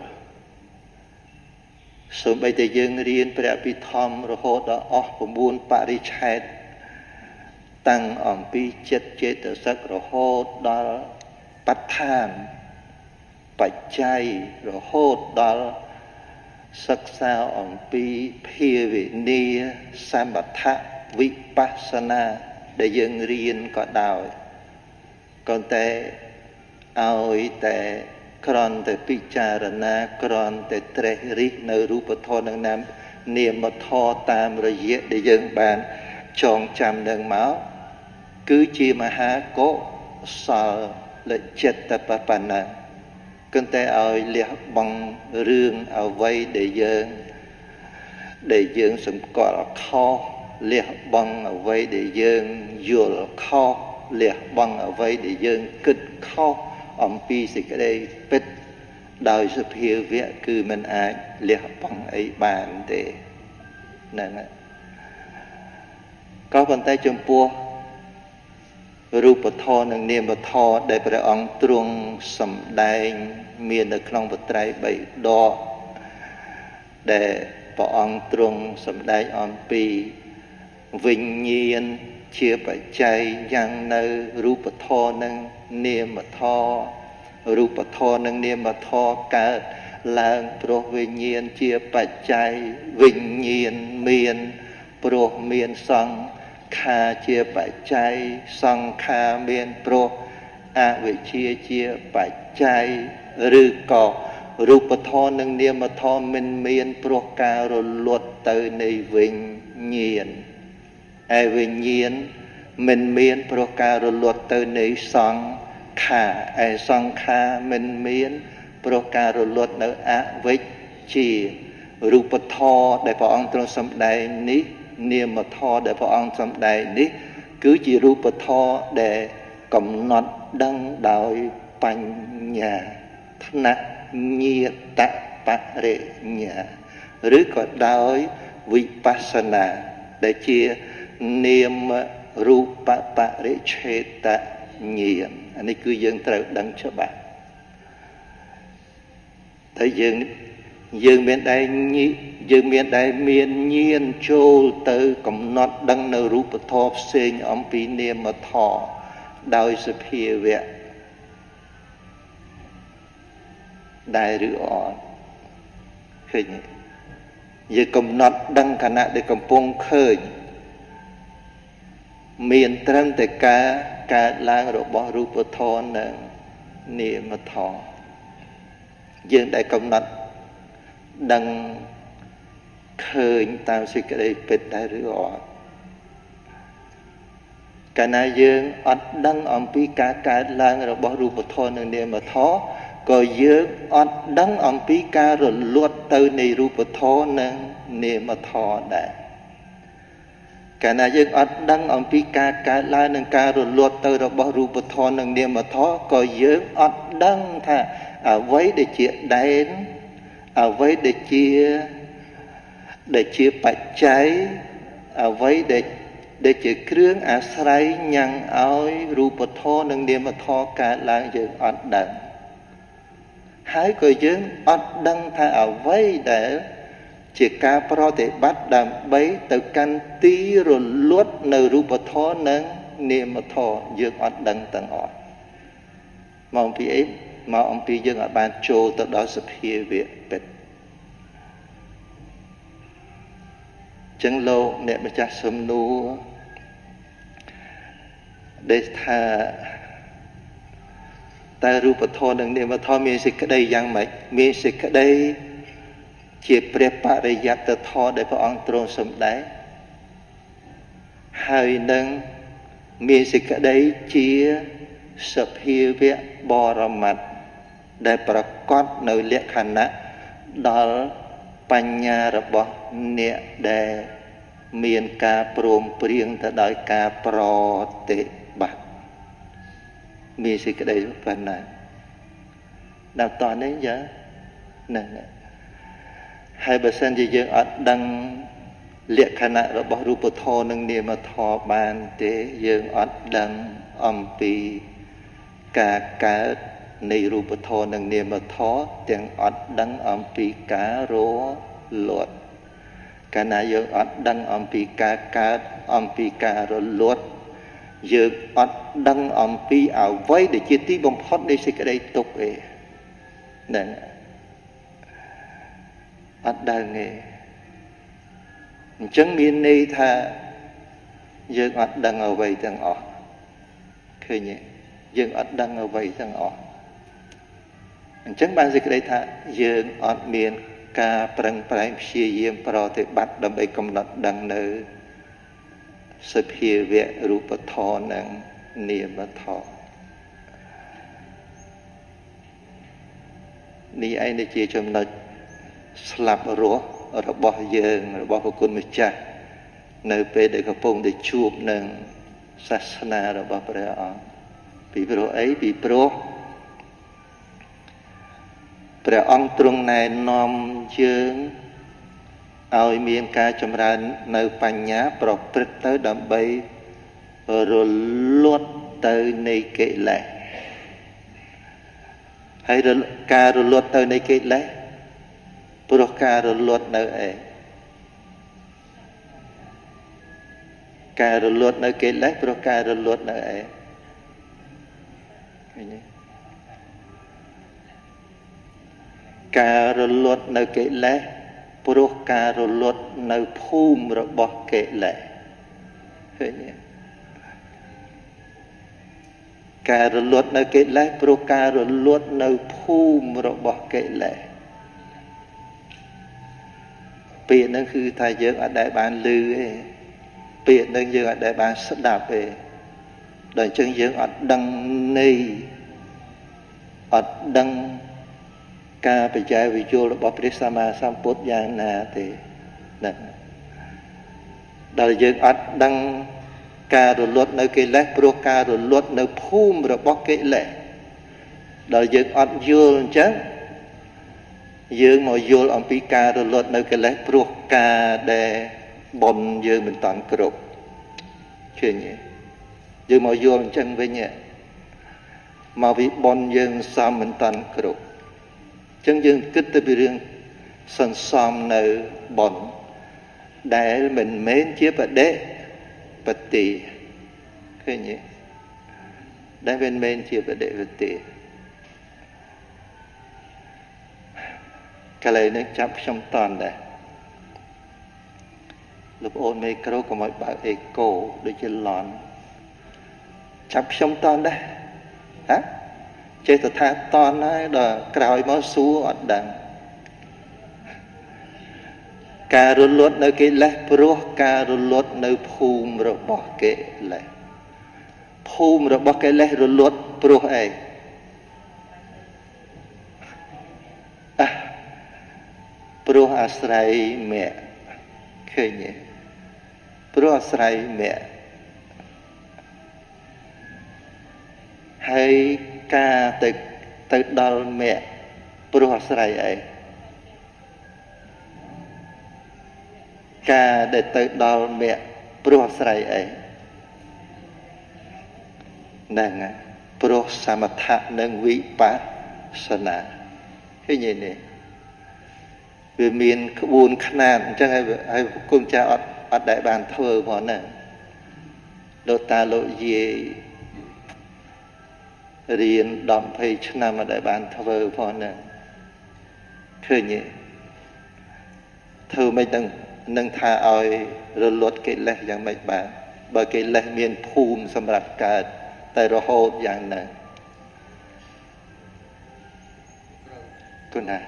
សូម្បីតែយើងរៀនព្រះអភិធម្មរហូតដល់អស់9បរិច្ឆេទតាំងអំពីចិត្តចេតសិករហូតដល់បដ្ឋានបច្ច័យរហូតដល់សិក្សាអំពីភាវនាសម្បថវិបស្សនាដែលយើងរៀនក៏ដោយក៏តែឲ្យតែគ្រាន់តែពិចារណាគ្រាន់តែត្រេះរិះនៅរូបធម៌និងនាមធម៌តាមរយៈដែលយើងបានចងចាំនឹងមកគឺជាមហាកុសលចិត្តតែប៉ុណ្ណាគន្តែឲ្យលះបង់រឿងអ្វីដែលយើងសម្គាល់ខុសលះបង់អ្វីដែលយើងយល់ខុសលះបង់អ្វីដែលយើងគិតខុសអំពីសេចក្តីពិតដោយសភាវៈគឺមិនអាចលះបង់អីបានទេហ្នឹងហើយក៏ប៉ុន្តែចំពោះរូបធម៌និងនាមធម៌ដែលព្រះអង្គទ្រង់សម្ដែងមាននៅក្នុងបត្រៃ3ដកដែលព្រះអង្គទ្រង់សម្ដែងអំពីវិញ្ញាណជាបច្ច័យយ៉ាងនៅរូបធម៌និងនាមធម៌រូបធម៌និងនាមធម៌កើតឡើងព្រោះវិញ្ញាណជាបច្ច័យវិញ្ញាណមានព្រោះមានសង្ខារជាបច្ច័យសង្ខារមានព្រោះអវិជ្ជាជាបច្ច័យឬក៏រូបធម៌និងនាមធម៌មិនមានព្រោះការរលត់ទៅនៃវិញ្ញាណឯវិញ្ញាណមិនមានព្រោះការរលត់ទៅនៃសង្ខារឯសង្ខារមិនមានព្រោះការរលត់នៅអវិជ្ជារូបធម៌ដែលព្រះអង្គទ្រង់សម្ដែងនេះនាមធម៌ដែលព្រះអង្គសម្ដែងនេះគឺជារូបធម៌ដែលកំណត់ដឹងដោយបញ្ញាថ្នាក់ញាតបរិញ្ញាឬក៏ដោយវិបស្សនាដែលជានាមរូបបរិច្ឆេទញ្ញាណអានេះគឺយើងត្រូវដឹងច្បាស់តែយើងមានដែលមានញាណចូលទៅកំណត់ដឹងនៅរូបធម៌ផ្សេងអំពីនាមធម៌ដោយសភាវៈដែរឬអត់ឃើញយើងកំណត់ដឹងខណៈដែលកំពុងឃើញ miền trăng để cả lang rồi bỏ rùa bờ thọ nè niệm mà thọ dương đại công nát đăng khơi tao suy cái đây bệt đại rửa cả na dương ắt đăng ông pi cả lang rồi bỏ rùa bờ thọ nè niệm mà thọ rồi dương ắt đăng ông pi cả rồi luốt từ này rùa bờ thọ nè niệm mà thọ đại cả na dương ắt đăng ông pi cả lang nè cả rồi luốt từ rồi bỏ rùa bờ thọ nè niệm mà thọ rồi dương ắt đăng thà ở với để chia đến ở với để chia bạch cháy ở với để chia krương à sấy nhang áo rupa tho nâng niệm mà tho cả làng dương ắt đăng hãy coi dương ắt đăng tha ở với để chia ca pro để bắt đàm bấy từ căn tí rồi luốt nơi rupa tho nâng niệm mà tho dương ắt đăng tầng ọt mong bị ếm mà ông bị dân ở bàn trô tới đó sập hia việc bệt chẳng lâu nè mà cha sớm nu để tha ta ru bát thọ đừng nè mà thọ miên sĩ cái đây giang mày miên sĩ cái đây chỉ prepare để giặt tờ thọ để phải ăn trôn sớm đấy hai nâng miên sĩ cái đây chia sập hia việc bò ra mặt đểประกอบในលក្ខណៈដល់បញ្ញារបស់អ្នកដែលមានការព្រមព្រៀងទៅដោយការប្រតិបត្តិមានសេចក្តីប៉ុណ្ណាដល់តនេះយើហ្នឹងហើយបើសិនជាយើងអត់ដឹងលក្ខណៈរបស់រូបធម៌និងនាមធម៌បានទេយើងអត់ដឹងអំពីការកើតនៃរូបធម៌និងនាមធម៌ទាំងអត់ដឹងអំពីការរលត់កាលណាយើងអត់ដឹងអំពីការកើតអំពីការរលត់យើងអត់ដឹងអំពីអ្វីដែលជាទីបំផុតនៃសេចក្តីទុក្ខឯហ្នឹងអត់ដឹងទេអញ្ចឹងមានន័យថាយើងអត់ដឹងអ្វីទាំងអស់ឃើញទេយើងអត់ដឹងអ្វីទាំងអស់អញ្ចឹងបានសេចក្តីថាយើងអត់មានការប្រឹងប្រែងព្យាយាមប្រតិបត្តិដើម្បីកំណត់ដឹងនៅសភាវៈរូបធម៌និងនាមធម៌នេះឯងជាចំណុចស្លាប់រស់របស់យើងរបស់ព្រះគុណម្ចាស់នៅពេលដែលកំពុងតែជួបនឹងសាសនារបស់ព្រះអង្គពីព្រោះអីពីព្រោះព្រះអង្គទ្រង់ណែនាំយើងឲ្យមានការចម្រើននៅបញ្ញាប្រព្រឹត្តទៅដើម្បីរលត់ទៅនៃកិលេសហើយការរលត់ទៅនៃកិលេសព្រោះការរលត់នៅឯការរលត់នៅកិលេសព្រោះការរលត់នៅឯឃើញទេការរលត់នៅកិលេសព្រោះការរលត់នៅភូមិរបស់កិលេសឃើញទេការរលត់នៅកិលេសព្រោះការរលត់នៅភូមិរបស់កិលេសពាក្យហ្នឹងគឺថាយើងអត់ដែលបានឮទេពាក្យហ្នឹងយើងអត់ដែលបានស្ដាប់ទេដល់អញ្ចឹងយើងអត់ដឹងន័យអត់ដឹងការបច្ច័យវិយលរបស់ព្រះសម្មាសម្ពុទ្ធយ៉ាងណាទេហ្នឹងដល់យើងអត់ដឹងការរលត់នៅកិលេសព្រោះការរលត់នៅភូមិរបស់កិលេសដល់យើងអត់យល់អញ្ចឹងយើងមកយល់អំពីការរលត់នៅកិលេសព្រោះការដែលបុណ្យយើងមិនតាន់គ្រប់ឃើញទេយើងមកយល់អញ្ចឹងវិញមកវិបុណ្យយើងសមមិនតាន់គ្រប់អញ្ចឹងយើងគិតទៅពីរឿងសន្សំនៅបុណ្យដែលមិនមែនជាបដិបត្តិឃើញទេដែលមិនមែនជាបដិបត្តិកន្លែងនេះចាប់ខ្ញុំតន់ដែរលោកប្អូនមេក្រូកុំឲ្យបើកអេកូដូចជាឡន់ចាប់ខ្ញុំតន់ដែរហ៎ចេះតែថាតន់ហើយដល់ក្រោយមកសួរអត់ដឹងការរលត់នៅកិលេសព្រោះការរលត់នៅភូមិរបស់កិលេសភូមិរបស់កិលេសរលត់ព្រោះអីព្រោះអាស្រ័យមគ្គឃើញទេព្រោះអាស្រ័យមគ្គហើយការទៅដល់មគ្គព្រោះអាស្រ័យអីការដែលទៅដល់មគ្គព្រោះអាស្រ័យអីហ្នឹងហើយព្រោះសមថៈនិងវិបស្សនាឃើញទេវាមានក្បួនខ្នាតអញ្ចឹងហើយគុំចាស់អត់ដែលបានធ្វើផងណាលោកតាលោកយាយរៀន10 20ឆ្នាំអត់ដែលបានធ្វើផងណាឃើញទេធ្វើមិននឹងថាឲ្យរលត់កិលេសយ៉ាងម៉េចបានបើកិលេសមានភូមិសម្រាប់កើតតែរហូតយ៉ាងណាគណា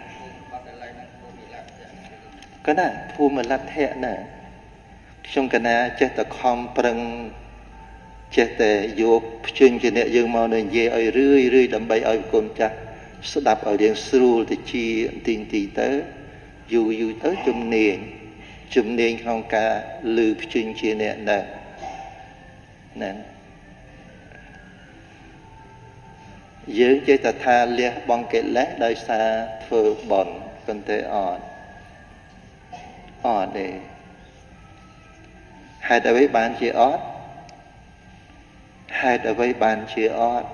កណាភូមិលទ្ធៈណាខ្ញុំកណាចេះតែខំប្រឹងចេះតែយកភ្ជិញជាអ្នកយើងមកនិយាយឲ្យរឿយដើម្បីឲ្យកូនចាស់ស្ដាប់ឲ្យរៀងស្រួលទៅជាទីទៅយូរទៅជំនាញក្នុងការឮភ្ជិញជាអ្នកណាយើងចេះតែថាលះបង់កិលេសដោយសារធ្វើបុណ្យប៉ុន្តែអត់ទេហេតុអ្វីបានជាអត់ហេតុអ្វីបានជាអត់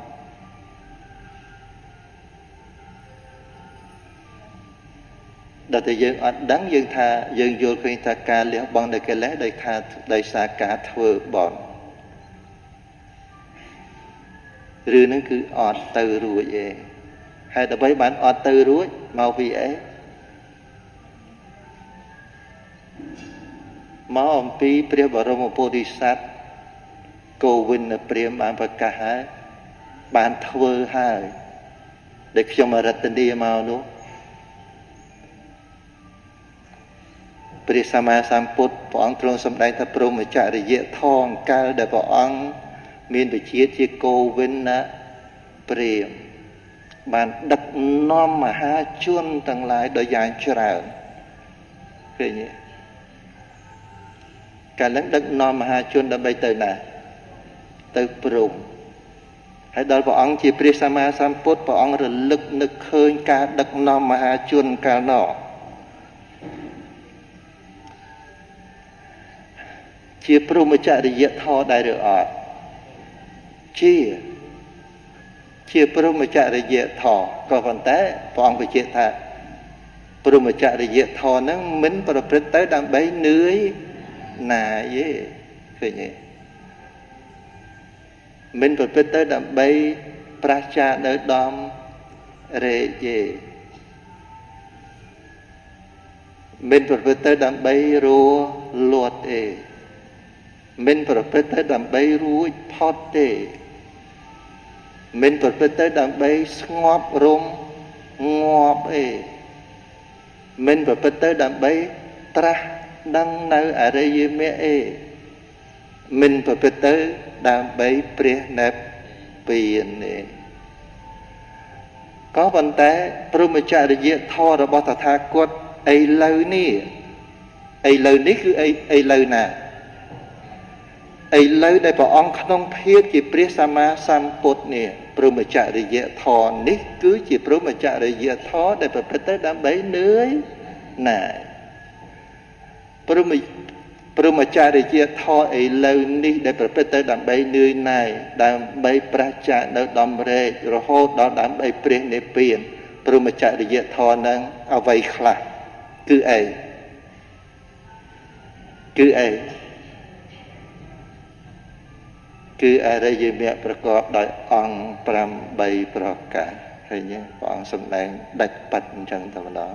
ដល់តែយើងអត់ដឹងយើងថាយើងយល់ឃើញថាការលះបង់នៃកិលេសដោយសារការធ្វើបុណ្យឬនឹងគឺអត់ទៅរួចឯងហេតុអ្វីបានអត់ទៅរួចមកពីអីមកអំពីព្រះបរមពុទ្ធិសត្វគោវិនព្រាហ្មណ៍បានប្រកាសហើយបានធ្វើហើយដែលខ្ញុំរតនាមកនោះព្រះសម្មាសម្ពុទ្ធព្រះអង្គទ្រង់សម្ដែងថាព្រហ្មចរិយធម៌កាលដែលព្រះអង្គមានវិជាជាគោវិនព្រាហ្មណ៍បានដឹកនាំមហាជនទាំងឡាយដោយយ៉ាងច្រើនឃើញទេកាលនឹងដឹកនាំមហាជនដើម្បីទៅណាទៅព្រហ្មហើយដល់ព្រះអង្គជាព្រះសម្មាសម្ពុទ្ធព្រះអង្គរលឹកនឹកឃើញការដឹកនាំមហាជនកាលនោះជាព្រហ្មចរិយធម៌ដែរឬអត់ជាព្រហ្មចរិយធម៌ក៏ប៉ុន្តែព្រះអង្គបញ្ជាក់ថាព្រហ្មចរិយធម៌ហ្នឹងមិនប្រព្រឹត្តទៅដើម្បីនឿយណាយទេឃើញទេមិនប្រព្រឹត្តទៅដើម្បីប្រះចានៅដំរែកទេមិនប្រព្រឹត្តទៅដើម្បីរលត់ទេមិនប្រព្រឹត្តទៅដើម្បីរួចផុតទេមិនប្រព្រឹត្តទៅដើម្បីស្ងប់រំងាប់ទេមិនប្រព្រឹត្តទៅដើម្បីត្រាស់ដឹងនៅអរិយមគ្គទេមិនប្រព្រឹត្តទៅដើម្បីព្រះនិព្វានទេក៏ប៉ុន្តែព្រហ្មចរិយធម៌របស់តថាគតឥឡូវនេះគឺឥឡូវណាឥឡូវដែលព្រះអង្គក្នុងភាពជាព្រះសម្មាសម្ពុទ្ធនេះព្រហ្មចរិយធម៌នេះគឺជាព្រហ្មចរិយធម៌ដែលប្រព្រឹត្តទៅដើម្បីនឿយណាយព្រហ្មចរិយធម៌ឥឡូវនេះដែលប្រព្រឹត្តទៅដើម្បីនឿយណាយដើម្បីប្រះចាកនៅដំរែករហូតដល់ដើម្បីព្រះនិព្វានព្រហ្មចរិយធម៌នឹងអ្វីខ្លះគឺអីគឺអរិយមគ្គប្រកបដោយអង្គ8ប្រការឃើញទេព្រះអង្គសម្ដែងដាច់ប៉ាត់អញ្ចឹងតែម្ដង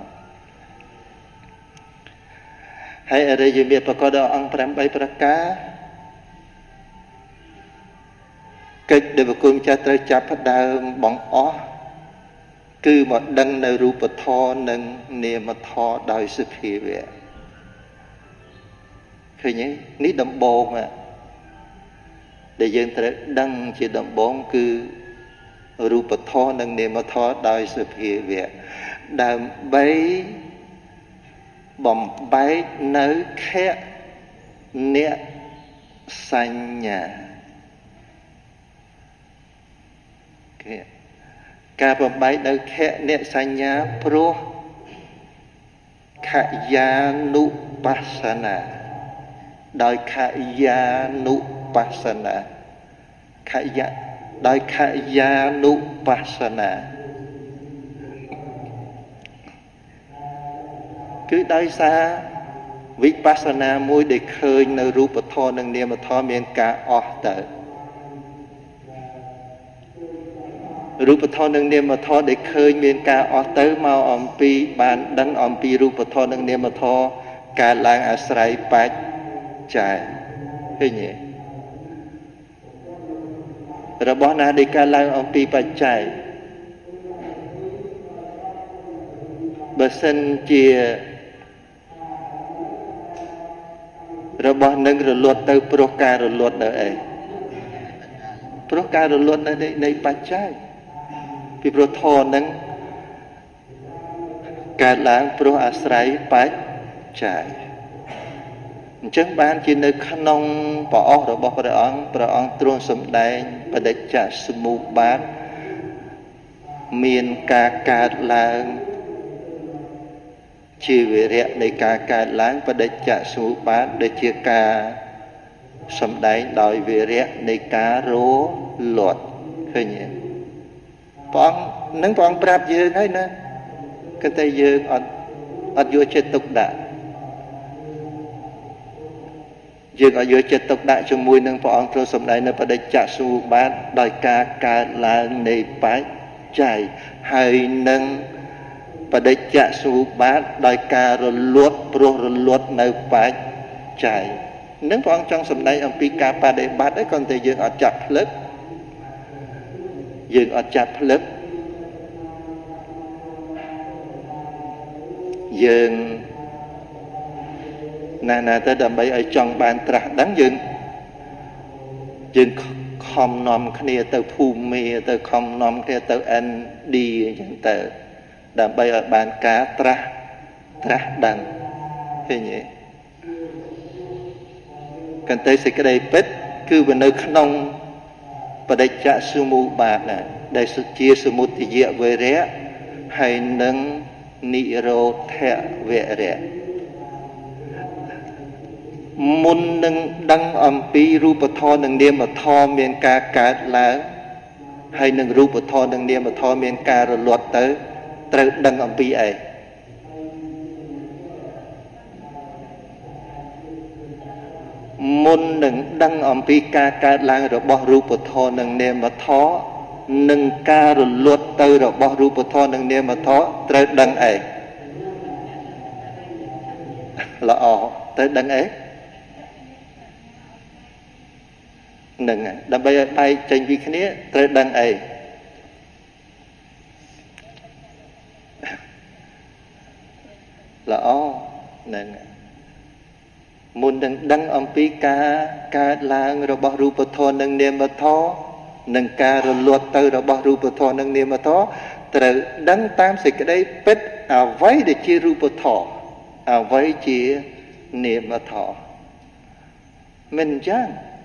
ហើយអរិយមគ្គប្រកបដោយអង្គ8ប្រការកិច្ចដែលប្រគុណចាស់ត្រូវចាប់ផ្ដើមបងអស់គឺមកដឹងនៅរូបធម៌និងនាមធម៌ដោយសភាវៈឃើញទេនេះដំបូងដែលយើងត្រូវដឹងជាដំបូងគឺរូបធម៌និងនាមធម៌ដោយសភាវៈដើម្បីបំបែកនៅខណៈសញ្ញាការបំបែកនៅខណៈសញ្ញាព្រោះខយានុបស្សនាដោយខយានុបស្សនាដោយខយានុបស្សនាគឺដោយសារវិបស្សនាមួយដែលឃើញនៅរូបធម៌និងនាមធម៌មានការអស់ទៅរូបធម៌និងនាមធម៌ដែលឃើញមានការអស់ទៅមកអំពីបានដឹងអំពីរូបធម៌និងនាមធម៌កើតឡើងអាស្រ័យបច្ច័យឃើញទេរបស់ណាដែលកើតឡើងអំពីបច្ច័យបើសិនជារបស់នឹងរលត់ទៅព្រោះការរលត់នៅអីព្រោះការរលត់នៃបច្ច័យពីព្រោះធម៌នឹងកើតឡើងព្រោះអាស្រ័យបច្ច័យអញ្ចឹងបានជានៅក្នុងព្រះអស់របស់ព្រះអង្គទ្រង់សម្ដែងបដិច្ចសមុប្បាទមានការកើតឡើងជាវិរៈនៃការកើតឡើងបដិច្ចសមុប្បាទដែលជាការសម្ដែងដោយវិរៈនៃការរលត់ឃើញទេព្រះអង្គប្រាប់យើងហើយណាគិតតែយើងអត់យកចិត្តទុកដាក់យើងឲ្យយកចិត្តទុកដាក់ជាមួយនឹងព្រះអង្គទ្រង់សម្ដែងនៅបដិច្ចសមុប្បាទដោយការកើតឡើងនៃបច្ច័យហើយនឹងបដិច្ចសមុប្បាទដោយការរលត់ព្រោះរលត់នៅបច្ច័យនឹងព្រះអង្គចង់សម្ដែងអំពីការបដិបត្តិឯងគ្រាន់តែយើងអត់ចាប់ផ្លឹកយើងណាទៅដើម្បីឲ្យចង់បានត្រាស់ដឹងយើងខំនាំគ្នាទៅភូមិទៅខំនាំគ្នាទៅ ND អញ្ចឹងទៅដើម្បីឲ្យបានការត្រាស់ដឹងឃើញទេកន្តែសេចក្តីពិតគឺវានៅក្នុងបដិច្ចសមុប្បាទណាដែលជាសមុទយវេរៈហើយនឹងនិរោធវេរៈមុននឹងដឹងអំពីរូបធម៌និងនាមធម៌មានការកើតឡើងហើយនឹងរូបធម៌និងនាមធម៌មានការរលត់ទៅត្រូវដឹងអំពីអីមុននឹងដឹងអំពីការកើតឡើងរបស់រូបធម៌និងនាមធម៌និងការរលត់ទៅរបស់រូបធម៌និងនាមធម៌ត្រូវដឹងអីល្អត្រូវដឹងអីនឹងដើម្បីឲ្យបែកចេញពីគ្នាត្រូវដឹងអីល្អនឹងមុននឹងដឹងអំពីការកើតឡើងរបស់រូបធម៌និងនាមធម៌និងការរលត់ទៅរបស់រូបធម៌និងនាមធម៌ត្រូវដឹងតាមសេចក្តីពិតអ្វីដែលជារូបធម៌អ្វីជានាមធម៌មិនអញ្ចឹង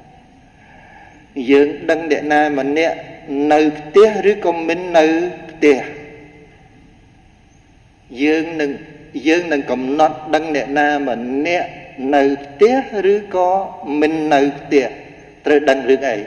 យើងដឹងអ្នកណាម្នាក់នៅផ្ទះឬក៏មិននៅផ្ទះយើងនឹងកំណត់ដឹងអ្នកណាម្នាក់នៅផ្ទះឬក៏មិននៅផ្ទះត្រូវដឹងរឿងអី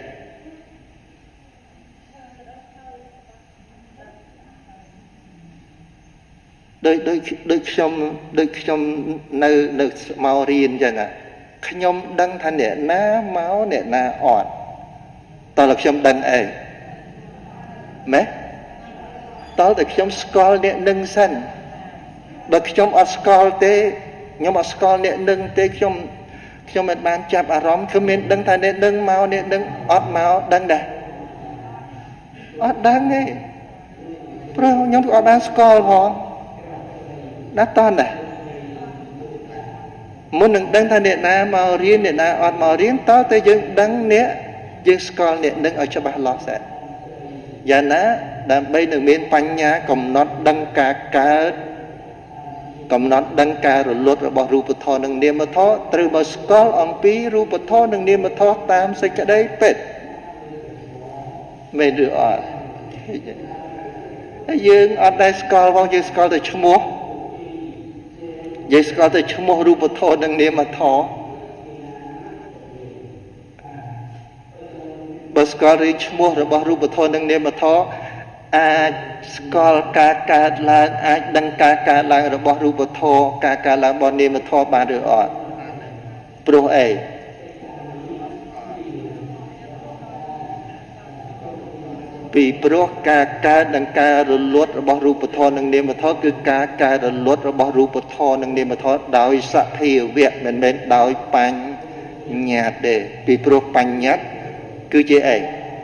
ដូចខ្ញុំនៅមករៀនអញ្ចឹងខ្ញុំដឹងថាអ្នកណាមកអ្នកណាអត់តើខ្ញុំដឹងអីម៉េចតើតែខ្ញុំស្គាល់អ្នកនឹងសិនបើខ្ញុំអត់ស្គាល់ទេខ្ញុំអត់ស្គាល់អ្នកនឹងទេខ្ញុំមិនបានចាប់អារម្មណ៍គឺមានដឹងថាអ្នកនឹងមកអ្នកនឹងអត់មកដឹងដែរអត់ដឹងទេព្រោះខ្ញុំក៏អត់បានស្គាល់ផងណាស់តោះណាមុននឹងដឹងថាអ្នកណាមករៀនអ្នកណាអត់មករៀនតើតែយើងដឹងអ្នកយើងស្គាល់អ្នកនឹងឲ្យច្បាស់លាស់ស្អីយ៉ាងណាដើម្បីនឹងមានបញ្ញាកំណត់ដឹងការកើតកំណត់ដឹងការរលត់របស់រូបធម៌និងនាមធម៌ត្រូវមកស្គាល់អំពីរូបធម៌និងនាមធម៌តាមសេចក្តីពិតមែនឬអត់យើងអត់ដែលស្គាល់ផងយើងស្គាល់តែឈ្មោះយើងស្គាល់តែឈ្មោះរូបធម៌និងនាមធម៌បើស្គាល់រីឈ្មោះរបស់រូបធម៌និងនាមធម៌អាចស្គាល់ការកើតឡើងអាចដឹងការកើតឡើងរបស់រូបធម៌ការកើតឡើងរបស់នាមធម៌បានឬអត់ព្រោះអីពីព្រោះការកើតនិងការរលត់របស់រូបធម៌និងនាមធម៌គឺការកើតរលត់របស់រូបធម៌និងនាមធម៌ដោយសភាវៈមិនមែនដោយបញ្ញត្តិទេពីព្រោះបញ្ញត្តិគឺជាអី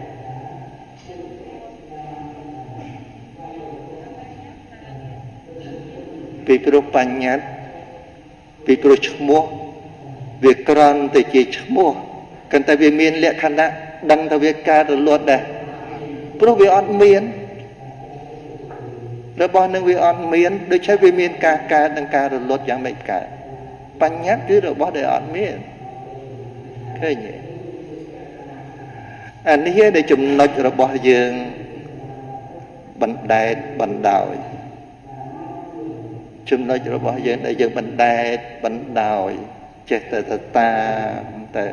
ពីព្រោះបញ្ញត្តិពីព្រោះឈ្មោះវាក្រន់តែជាឈ្មោះប៉ុន្តែវាមានលក្ខណៈដឹងថាវាកើតរលត់ដែរព្រោះវាអត់មានរបស់នឹងវាអត់មានដូច្នេះវាមានការកើតនិងការរលត់យ៉ាងម៉េចកើតបញ្ញត្តិគឺរបស់ដែលអត់មានឃើញទេអានេះដែលចំណុចរបស់យើងបណ្ដែតបណ្ដោយចំណុចរបស់យើងដែលយើងបណ្ដែតបណ្ដោយចេះតែតាមតែ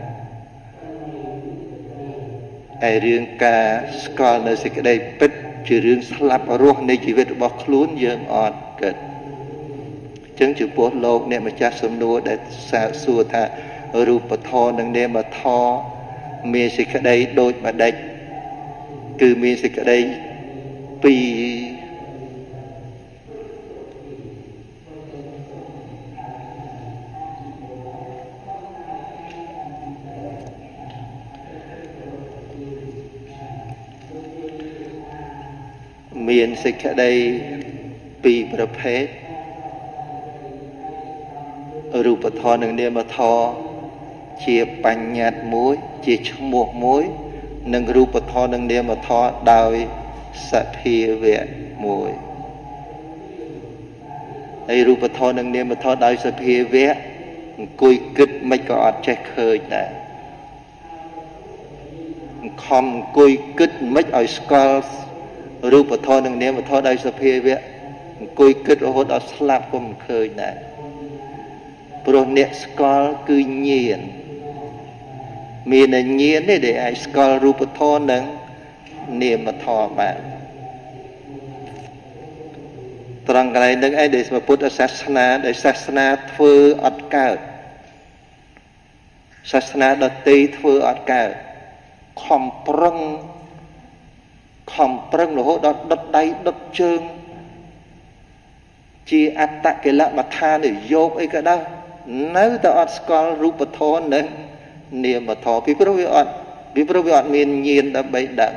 ឯរឿងការស្គាល់នៅសេចក្តីពិតជារឿងស្លាប់រស់នៃជីវិតរបស់ខ្លួនយើងអត់គិតអញ្ចឹងចំពោះលោកអ្នកម្ចាស់សំណួរដែលសាកសួរថារូបធម៌និងនាមធម៌មានសេចក្តីដូចម្ដេចគឺមានសេចក្តីពីរមានសេចក្តីពីរប្រភេទរូបធម៌និងនាមធម៌ជាបញ្ញត្តិមួយជាឈ្មោះមួយនិងរូបធម៌និងនាមធម៌ដោយសភាវៈមួយហើយរូបធម៌និងនាមធម៌ដោយសភាវៈអង្គុយគិតមិនក៏អត់ចេះឃើញដែរខំអង្គុយគិតមិនឲ្យស្គាល់រូបធម៌និងនាមធម៌ដោយសភាវៈអង្គុយគិតរហូតដល់ស្លាប់ក៏មិនឃើញដែរព្រោះអ្នកស្គាល់គឺញាណមានតែញាណទេដែលអាចស្គាល់រូបធម៌និងនាមធម៌បានត្រង់កន្លែងនឹងឯងដែលពុទ្ធសាសនាដែលសាសនាធ្វើអត់កើតសាសនាដទៃធ្វើអត់កើតខំប្រឹងរហូតដល់ដុតដៃដុតជើងជាអត្តកិលមថានយោបអីក៏ដោយនៅតែអត់ស្គាល់រូបធម៌និងនាមធម៌ពីព្រោះវាអត់មានញាណដើម្បីដឹង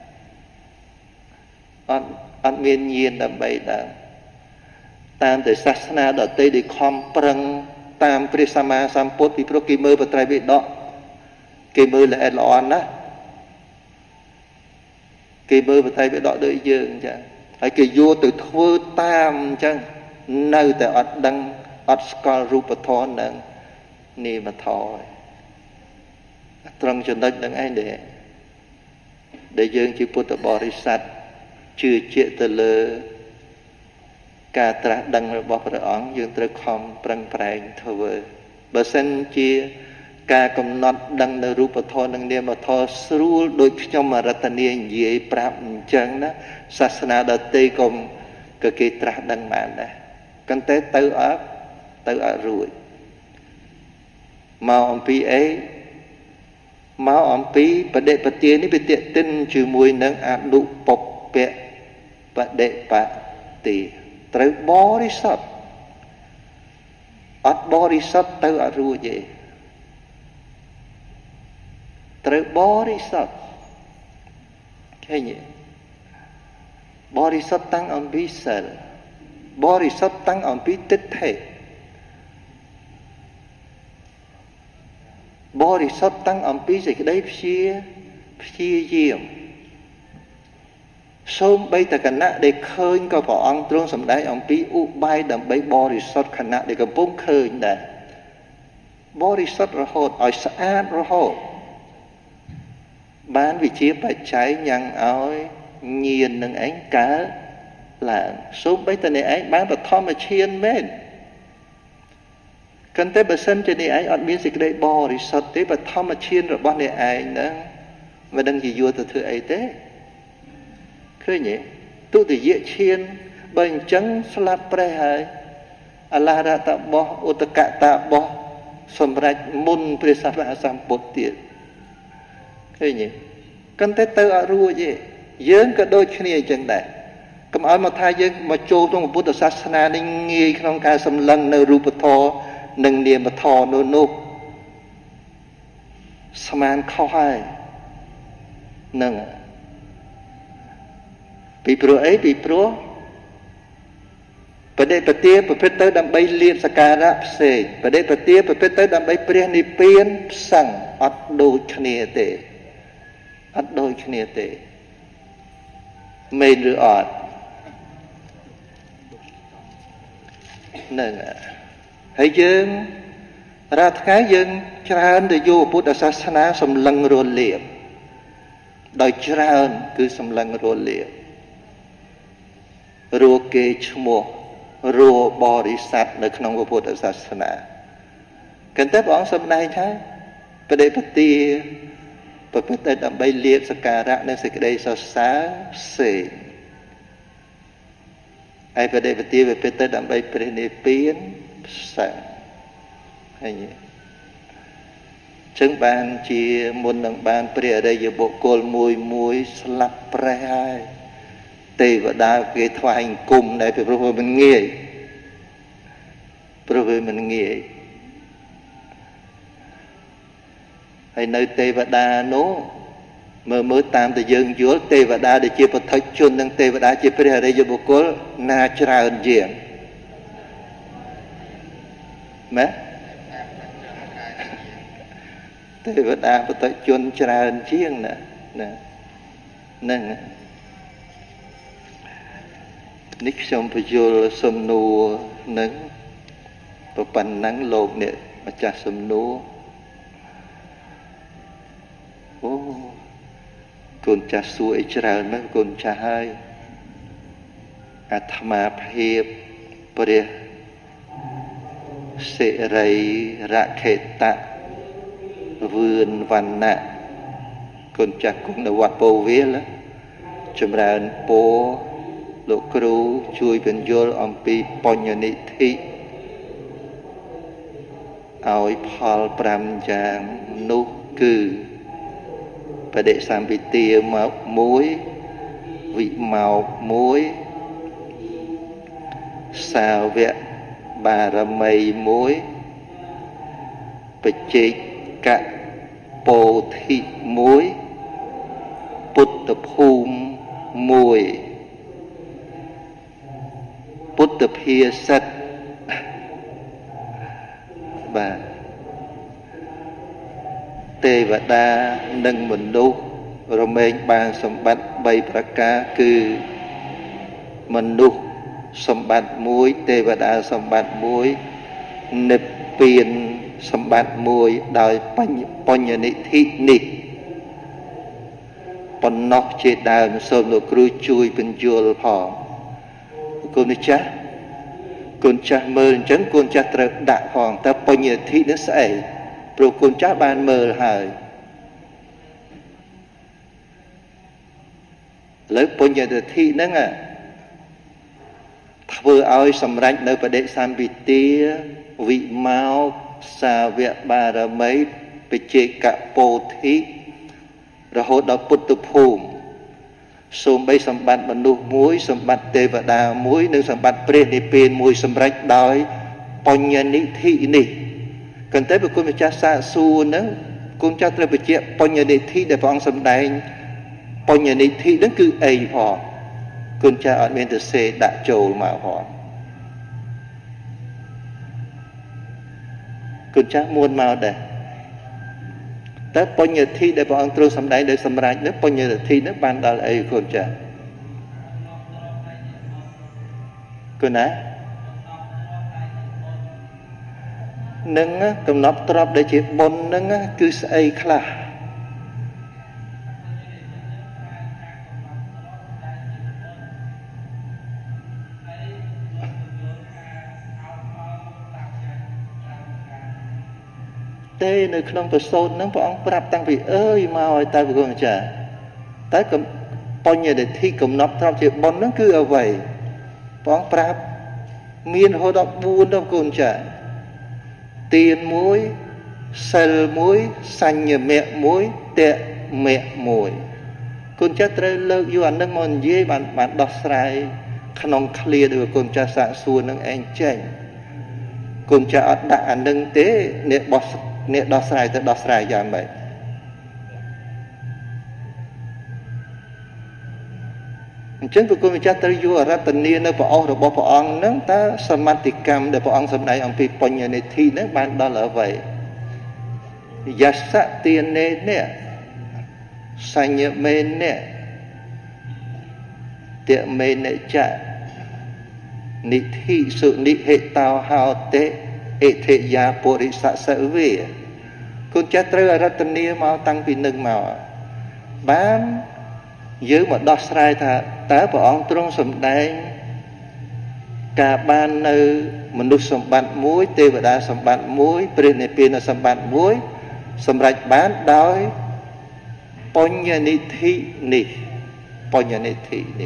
អត់មានញាណដើម្បីដឹងតាមតែសាសនាដទៃដែលខំប្រឹងតាមព្រះសម្មាសម្ពុទ្ធពីព្រោះគេមើលបត្រៃបិដកគេមើលល្អិតល្អន់ណាគេមើលបត្រៃបិដកដូចយើងអញ្ចឹងហើយគេយកទៅធ្វើតាមអញ្ចឹងនៅតែអត់ដឹងអត់ស្គាល់រូបធម៌និងនាមធម៌ត្រង់ចំណុចហ្នឹងឯងដែលយើងជាពុទ្ធបរិស័ទជឿជាក់ទៅលើការត្រាស់ដឹងរបស់ព្រះអង្គយើងត្រូវខំប្រឹងប្រែងធ្វើបើសិនជាការកំណត់ដឹងនៅរូបធម៌និងនាមធម៌ស្រួលដូចខ្ញុំអរតនីនិយាយប្រាប់អញ្ចឹងណាសាសនាដទៃក៏គេត្រាស់ដឹងបានដែរប៉ុន្តែទៅអត់រួចមកអំពីអីមកអំពីបដិបទានេះវាទាក់ទិនជាមួយនឹងអនុពពៈបដិបទាត្រូវបរិសុទ្ធអត់បរិសុទ្ធទៅអត់រួចទេត្រូវបរិសុទ្ធឃើញទេបរិសុទ្ធតាំងអំពីសិលបរិសុទ្ធតាំងអំពីទិដ្ឋិបរិសុទ្ធតាំងអំពីសេចក្តីព្យាយាមសូម្បីតែគណៈដែលឃើញក៏ព្រះអង្គទ្រង់សម្ដែងអំពីឧបាយដើម្បីបរិសុទ្ធគណៈដែលកំពុងឃើញដែរបរិសុទ្ធរហូតឲ្យស្អាតរហូតបានវិជាបច្ច័យញ៉ាំងឲ្យញាណនឹងឯងកើតឡើងសូម្បីតែអ្នកឯងបានបឋមឈានមែនកាន់តែបើសិនជាអ្នកឯងអត់មានសេចក្តីបរិសុទ្ធទេបឋមឈានរបស់អ្នកឯងហ្នឹងមិនដឹងជាយល់ទៅធ្វើអីទេឃើញទេទុតិយឈានបើអញ្ចឹងស្លាប់ប្រេះហើយអលរតបោះឧតកតបោះសម្រាប់មុនព្រះសម្មាសម្ពុទ្ធទៀតឃើញទេកាន់តែទៅអត់រួចទេយើងក៏ដូចគ្នាអញ្ចឹងដែរកុំឲ្យមកថាយើងមកចូលក្នុងពុទ្ធសាសនានេះងាយក្នុងការសម្លឹងនៅរូបធម៌និងនាមធម៌នោះស្មានខុសហើយនឹងពីព្រោះអីពីព្រោះបដិបទាប្រព្រឹត្តទៅដើម្បីលៀបសក្ការៈផ្សេងបដិបទាប្រព្រឹត្តទៅដើម្បីព្រះនិព្វានផ្សឹងអត់ដូចគ្នាទេអត់ដូចគ្នាទេមែនឬអត់នឹងហើយយើងរាល់ថ្ងៃយើងច្រើនទៅយកពុទ្ធសាសនាសម្លឹងរលាបដោយច្រើនគឺសម្លឹងរលាបរੂគេឈ្មោះរੂបរិស័ទនៅក្នុងពុទ្ធសាសនាប៉ុន្តែព្រះអង្គសម្ដែងថាបដិបទាប្រព្រឹត្តទៅដើម្បីលាភសក្ការៈនិងសេចក្តីសរសើរផ្សេងហើយបដិបទាប្រព្រឹត្តទៅដើម្បីព្រះនិព្វានផ្សេងហើយចឹងបានជាមុននឹងបានព្រះអរិយបុគ្គលមួយស្លាប់ប្រេះហើយទេវតាគេថ្វាយអង្គមដែលព្រោះវាមិនងាយព្រោះវាមិនងាយហើយនៅទេវតានោះមើលតាមតែយើងយល់ទេវតាដែលជាពុទ្ធជននិងទេវតាជាព្រះអរិយបុគ្គលណាច្រើនជាងម៉េចទេវតាពុទ្ធជនច្រើនជាងណាហ្នឹងនេះខ្ញុំបញ្យល់សំណួរនឹងប៉ុណ្ណឹងលោកអ្នកម្ចាស់សំណួរអូកូនចាស់សួរអីច្រើនមែនកូនចាស់ហើយអាត្មាភាពព្រះសិរីរខេតៈវឿនវណ្ណៈកូនចាស់គង់នៅវត្តពោធិ៍វាលចម្រើនពរលោកគ្រូជួយបញ្យល់អំពីបញ្ញនិធិឲ្យផល5យ៉ាងនោះគឺបដិសម្ពិទាមក1វិមោក1សាវកបារមី1បច្ចេកពោធិ1ពុទ្ធភូមិ1ពុទ្ធភាសិតបាទទេវតានិងមនុស្សរមែងបានសម្បត្តិ3ប្រការគឺមនុស្សសម្បត្តិ1ទេវតាសម្បត្តិ1និព្វានសម្បត្តិ1ដោយបញ្ញនិធិនេះប៉ុណ្ណោះជាដើមសូមលោកគ្រូជួយបញ្យល់ផងកូនចាស់មើលអញ្ចឹងកូនចាស់ត្រូវដាក់ផងតើបញ្ញនិធិនេះស្អីព្រោះកូនចាស់បានមើលហើយលើបញ្ញនិធិហ្នឹងធ្វើឲ្យសម្រេចនៅបដិសម្ពិទាវិមោកសាវកបារមីបច្ចេកពោធិរហូតដល់ពុទ្ធភូមិសូម្បីសម្បត្តិមនុស្ស1សម្បត្តិទេវតា1និងសម្បត្តិព្រះនិព្វាន1សម្រេចដោយបញ្ញនិធិនេះប៉ុន្តែប្រគុណម្ចាស់សាកសួរហ្នឹងគុណចាស់ត្រូវបញ្ជាក់បញ្ញនិធិដែលព្រះអង្គសម្ដែងបញ្ញនិធិហ្នឹងគឺអីផងគុណចាស់អត់មានទៅសេដាក់ចូលមកផងគុណចាស់មួនមកដែរតែបញ្ញធិដែលព្រះអង្គទ្រង់សម្ដែងដោយសម្រេចនោះបញ្ញធិនោះបានដល់អីគុណចាស់គុណណានឹងកំណត់ទ្របដែលជាបុណ្យនឹងគឺស្អីខ្លះទេនៅក្នុងប្រសូតហ្នឹងព្រះអង្គប្រាប់តាំងពីអើយមកឲ្យតើព្រះគុណចាស់តែបញ្ញធិកំណត់ទ្របជាបុណ្យហ្នឹងគឺអ្វីព្រះអង្គប្រាប់មានរហូតដល់4ដល់គុណចាស់ទាន1សិល1សញ្ញមៈ1តៈមៈ1គុណចាស់ត្រូវលើកយកអានឹងមកនិយាយបានដោះស្រាយក្នុងឃ្លាដោយគុណចាស់សាកសួរនឹងឯងចេញគុណចាស់អត់ដាក់អានឹងទេអ្នកដោះស្រាយទៅដោះស្រាយយ៉ាងម៉េចអញ្ចឹងព្រះគុណម្ចាស់ត្រូវយកអរតនីនៅព្រះអស់របស់ព្រះអង្គហ្នឹងតើសមត្ថកម្មដែលព្រះអង្គសម្ដែងអំពីបញ្ញនិធិហ្នឹងបានដល់អ្វីយស្សទានេនេះសញ្ញមេនេះតេមេនិចៈនិធិសុនិហេតោហោតេអិធិយាពុរិសសវេគុណចាស់ត្រូវអរតនីមកតាំងពីនឹងមកបានយើងមកដោះស្រាយថាតើព្រះអង្គទ្រង់សម្ដែងការបាននៅមនុស្សសម្បត្តិមួយទេវតាសម្បត្តិមួយព្រះនិព្វានសម្បត្តិមួយសម្រាប់បានដោយបញ្ញនិធិនេះបញ្ញនិធិនេះ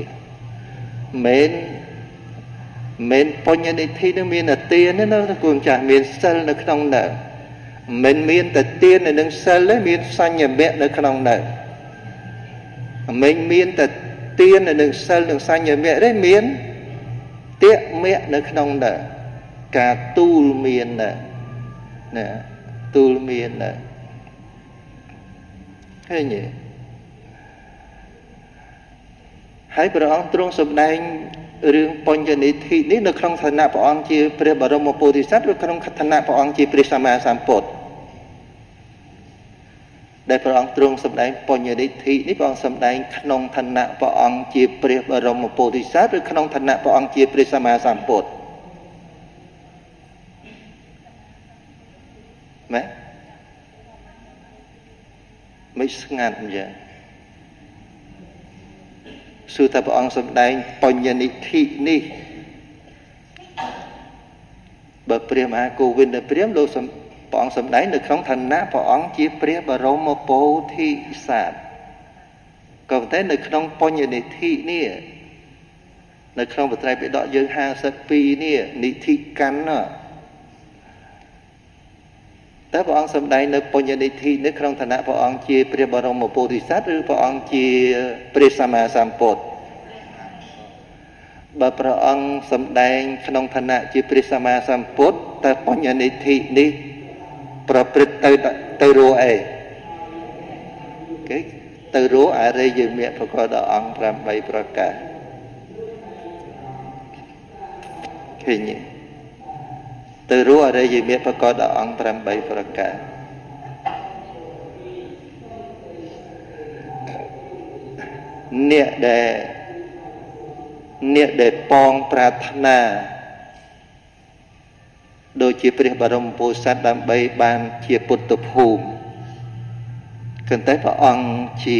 មិនបញ្ញនិធិនឹងមានតែទានណាគុណចាស់មានសិលនៅក្នុងនោះមិនមានតែទាននៅនឹងសិលទេមានសញ្ញមៈនៅក្នុងនោះមិនមានតែទាននៅនឹងសិលនឹងសញ្ញមៈទេមានតៈមៈនៅក្នុងនោះការទូលមានណាទូលមានណាឃើញទេហើយព្រះអង្គទ្រង់សម្ដែងរឿងបញ្ញនិធិនេះនៅក្នុងឋានៈព្រះអង្គជាព្រះបរមពុទ្ធិសត្វឬក្នុងឋានៈព្រះអង្គជាព្រះសម្មាសម្ពុទ្ធដែលព្រះអង្គទ្រង់សម្ដែងបញ្ញនិធិនេះព្រះអង្គសម្ដែងក្នុងឋានៈព្រះអង្គជាព្រះបរមពុទ្ធិសត្វឬក្នុងឋានៈព្រះអង្គជាព្រះសម្មាសម្ពុទ្ធម៉េចមិនស្ងាត់អញ្ចឹងសួរថាព្រះអង្គសម្ដែងបញ្ញនិធិនេះបើព្រះមហាគោវិនព្រាហ្មណ៍លោកព្រះអង្គសម្ដែងនៅក្នុងឋានៈព្រះអង្គជាព្រះបរមពោធិសត្វក៏ប៉ុន្តែនៅក្នុងបញ្ញនិធិនេះនៅក្នុងបត្រៃបិដកយើង52នេះនិធិកម្មតែព្រះអង្គសម្ដែងនៅបញ្ញនិធិនេះក្នុងឋានៈព្រះអង្គជាព្រះបរមពោធិសត្វឬព្រះអង្គជាព្រះសម្មាសម្ពុទ្ធបើព្រះអង្គសម្ដែងក្នុងឋានៈជាព្រះសម្មាសម្ពុទ្ធតែបញ្ញនិធិនេះប្រព្រឹត្តទៅរកអីគេទៅរកអរិយមគ្គប្រកបដោយអង្គ8ប្រការឃើញទេទៅរកអរិយមគ្គប្រកបដោយអង្គ8ប្រការអ្នកដែលប៉ងប្រាថ្នាដូចជាព្រះបរមពុទ្ធិសត្វដើម្បីបានជាពុទ្ធភូមិប៉ុន្តែព្រះអង្គជា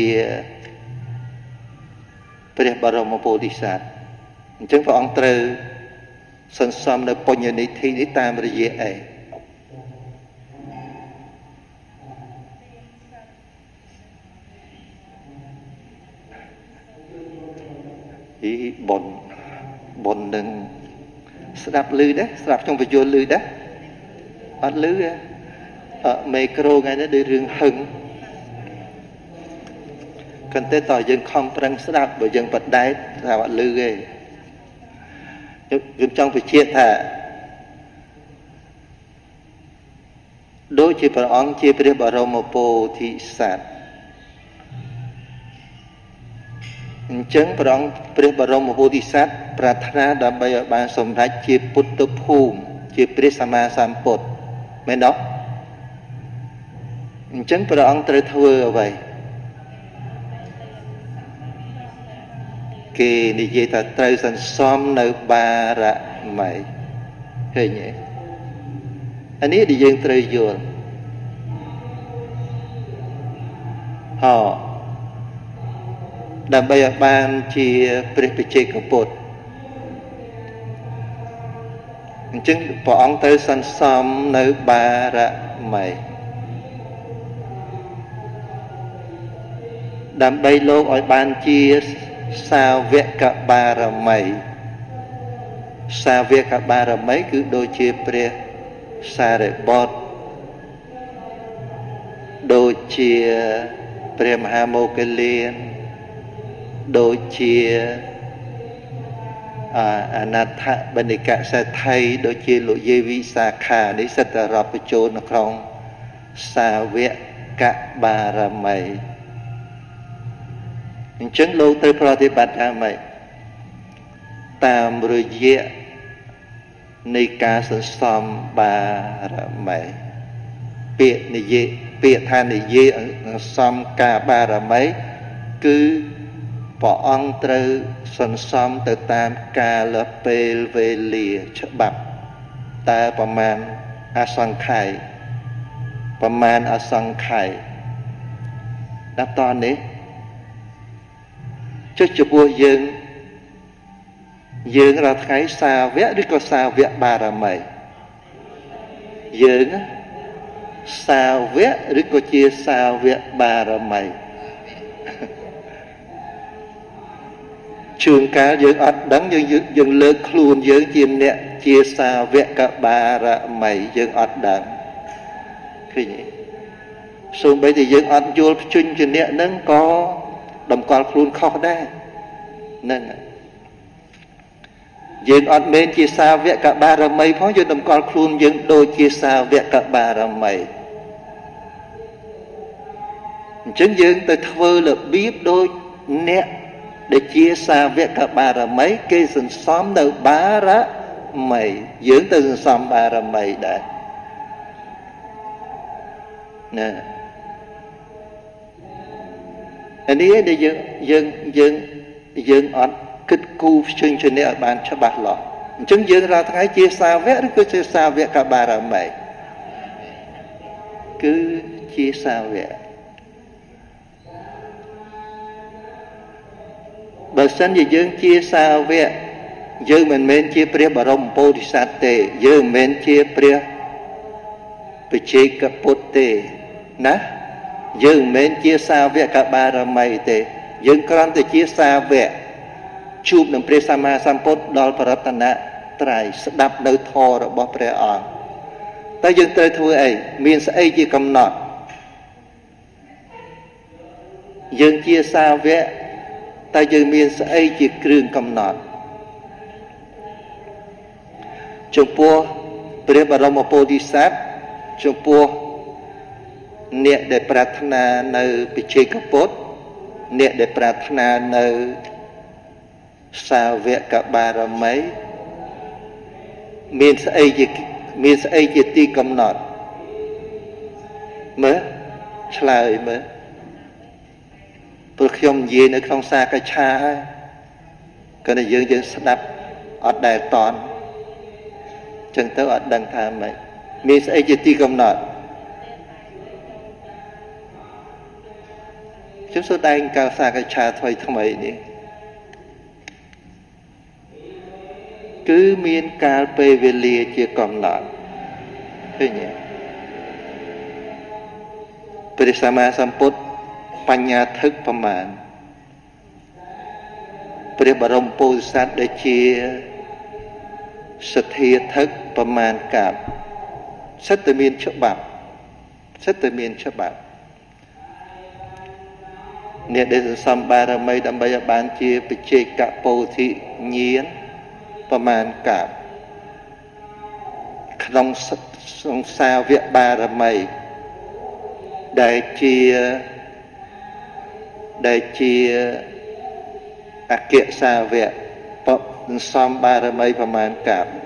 ព្រះបរមពុទ្ធិសត្វអញ្ចឹងព្រះអង្គត្រូវសន្សំនៅបញ្ញនិធិនេះតាមរយៈអីបុណ្យនឹងស្ដាប់ឮដែរស្ដាប់ក្នុងបញ្យលឮដែរអត់ឮមេក្រូថ្ងៃនេះដូចរឿងហឹងគិតតែតើយើងខំប្រឹងស្ដាប់បើយើងបដែតថាអត់ឮទេខ្ញុំចង់បញ្ជាក់ថាដូចជាព្រះអង្គជាព្រះបរមពោធិសត្វអញ្ចឹងព្រះបរមពុទ្ធិសត្វប្រាថ្នាដើម្បីឲ្យបានសម្រេចជាពុទ្ធភូមិជាព្រះសម្មាសម្ពុទ្ធមែនទេអញ្ចឹងព្រះអង្គត្រូវធ្វើអ្វីគេនិយាយថាត្រូវសន្សំនៅបារមីឃើញទេអានេះដែលយើងត្រូវយល់ដើម្បីឲ្យបានជាព្រះបច្ចេកពុទ្ធអញ្ចឹងព្រះអង្គត្រូវសន្សំនៅបារមីដើម្បីលោកឲ្យបានជាសាវកបារមីសាវកបារមីគឺដូចជាព្រះសារិបុត្រដូចជាព្រះមហាមោគលានដូចជាអនាថបណ្ឌិកសេដ្ឋីដូចជាលោកយាយវិសាខានេះសិតតែរាប់បញ្ចូលនៅក្នុងសាវកបារមីអញ្ចឹងលោកត្រូវប្រតិបត្តិថាម៉េចតាមរយៈនៃការសន្សំបារមីពាក្យនិយាយពាក្យថានិយាយសន្សំការបារមីគឺព្រះអង្គត្រូវសន្សំទៅតាមកាលពេលវេលាច្បាប់តើប្រមាណអសង្ខ័យប្រមាណអសង្ខ័យដល់តនេះចុះចំពោះយើងរាល់ថ្ងៃសាវកឬក៏សាវកបារមីយើងសាវកឬក៏ជាសាវកបារមីជួនកាលយើងអត់ដឹងយើងលើកខ្លួនយើងជាអ្នកជាសាវកបារមីយើងអត់ដឹងឃើញទេសូម្បីតែយើងអត់យល់ភ្ជញ្ញជាអ្នកហ្នឹងក៏តម្កល់ខ្លួនខុសដែរហ្នឹងយើងអត់មែនជាសាវកបារមីផងយើងតម្កល់ខ្លួនយើងដូចជាសាវកបារមីអញ្ចឹងយើងទៅធ្វើរបៀបដូចអ្នកដែលជាសាវកបារមីគេសន្សំនៅបារមីយើងទៅសន្សំបារមីដែរណាអានេះដែលយើងអត់គិតគូរភ្ជញ្ញនេះឲ្យបានច្បាស់លាស់អញ្ចឹងយើងរាល់ថ្ងៃជាសាវកឬក៏ជាសាវកបារមីគឺជាសាវកបើសិនជាយើងជាសាវកយើងមិនមែនជាព្រះបរមពោធិសត្វទេយើងមិនមែនជាព្រះបច្ចេកពុទ្ធទេណាយើងមិនមែនជាសាវកបារមីទេយើងគ្រាន់តែជាសាវកជួបនឹងព្រះសម្មាសម្ពុទ្ធដល់បរតនត្រ័យស្ដាប់នៅធម៌របស់ព្រះអង្គតែយើងត្រូវធ្វើអីមានស្អីជាកំណត់យើងជាសាវកតែយើងមានស្អីជាគ្រឿងកំណត់ចំពោះព្រះបរមពោធិសត្វចំពោះអ្នកដែលប្រាថ្នានៅបច្ចេកពុទ្ធអ្នកដែលប្រាថ្នានៅសាវកបារមីមានស្អីជាទីកំណត់មើលឆ្លើយមើលព្រោះខ្ញុំនិយាយនៅក្នុងសាកឆាហើយក៏តែយើងស្ដាប់អត់ដែលតន់ចឹងទៅអត់ដឹងថាម៉េចមានស្អីជាទីកំណត់ខ្ញុំសួរតែកាលសាកឆាថ្មីនេះគឺមានកាលពេលវេលាជាកំណត់ឃើញទេព្រះសម្មាសម្ពុទ្ធបញ្ញាធឹកប្រមាណព្រះបរមពុទ្ធសាសដែលជាសទ្ធាធឹកប្រមាណកាប់សិតតែមានច្បាប់អ្នកដែលសន្សំបារមីដើម្បីឲ្យបានជាបច្ចេកពោធិញ្ញាណប្រមាណកាប់ក្នុងសង្សាវកបារមីដែលជាអគ្គសាវកសំបារមីប្រមាណកាប់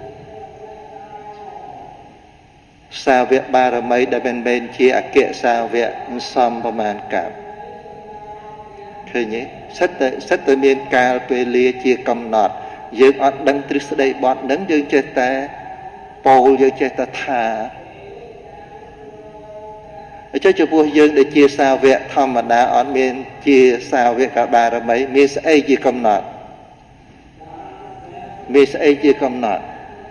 សាវកបារមីដែលមិនជាអគ្គសាវកសំប្រមាណកាប់ឃើញទេសិតតែមានកាលពេលលាជាកំណត់យើងអត់ដឹងទ្រឹស្ដីបត់ហ្នឹងយើងចេះតែពោលយើងចេះតែថាចុះចំពោះយើងដែលជាសាវកធម្មតាអត់មានជាសាវកបារមីមានស្អីជាកំណត់មានស្អីជាកំណត់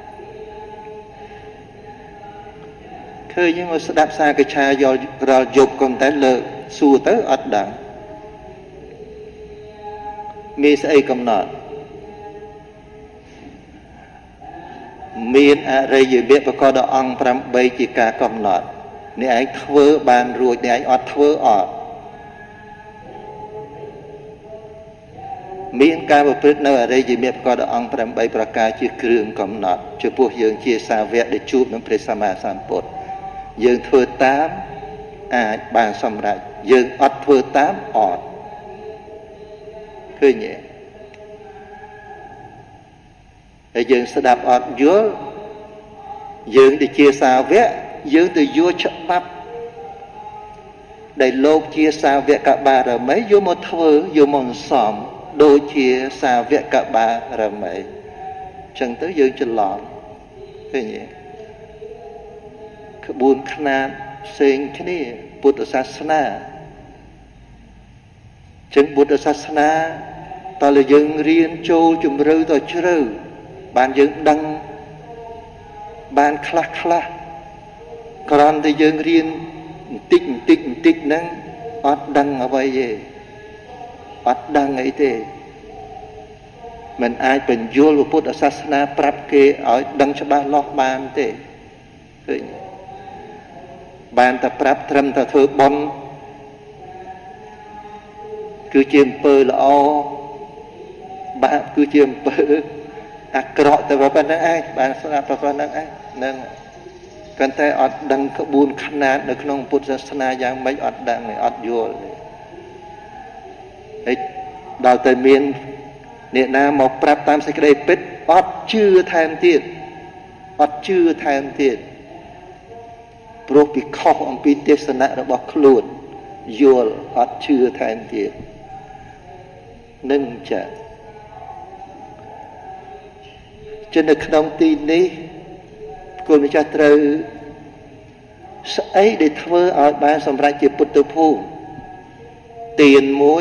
ឃើញមកស្ដាប់សាកឆាយល់រាល់យប់កុំតែលើកសួរទៅអត់ដឹងមានស្អីកំណត់មានអរិយមគ្គប្រកបដោយអង្គ8ជាការកំណត់អ្នកឯងធ្វើបានរួចអ្នកឯងអត់ធ្វើអត់មានការប្រព្រឹត្តនៅអរិយមគ្គប្រកបដោយអង្គ8ប្រការជាគ្រឿងកំណត់ចំពោះយើងជាសាវកដែលជួបនឹងព្រះសម្មាសម្ពុទ្ធយើងធ្វើតាមអាចបានសម្រេចយើងអត់ធ្វើតាមអត់ឃើញទេហើយយើងស្ដាប់អត់យល់យើងដែលជាសាវកយើងទៅយកច្បាប់ដែលលោកជាសាវកបារមីយកមកធ្វើយកមកសំដូចជាសាវកបារមីអញ្ចឹងទៅយើងច្រឡំឃើញទេក្បួនខ្នាតផ្សេងគ្នាពុទ្ធសាសនាចឹងពុទ្ធសាសនាតើយើងរៀនចូលជំរឿទៅជ្រៅបានយើងដឹងបានខ្លះគ្រាន់តែយើងរៀនបន្តិចហ្នឹងអត់ដឹងអ្វីទេអត់ដឹងអីទេមិនអាចបញ្យល់ពុទ្ធសាសនាប្រាប់គេឲ្យដឹងច្បាស់លាស់បានទេឃើញបានតែប្រាប់ត្រឹមតែធ្វើបុណ្យគឺជាអំពើល្អបាបគឺជាអំពើអាក្រក់តែប៉ុណ្្នឹងឯងបានស្ដាប់ប៉ុណ្្នឹងឯងនឹងប៉ុន្តែអត់ដឹងក្បួនខ្នាតនៅក្នុងពុទ្ធសាសនាយ៉ាងម៉េចអត់ដឹងទេអត់យល់ទេហើយដល់តែមានអ្នកណាមកប្រាប់តាមសេចក្តីពិតអត់ជឿថែមទៀតអត់ជឿថែមទៀតព្រោះពីខុសអំពីទេសនៈរបស់ខ្លួនយល់អត់ជឿថែមទៀតនឹងចា៎ចឹងនៅក្នុងទីនេះគុណម្ចាស់ត្រូវស្អីដែលធ្វើឲ្យបានសម្រេចជាពុទ្ធភូមិទានមួយ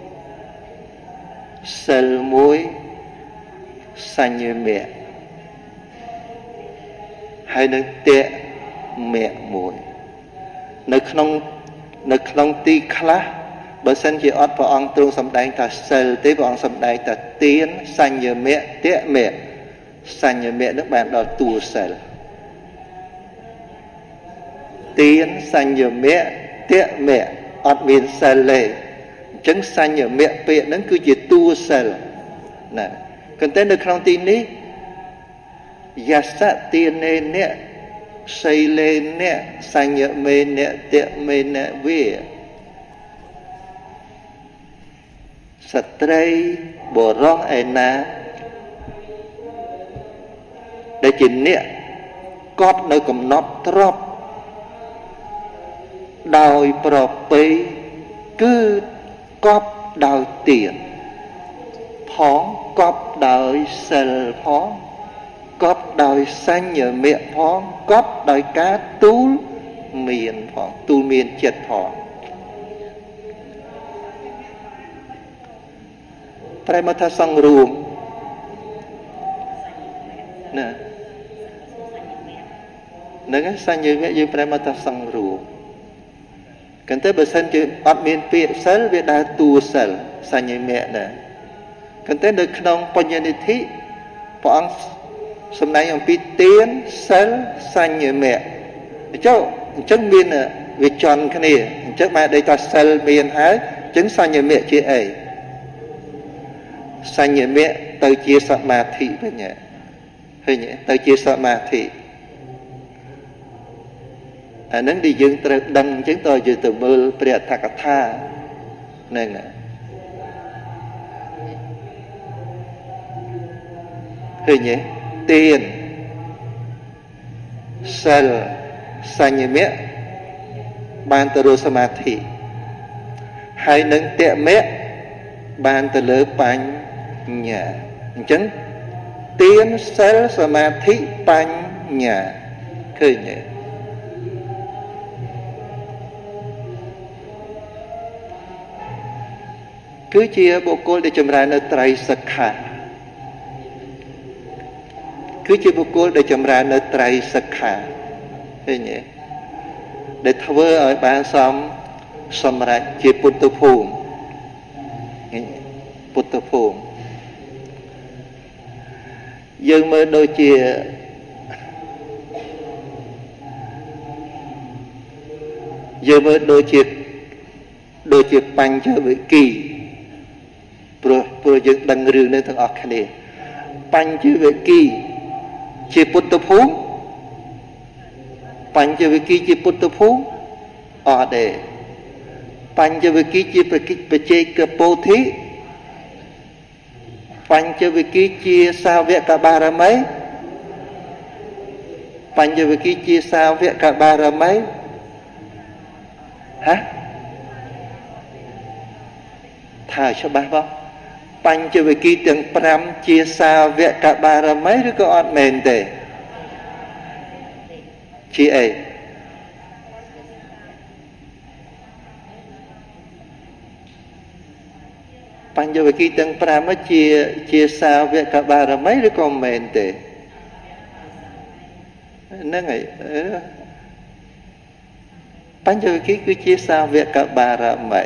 សិលមួយសញ្ញមៈហើយនឹងតេមៈមួយនៅក្នុងទីខ្លះបើសិនជាអត់ព្រះអង្គទ្រង់សម្ដែងថាសិលទេព្រះអង្គសម្ដែងថាទានសញ្ញមៈតេមៈសញ្ញមៈនឹងបានដល់តួសិលទានសញ្ញមៈតេមៈអត់មានសិលទេអញ្ចឹងសញ្ញមៈពាក្យហ្នឹងគឺជាតួសិលណាប៉ុន្តែនៅក្នុងទីនេះយសទានេនៈសីលេនៈសញ្ញមេនៈតេមេនៈវាស្ត្រីបុរសឯណាដែលជាអ្នកកប់នៅកំណត់ទ្រព្យដោយប្រពៃគឺកប់ដោយទានផងកប់ដោយសិលផងកប់ដោយសញ្ញមៈផងកប់ដោយការទូលមានផងទូលមានចិត្តផងប្រែមកថាសង្រួមណានឹងសញ្ញមៈយើងប្រែមកថាសង្រួមគន្តែបើសិនជាអត់មានពាក្យសិលវាដើរតួសិលសញ្ញមៈដែរគន្តែនៅក្នុងបញ្ញនិធិព្រះអង្គសម្ដែងអំពីទានសិលសញ្ញមៈអញ្ចឹងមានវាចន់គ្នាអញ្ចឹងបានដេកថាសិលមានហើយអញ្ចឹងសញ្ញមៈជាអីសញ្ញមៈទៅជាសមាធិវិញឃើញទៅជាសមាធិអានឹងដែលយើងត្រូវដឹងអញ្ចឹងតើយើងទៅមើលព្រះអដ្ឋកថាហ្នឹងឃើញទេទានសិលសញ្ញមៈបានទៅរកសមាធិហើយនឹងតមៈបានទៅលើបញ្ញាអញ្ចឹងទានសិលសមាធិបញ្ញាឃើញទេគឺជាបុគ្គលដែលចម្រើននៅត្រៃសិក្ខាគឺជាបុគ្គលដែលចម្រើននៅត្រៃសិក្ខាឃើញទេដែលធ្វើឲ្យបានសម្រេចជាពុទ្ធភូមិពុទ្ធភូមិយើងមើលដូចជាបញ្ចវិគិព្រោះយើងដឹងរឿងនេះទាំងអស់គ្នាបញ្ចវិគិជាពុទ្ធភូមិបញ្ចវិគិជាពុទ្ធភូមិអត់ទេបញ្ចវិគិជាបច្ចេកពោធិបញ្ចវិគិជាសាវកបារមីបញ្ចវិគិជាសាវកបារមីហ៎ថាច្បាស់បងបញ្ចវិគិទាំង5ជាសាវកបារមីឬក៏អត់មែនទេជាអីបញ្ចវិគិទាំង5នោះជាសាវកបារមីឬក៏មែនទេហ្នឹងហើយបញ្ចវិគិគឺជាសាវកបារមី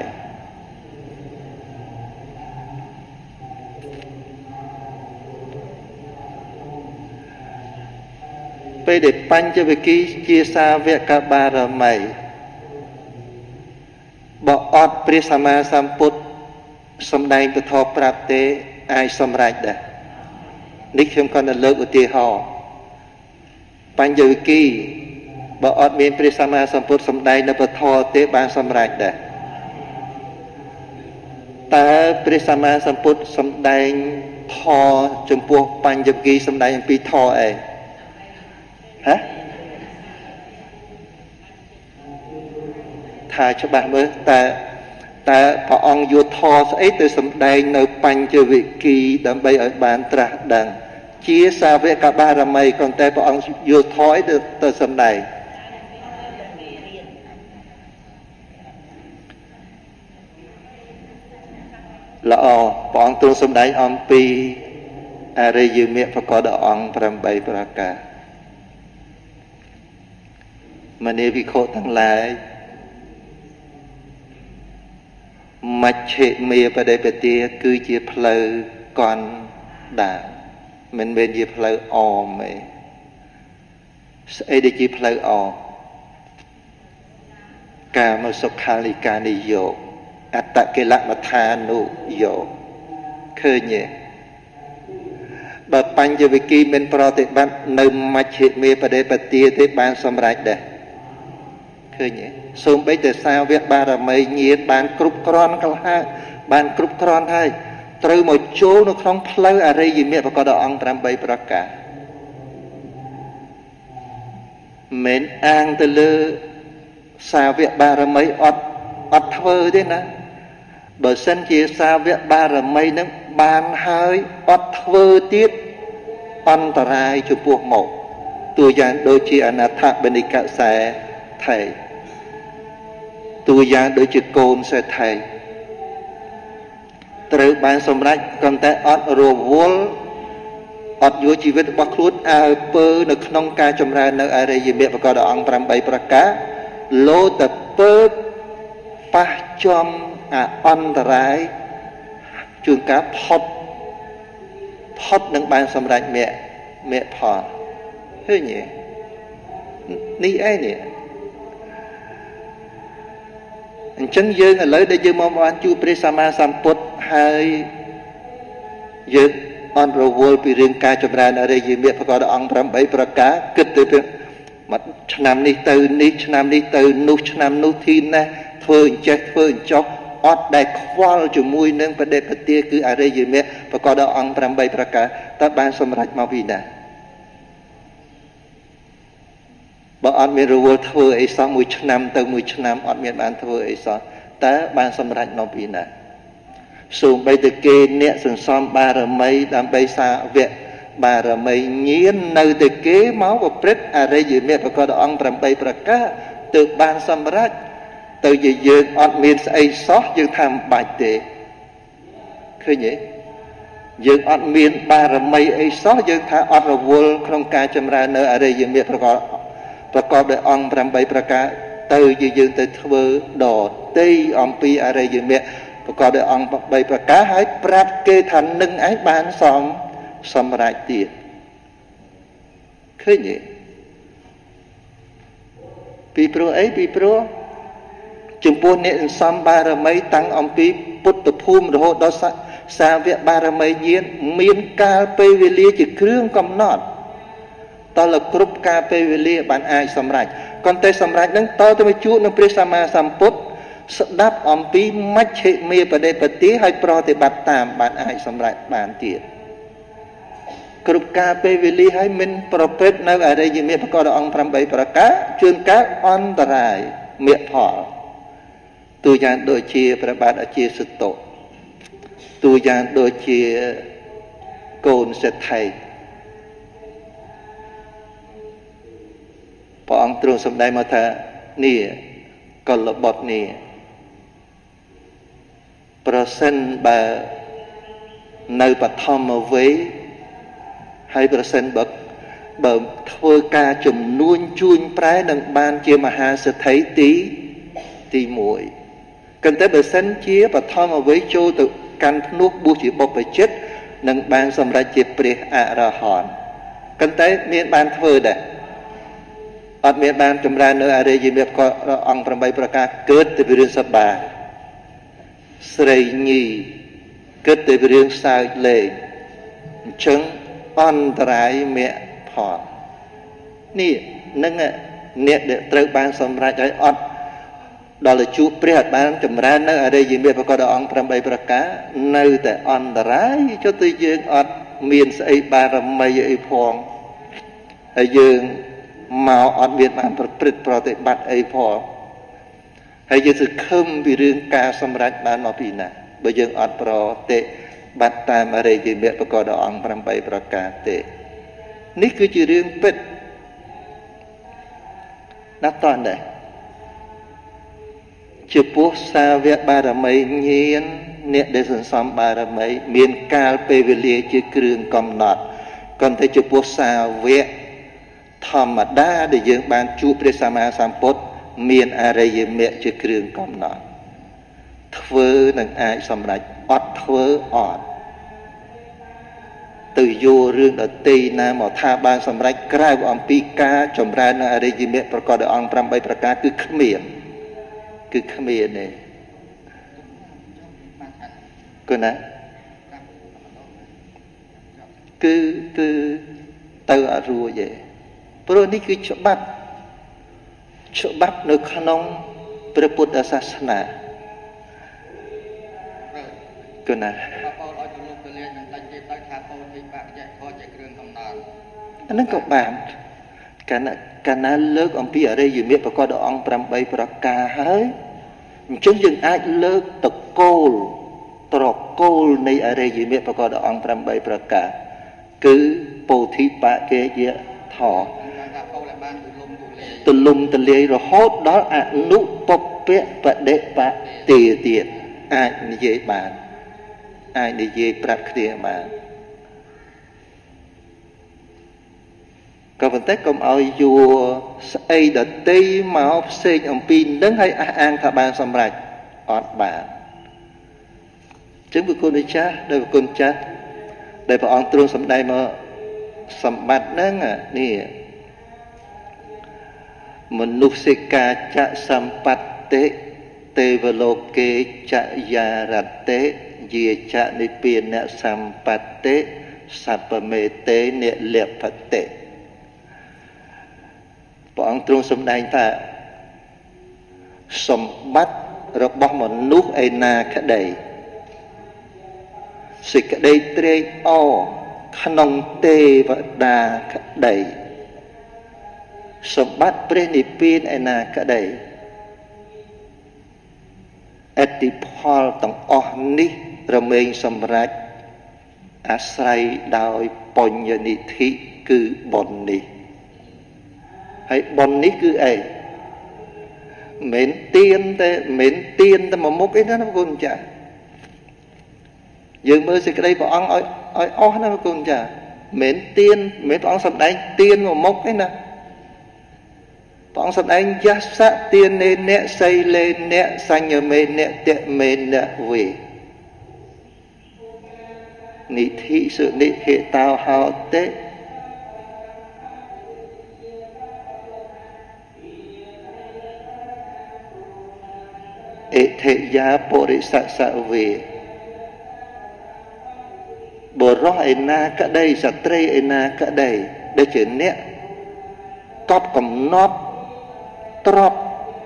ពេលដែលបញ្ចវិគិជាសាវកបារមីបើអត់ព្រះសម្មាសម្ពុទ្ធសម្ដែងពធប្រាប់ទេអាចសម្រេចដែរនេះខ្ញុំគាត់នៅលើកឧទាហរណ៍បញ្ចវិគិបើអត់មានព្រះសម្មាសម្ពុទ្ធសម្ដែងនៅពធទេបានសម្រេចដែរតើព្រះសម្មាសម្ពុទ្ធសម្ដែងធម៌ចំពោះបញ្ចវិគិសម្ដែងអំពីធម៌អីហ៎ថាច្បាស់មើលតើព្រះអង្គយកធម៌ស្អីទៅសម្ដែងនៅបញ្ចវិគិដើម្បីឲ្យបានត្រាស់ដឹងជាសាវកបារមីក៏តែព្រះអង្គយកធម៌អីទៅសម្ដែងល្អព្រះអង្គទ្រង់សម្ដែងអំពីអរិយមគ្គប្រកបដោយអង្គ8ប្រការមនីវិខទាំងឡាយមជ្ឈិមេបដិបទាគឺជាផ្លូវកណ្ដាលមិនមែនជាផ្លូវអមទេស្អីដែលជាផ្លូវអមកាមសុខាលិកានិយោគអត្តកិលមថានុយោគឃើញទេបើបញ្ចវិគិមិនប្រតិបត្តិនៅមជ្ឈិមេបដិបទាទេបានសម្រេចដែរឃើញទេសូម្បីតែសាវកបារមីញាណបានគ្រប់គ្រាន់កលហាបានគ្រប់គ្រាន់ហើយត្រូវមកចូលនៅក្នុងផ្លូវអរិយមគ្គប្រកបដោយអង្គ8ប្រការមិនអាងទៅលើសាវកបារមីអត់ធ្វើទេណាបើសិនជាសាវកបារមីនឹងបានហើយអត់ធ្វើទៀតអន្តរាយចំពោះមកតួយ៉ាងដូចជាអនាថបនិកសែថៃតួយ៉ាងដូចជាកូនសេដ្ឋីត្រូវបានសម្រេចក៏តែអត់រវល់អត់យកជីវិតរបស់ខ្លួនអើពើនៅក្នុងការចម្រើននៅអរិយមគ្គប្រកបដោយអង្គ8ប្រការលោតពើប៉ះចំអន្តរាយជួនកាលផុតនឹងបានសម្រេចមគ្គផលឃើញទេនេះឯងនេះអញ្ចឹងយើងឥឡូវដែលយើងមកបានជួបព្រះសម្មាសម្ពុទ្ធហើយយើងអន់រវល់ពីរឿងការចម្រើនអរិយមគ្គប្រកបដោយអង្គ8ប្រការគិតទៅមួយឆ្នាំនេះទៅនេះឆ្នាំនេះទៅនោះឆ្នាំនោះធីណេះធ្វើអញ្ចេះធ្វើអញ្ចោះអត់ដែលខ្វល់ជាមួយនឹងបដិបទាគឺអរិយមគ្គប្រកបដោយអង្គ8ប្រការតើបានសម្រេចមកពីណាបើអត់មានរវល់ធ្វើអីសោះមួយឆ្នាំទៅមួយឆ្នាំអត់មានបានធ្វើអីសោះតើបានសម្រេចមកពីណាសូម្បីតែគេអ្នកសន្សំបារមីដើម្បីសាវកបារមីញៀននៅតែគេមកប្រព្រឹត្តអរិយមគ្គប្រកបដោយអង្គ8ប្រការទើបបានសម្រេចទៅជាយើងអត់មានស្អីសោះយើងថាមិនបាច់ទេឃើញទេយើងអត់មានបារមីអីសោះយើងថាអត់រវល់ក្នុងការចម្រើននៅអរិយមគ្គប្រកបដោយអង្គ8ប្រការទៅជាយើងទៅធ្វើដតីអំពីអរិយមគ្គប្រកបដោយអង្គ3ប្រការហើយប្រាប់គេថានឹងឯងបានសម្រេចទៀតឃើញទេពីព្រោះអីពីព្រោះចំពោះអ្នកសន្សំបារមីតាំងអំពីពុទ្ធភូមិរហូតដល់សាវកបារមីញាណមានកាលពេលវេលាជាគ្រឿងកំណត់តើគ្រប់កាលពេលវេលាបានអាចសម្រេចប៉ុន្តែសម្រេចនឹងតើទៅជួបនឹងព្រះសម្មាសម្ពុទ្ធស្ដាប់អំពីមជ្ឈិមាបដិបទាហើយប្រតិបត្តិតាមបានអាចសម្រេចបានទៀតគ្រប់កាលពេលវេលាហើយមិនប្រព្រឹត្តនៅអរិយមគ្គប្រកបដោយអង្គ8ប្រការជួនកាលអន្តរាយមគ្គផលទូយ៉ាងដូចជាព្រះបាទអជាសុតោទូយ៉ាងដូចជាកូនសេដ្ឋីព្រះអង្គទ្រង់សម្ដែងមកថានេះកុលបុត្រនេះប្រសិនបើនៅបឋមវ័យហើយប្រសិនបើធ្វើការជំនួញជួញប្រែនឹងបានជាមហាសេដ្ឋីទី1 ប៉ុន្តែបើសិនជាបឋមវ័យចូលទៅកាន់ភ្នោះបួសជាបុព្វជិតនឹងបានសម្រេចជាព្រះអរហន្តប៉ុន្តែមានបានធ្វើដែរអត់មានបានចម្រើននៅអរិយមគ្គអង្គ8ប្រការកើតទៅពីរឿងសបាស្រីញីកើតទៅពីរឿងសើចលេងអញ្ចឹងអន្តរាយមគ្គផលនេះនឹងអ្នកដែលត្រូវបានសម្រេចឲ្យអត់ដល់ជួបព្រះអត់បានចម្រើននៅអរិយមគ្គប្រកបដោយអង្គ8ប្រការនៅតែអន្តរាយចុះទៅយើងអត់មានស្អីបារមីអីផងហើយយើងមកអត់មានបានប្រព្រឹត្តប្រតិបត្តិអីផងហើយយើងសង្ឃឹមពីរឿងការសម្រេចបានមកពីណាបើយើងអត់ប្រតិបត្តិតាមអរិយមគ្គប្រកបដោយអង្គ8ប្រការទេនេះគឺជារឿងពិតណាស់តើដែរចំពោះសាវកបារមីញាណអ្នកដែលសន្សំបារមីមានកាលពេលវេលាជាគ្រឿងកំណត់ក៏តែចំពោះសាវកធម្មតាដែលយើងបានជួបព្រះសម្មាសម្ពុទ្ធមានអរិយមគ្គជាគ្រឿងកំណត់ធ្វើនឹងអាចសម្រេចអត់ធ្វើអត់ទៅយករឿងដតីណាមកថាបានសម្រេចក្រៅអំពីការចម្រើននៅអរិយមគ្គប្រកបដោយអង្គ8ប្រការគឺគ្មានទេគឺណាគឺទៅអត់រួចទេព្រោះនេះគឺច្បាប់នៅក្នុងព្រះពុទ្ធសាសនាគឺណាអានឹងក៏បានកាលណាលើកអំពីអរិយមគ្គប្រកបដោយអង្គ8ប្រការហើយអញ្ចឹងយើងអាចលើកតកូលត្រកូលនៃអរិយមគ្គប្រកបដោយអង្គ8ប្រការគឺពោធិបក្ខយធម៌ទលំទលាយរហូតដល់អនុពពៈបដិបទាទៀតអាចនិយាយបានអាចនិយាយប្រាប់គ្នាបានក៏ប៉ុន្តែកុំឲ្យយួរស្អីដតីមកផ្សេងអំពីនឹងហើយអះអាងថាបានសម្រេចអត់បានចឹងបុគ្គលម្ចាស់ដែលបុគ្គលចាស់ដែលព្រះអង្គទ្រង់សម្ដែងមកសម្បត្តិហ្នឹងនេះមនុស្សសិកាចសម្បត្តិទេវលោកេចយារតិយាចនិពានសម្បត្តិសពមេតេនិលភតិព្រះអង្គទ្រង់សម្ដែងថាសម្បត្តិរបស់មនុស្សឯណាក្តីសេចក្តីត្រេកអរក្នុងទេវតាក្តីសម្បត្តិព្រះនិព្វានឯណាក្តីអតិផលទាំងអស់នេះរមែងសម្រេចអាស្រ័យដោយបញ្ញនិធិគឺបុណ្យនេះហើយបុណ្យនេះគឺអីមិនទៀនតែមួយមុខអីណាគុណចាស់យើងមើលសេចក្តីព្រះអង្គឲ្យអស់ណាគុណចាស់មិនទៀនមិនព្រះអង្គសម្ដែងទៀនមួយមុខឯណាព្រះអង្គសម្ដែងយសៈទៀននេអ្នកសីលេអ្នកសញ្ញមេអ្នកតមេអ្នកវេនិធិសុនិហេតោហោតេអិធិយាបរិសសវេបរោះឯណាក្តីស្ត្រីឯណាក្តីដែលជាអ្នកកប់កំណត់ទ្រប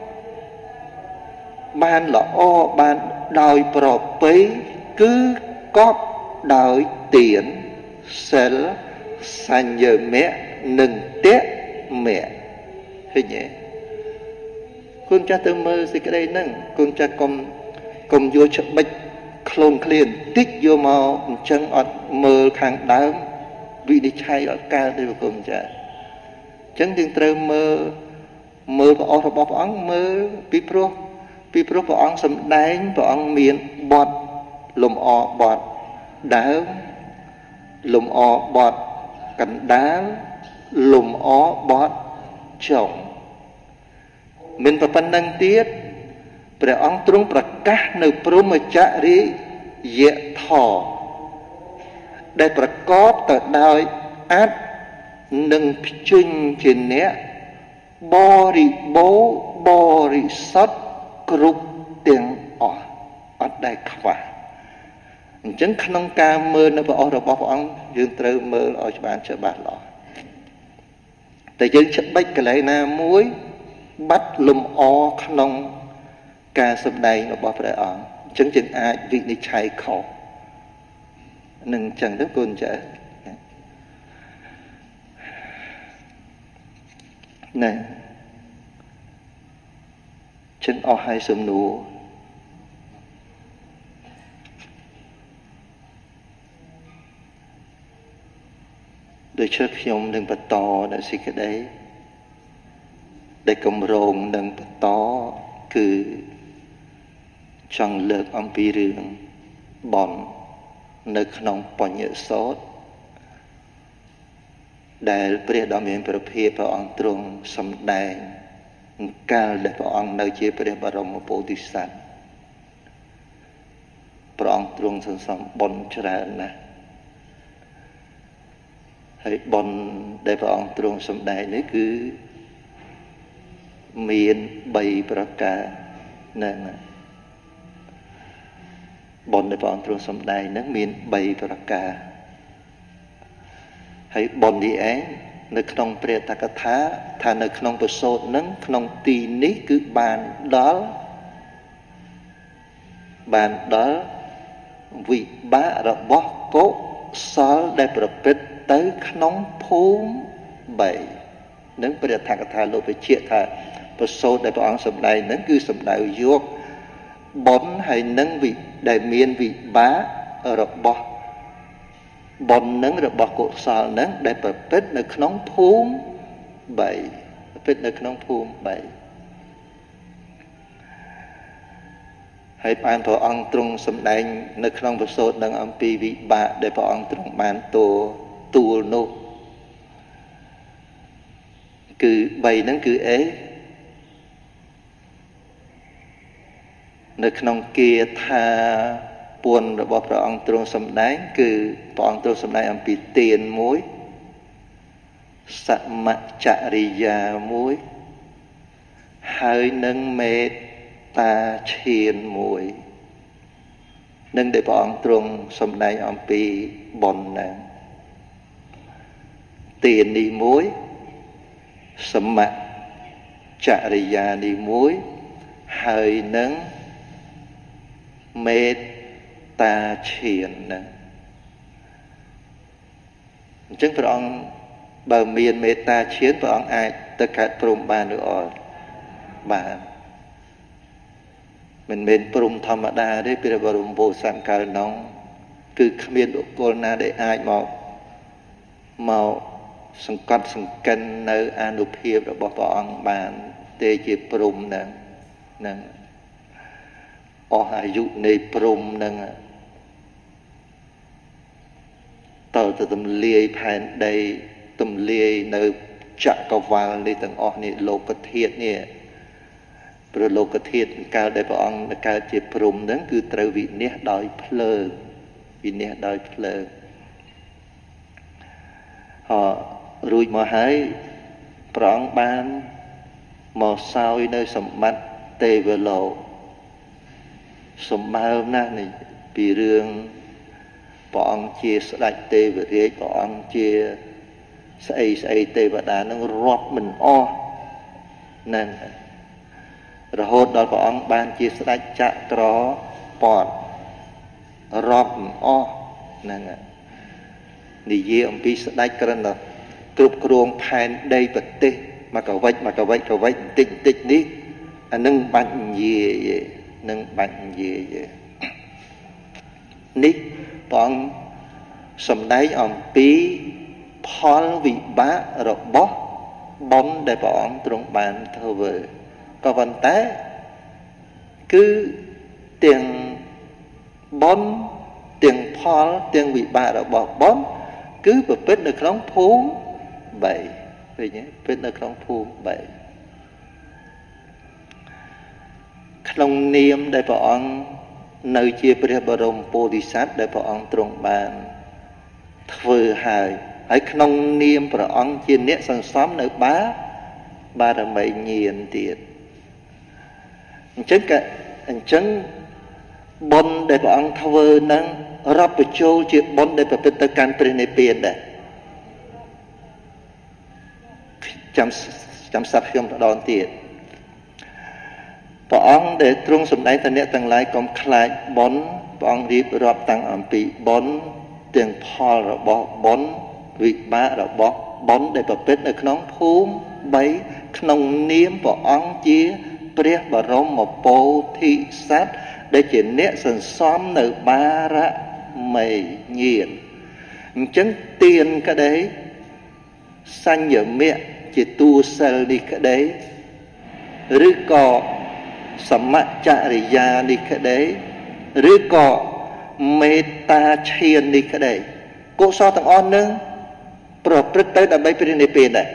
បានល្អបានដោយប្រពៃគឺកប់ដោយទានសិលសញ្ញមៈនិងតមៈឃើញទេគុណចាស់ទៅមើលសេចក្តីហ្នឹងគុណចាស់កុំយកច្បិចខ្លួនឃ្លានតិចយកមកអញ្ចឹងអត់មើលខាងដើមវិនិច្ឆ័យអត់កើតទេគុណចាស់អញ្ចឹងយើងត្រូវមើលព្រះអស់របស់ព្រះអង្គមើលពីព្រោះព្រះអង្គសម្ដែងព្រះអង្គមានបទលំអបទដើមលំអបទកណ្ដាលលំអបទចុងមិនប៉ុណ្្នឹងទៀតព្រះអង្គទ្រង់ប្រកាសនៅព្រហ្មចរិយធម៌ដែលប្រកបទៅដោយអត្តនិងភ្ជញ្ជាអ្នកបរិបូរណ៍បរិសុទ្ធគ្រប់ទាំងអស់អត់ដែលខ្វះអញ្ចឹងក្នុងការមើលនៅព្រះអស់របស់ព្រះអង្គយើងត្រូវមើលឲ្យច្បាស់លាស់តែយើងច្បិចកន្លែងណាមួយបាត់លំអក្នុងការសម្ដែងរបស់ព្រះអង្គអញ្ចឹងយើងអាចវិនិច្ឆ័យខុសនឹងអញ្ចឹងទៅគុណចាស់ណែចឹងអស់ហើយសំណួរដូច្នេះខ្ញុំនឹងបន្តនៅសេចក្តីដែលគម្រោងនឹងបន្តគឺចង់លើកអំពីរឿងបន់នៅក្នុងបញ្ញសោតដែលព្រះដ៏មានព្រះភិក្ខព្រះអង្គទ្រង់សម្ដែងកាលដែលព្រះអង្គនៅជាព្រះបរមពោធិសត្វព្រះអង្គទ្រង់សន្សំបុណ្យច្រើនណាស់ហើយបុណ្យដែលព្រះអង្គទ្រង់សម្ដែងនេះគឺមាន3ប្រការហ្នឹងបុណ្យដែលព្រះអង្គទ្រង់សម្ដែងហ្នឹងមាន3ប្រការហើយបុណ្យនេះឯងនៅក្នុងព្រះតកថាថានៅក្នុងប្រសូតហ្នឹងក្នុងទីនេះគឺបានដល់វិបាករបស់កុសលដែលប្រព្រឹត្តទៅក្នុងភូមិ3នឹងព្រះតកថាលោកបញ្ជាក់ថាប្រសូតដែលព្រះអង្គសម្ដែងហ្នឹងគឺសម្ដៅយកបុណ្យហើយនឹងដែលមានវិបាករបស់បុណ្យនឹងរបស់កុសលនឹងដែលប្រព្រឹត្តនៅក្នុងភូមិ3ប្រព្រឹត្តនៅក្នុងភូមិ3ហើយបានព្រះអង្គទ្រង់សម្ដែងនៅក្នុងប្រសូតនឹងអំពីវិបាកដែលព្រះអង្គទ្រង់បានទួលនោះគឺ3ហ្នឹងគឺអីនៅក្នុងគាថាពុនរបស់ព្រះអង្គទ្រង់សម្ដែងគឺព្រះអង្គទ្រង់សម្ដែងអំពីទានមួយសមចរិយាមួយហើយនឹងមេត្តាឈានមួយនឹងដែលព្រះអង្គទ្រង់សម្ដែងអំពីបុណ្យហ្នឹងទាននេះមួយសមចរិយានេះមួយហើយនឹងមេត្តាឈានណាអញ្ចឹងព្រះអង្គបើមានមេត្តាឈានព្រះអង្គអាចទៅកើតព្រំបានឬអត់បានមិនមែនព្រំធម្មតាទេព្រះបរមពុទ្ធសាសកាលនោះគឺគ្មានបុគ្គលណាដែលអាចមកសង្កត់សង្កិននៅអានុភាពរបស់ព្រះអង្គបានទេជាព្រំនឹងអស់អាយុនៃព្រំនឹងតើទៅទម្លាយផែនដីទម្លាយនៅចក្រវាលនេះទាំងអស់នេះលោកធាតុនេះព្រោះលោកធាតុកាលដែលព្រះអង្គកើតជាព្រំហ្នឹងគឺត្រូវវិនិច្ឆ័យដោយភ្លើងវិនិច្ឆ័យដោយភ្លើងរួចមកហើយព្រះអង្គបានមកសោយនៅសម្បត្តិទេវលោកសម្បើមណាស់នេះពីរឿងព្រះអង្គជាស្ដេចទេវរាជព្រះអង្គជាស្អីទេវតានឹងរាប់មិនអស់ហ្នឹងរហូតដល់ព្រះអង្គបានជាស្ដេចចក្រពត្តិរាប់មិនអស់ហ្នឹងនិយាយអំពីស្ដេចគ្រាន់តែគ្រប់គ្រងផែនដីប្រទេសមកកវិចបន្តិចនេះអានឹងបាច់និយាយនឹងបាច់និយាយនេះព្រះអង្គសម្ដែងអំពីផលវិបាករបស់បុណ្យដែលព្រះអង្គទ្រង់បានធ្វើក៏ប៉ុន្តែគឺទាំងបុណ្យទាំងផលទាំងវិបាករបស់បុណ្យគឺប្រព្រឹត្តនៅក្នុងភូមិ3ឃើញទេប្រព្រឹត្តនៅក្នុងភូមិ3ក្នុងនាមដែលព្រះអង្គនៅជាព្រះបរមពោធិសត្វដែលព្រះអង្គទ្រង់បានធ្វើហើយក្នុងនាមព្រះអង្គជាអ្នកសន្សំនៅបារមីញាណទៀតអញ្ចឹងបុណ្យដែលព្រះអង្គធ្វើនឹងរាប់បញ្ចូលជាបុណ្យដែលប្រព្រឹត្តទៅកាន់ព្រះនិព្វានដែរចាំសាប់ខ្ញុំម្ដងទៀតព្រះអង្គដែលទ្រង់សម្ដែងថាអ្នកទាំងឡាយកុំខ្លាចបុណ្យព្រះអង្គរៀបរាប់តាំងអំពីបុណ្យទាំងផលរបស់បុណ្យវិបាករបស់បុណ្យដែលប្រព្រឹត្តនៅក្នុងភូមិ3ក្នុងនាមព្រះអង្គជាព្រះបរមពោធិសត្វដែលជាអ្នកសន្សំនៅបារមីញាណអញ្ចឹងទានក្តីសញ្ញមៈជាទូសិលនេះក្តីឬក៏សមចរិយានេះក្តីឬក៏មេត្តាឈាននេះក្តីកុសលទាំងអស់នឹងប្រព្រឹត្តទៅដើម្បីព្រះនិព្វានដែរ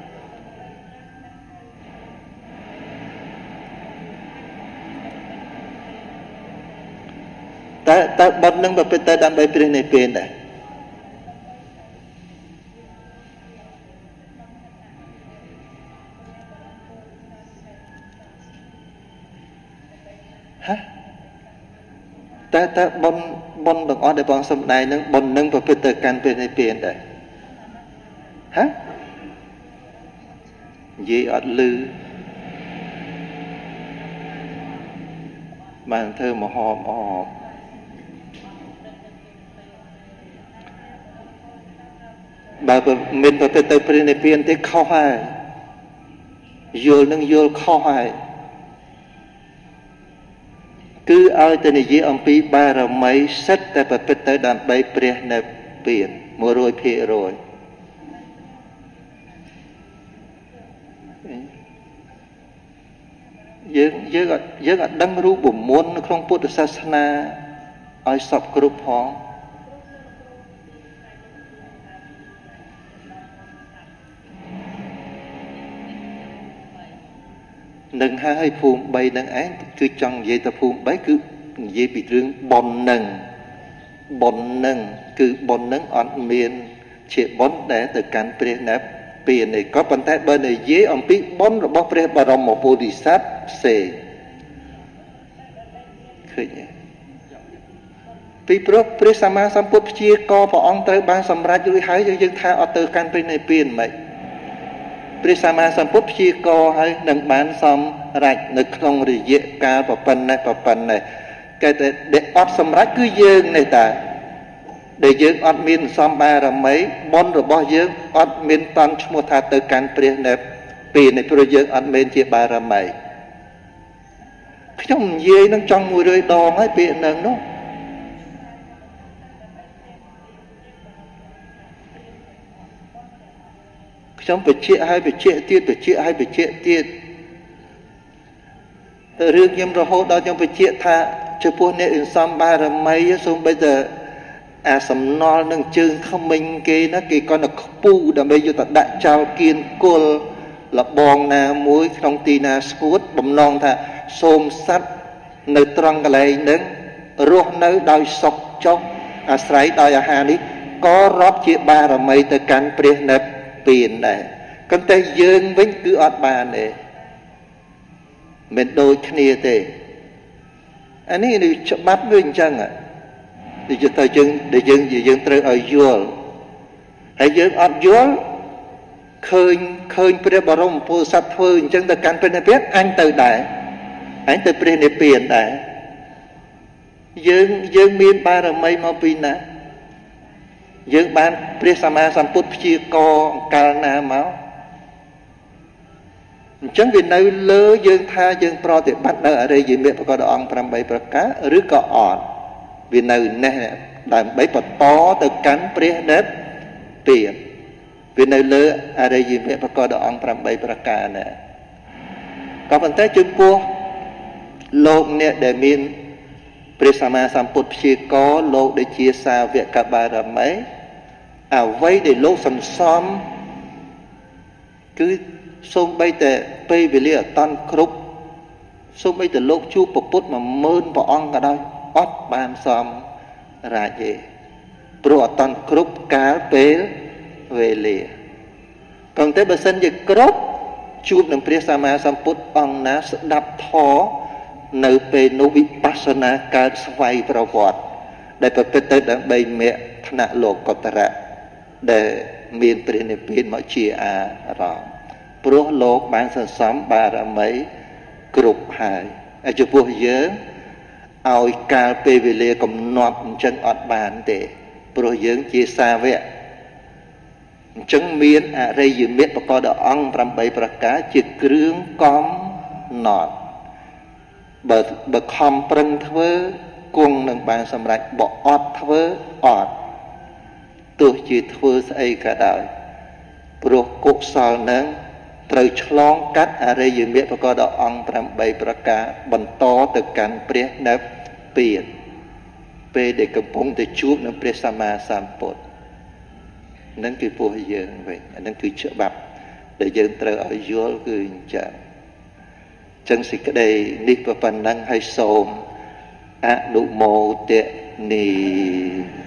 តែបុណ្យនឹងប្រព្រឹត្តទៅដើម្បីព្រះនិព្វានដែរតែបុណ្យទាំងអស់ដែលបងសំដែងនឹងបុណ្យនឹងប្រព្រឹត្តទៅកាន់ព្រះនិព្វានដែរនិយាយអត់ឮបានធ្វើមហោបអបបើមិនប្រព្រឹត្តទៅព្រះនិព្វានទេខុសហើយយល់នឹងយល់ខុសហើយគឺឲ្យតែនិយាយអំពីបារមីសិតតែប្រព្រឹត្តទៅដើម្បីព្រះនិព្វាន 100% យើងអត់ដឹងរូបមន្តនៅក្នុងពុទ្ធសាសនាឲ្យសពគ្រប់ផងនឹងហើយភូមិ3នឹងឯងគឺចង់និយាយទៅភូមិ3គឺនិយាយពីរឿងបុណ្យនឹងគឺបុណ្យនឹងអត់មានជាបុណ្យដែលទៅកាន់ព្រះនិព្វាននេះក៏ប៉ុន្តែបើនិយាយអំពីបុណ្យរបស់ព្រះបរមពោធិសត្វផ្សេងឃើញទេពីព្រោះព្រះសម្មាសម្ពុទ្ធព្យាករព្រះអង្គត្រូវបានសម្រេចរួចហើយយើងថាអត់ទៅកាន់ព្រះនិព្វានមិនព្រះសម្មាសម្ពុទ្ធព្យាករហើយនឹងបានសម្រេចនៅក្នុងរយៈកាលប៉ុណ្ណេះ cái để ọt sầm rách cứ dương này ta để dương ọt miên xóm ba là mấy món rồi bao dương ọt miên toàn mua thà từ can priên này pì này rồi dương ọt miên chia ba là mấy trong dây nó trong mùi rơi đòn ấy bị nâng đó trong phải chia hai phải chia tiết phải chia hai phải chia tiết riêng nhầm rồi hốt đó trong phải chia tha cho phu nè xăm ba là mấy xong bây giờ sầm no nâng chương không mình kia nó kia con là pu đầm bây giờ ta đại trao kiên cô là bong na muối trong tì na squat bầm non tha xôm sắt nơi trăng cái này nâng ruột nơi đôi sọc chóc sấy đôi hà đi có rót chia ba là mấy từ cán priên nè tiền này con tay dương với cứ ọt bàn này mình đôi kia thế anh ấy đi chậm bắt với anh chăng ạ để cho thời dân để dân gì dân trời ở vua hãy dân ọt vua khơi khơi pre bảo rong phô sát phơi chân ta can pre biết anh từ đại anh từ pre này tiền đại dân dân miền ba là mấy mau pin nè dân ban pre sama samput chia co cal na máu chẳng vì nơi lơ dân tha dân pro thì bắt đầu ở đây gì miệng có đồ ăn pram bay cá rứa có ọt vì nơi này làm bấy bật to từ cánh pre đất tiền vì nơi lơ ở đây gì miệng có đồ ăn pram bay cá nè có phần thế chừng cua lột nè để miền pre sama samput chia co lột để chia xa việc cả ba là mấy vây để lột sần xóm cứ xông bay tệ bay về lia tan khúc xông bay tệ lột chu bột bút mà mơn bỏ ong cả đây ót ban xóm ra gì pro tan khúc cá bế về lia còn tới bờ sân gì crop chu nằm phía sama samput ong ná sẽ đập thó nơi về nô bị pasana cá xoay vào vọt để bờ tới đang bay mẹ thna lột cọt ra để miền Tây miền mọi chia rõ pro lột bán sản phẩm ba là mấy group hai cho vua nhớ ao cà phê về lê cầm nọt chân ọt bàn để pro nhớ chia xa vậy chân miền đây dự miệt và có đỏ ong làm bảy bạc cá chỉ kêu com nọt bờ khom prân thưa cuồng nâng bàn sầm rạch bỏ ọt thưa ọt tôi chỉ thưa say cả đời pro cột sào nâng trời chlong cắt ở đây dự miệng và có đỏ ong làm bảy bạc cá bẩn to từ cán pre nếp biển pe để cầm bông để chup nâng pre sama sampot nâng cái phù hợp vậy nâng cái chợ bạc để dân trời ở dưới cái chợ chân sĩ cái đây nít và phần năng hay xôm đủ mồ tệ nì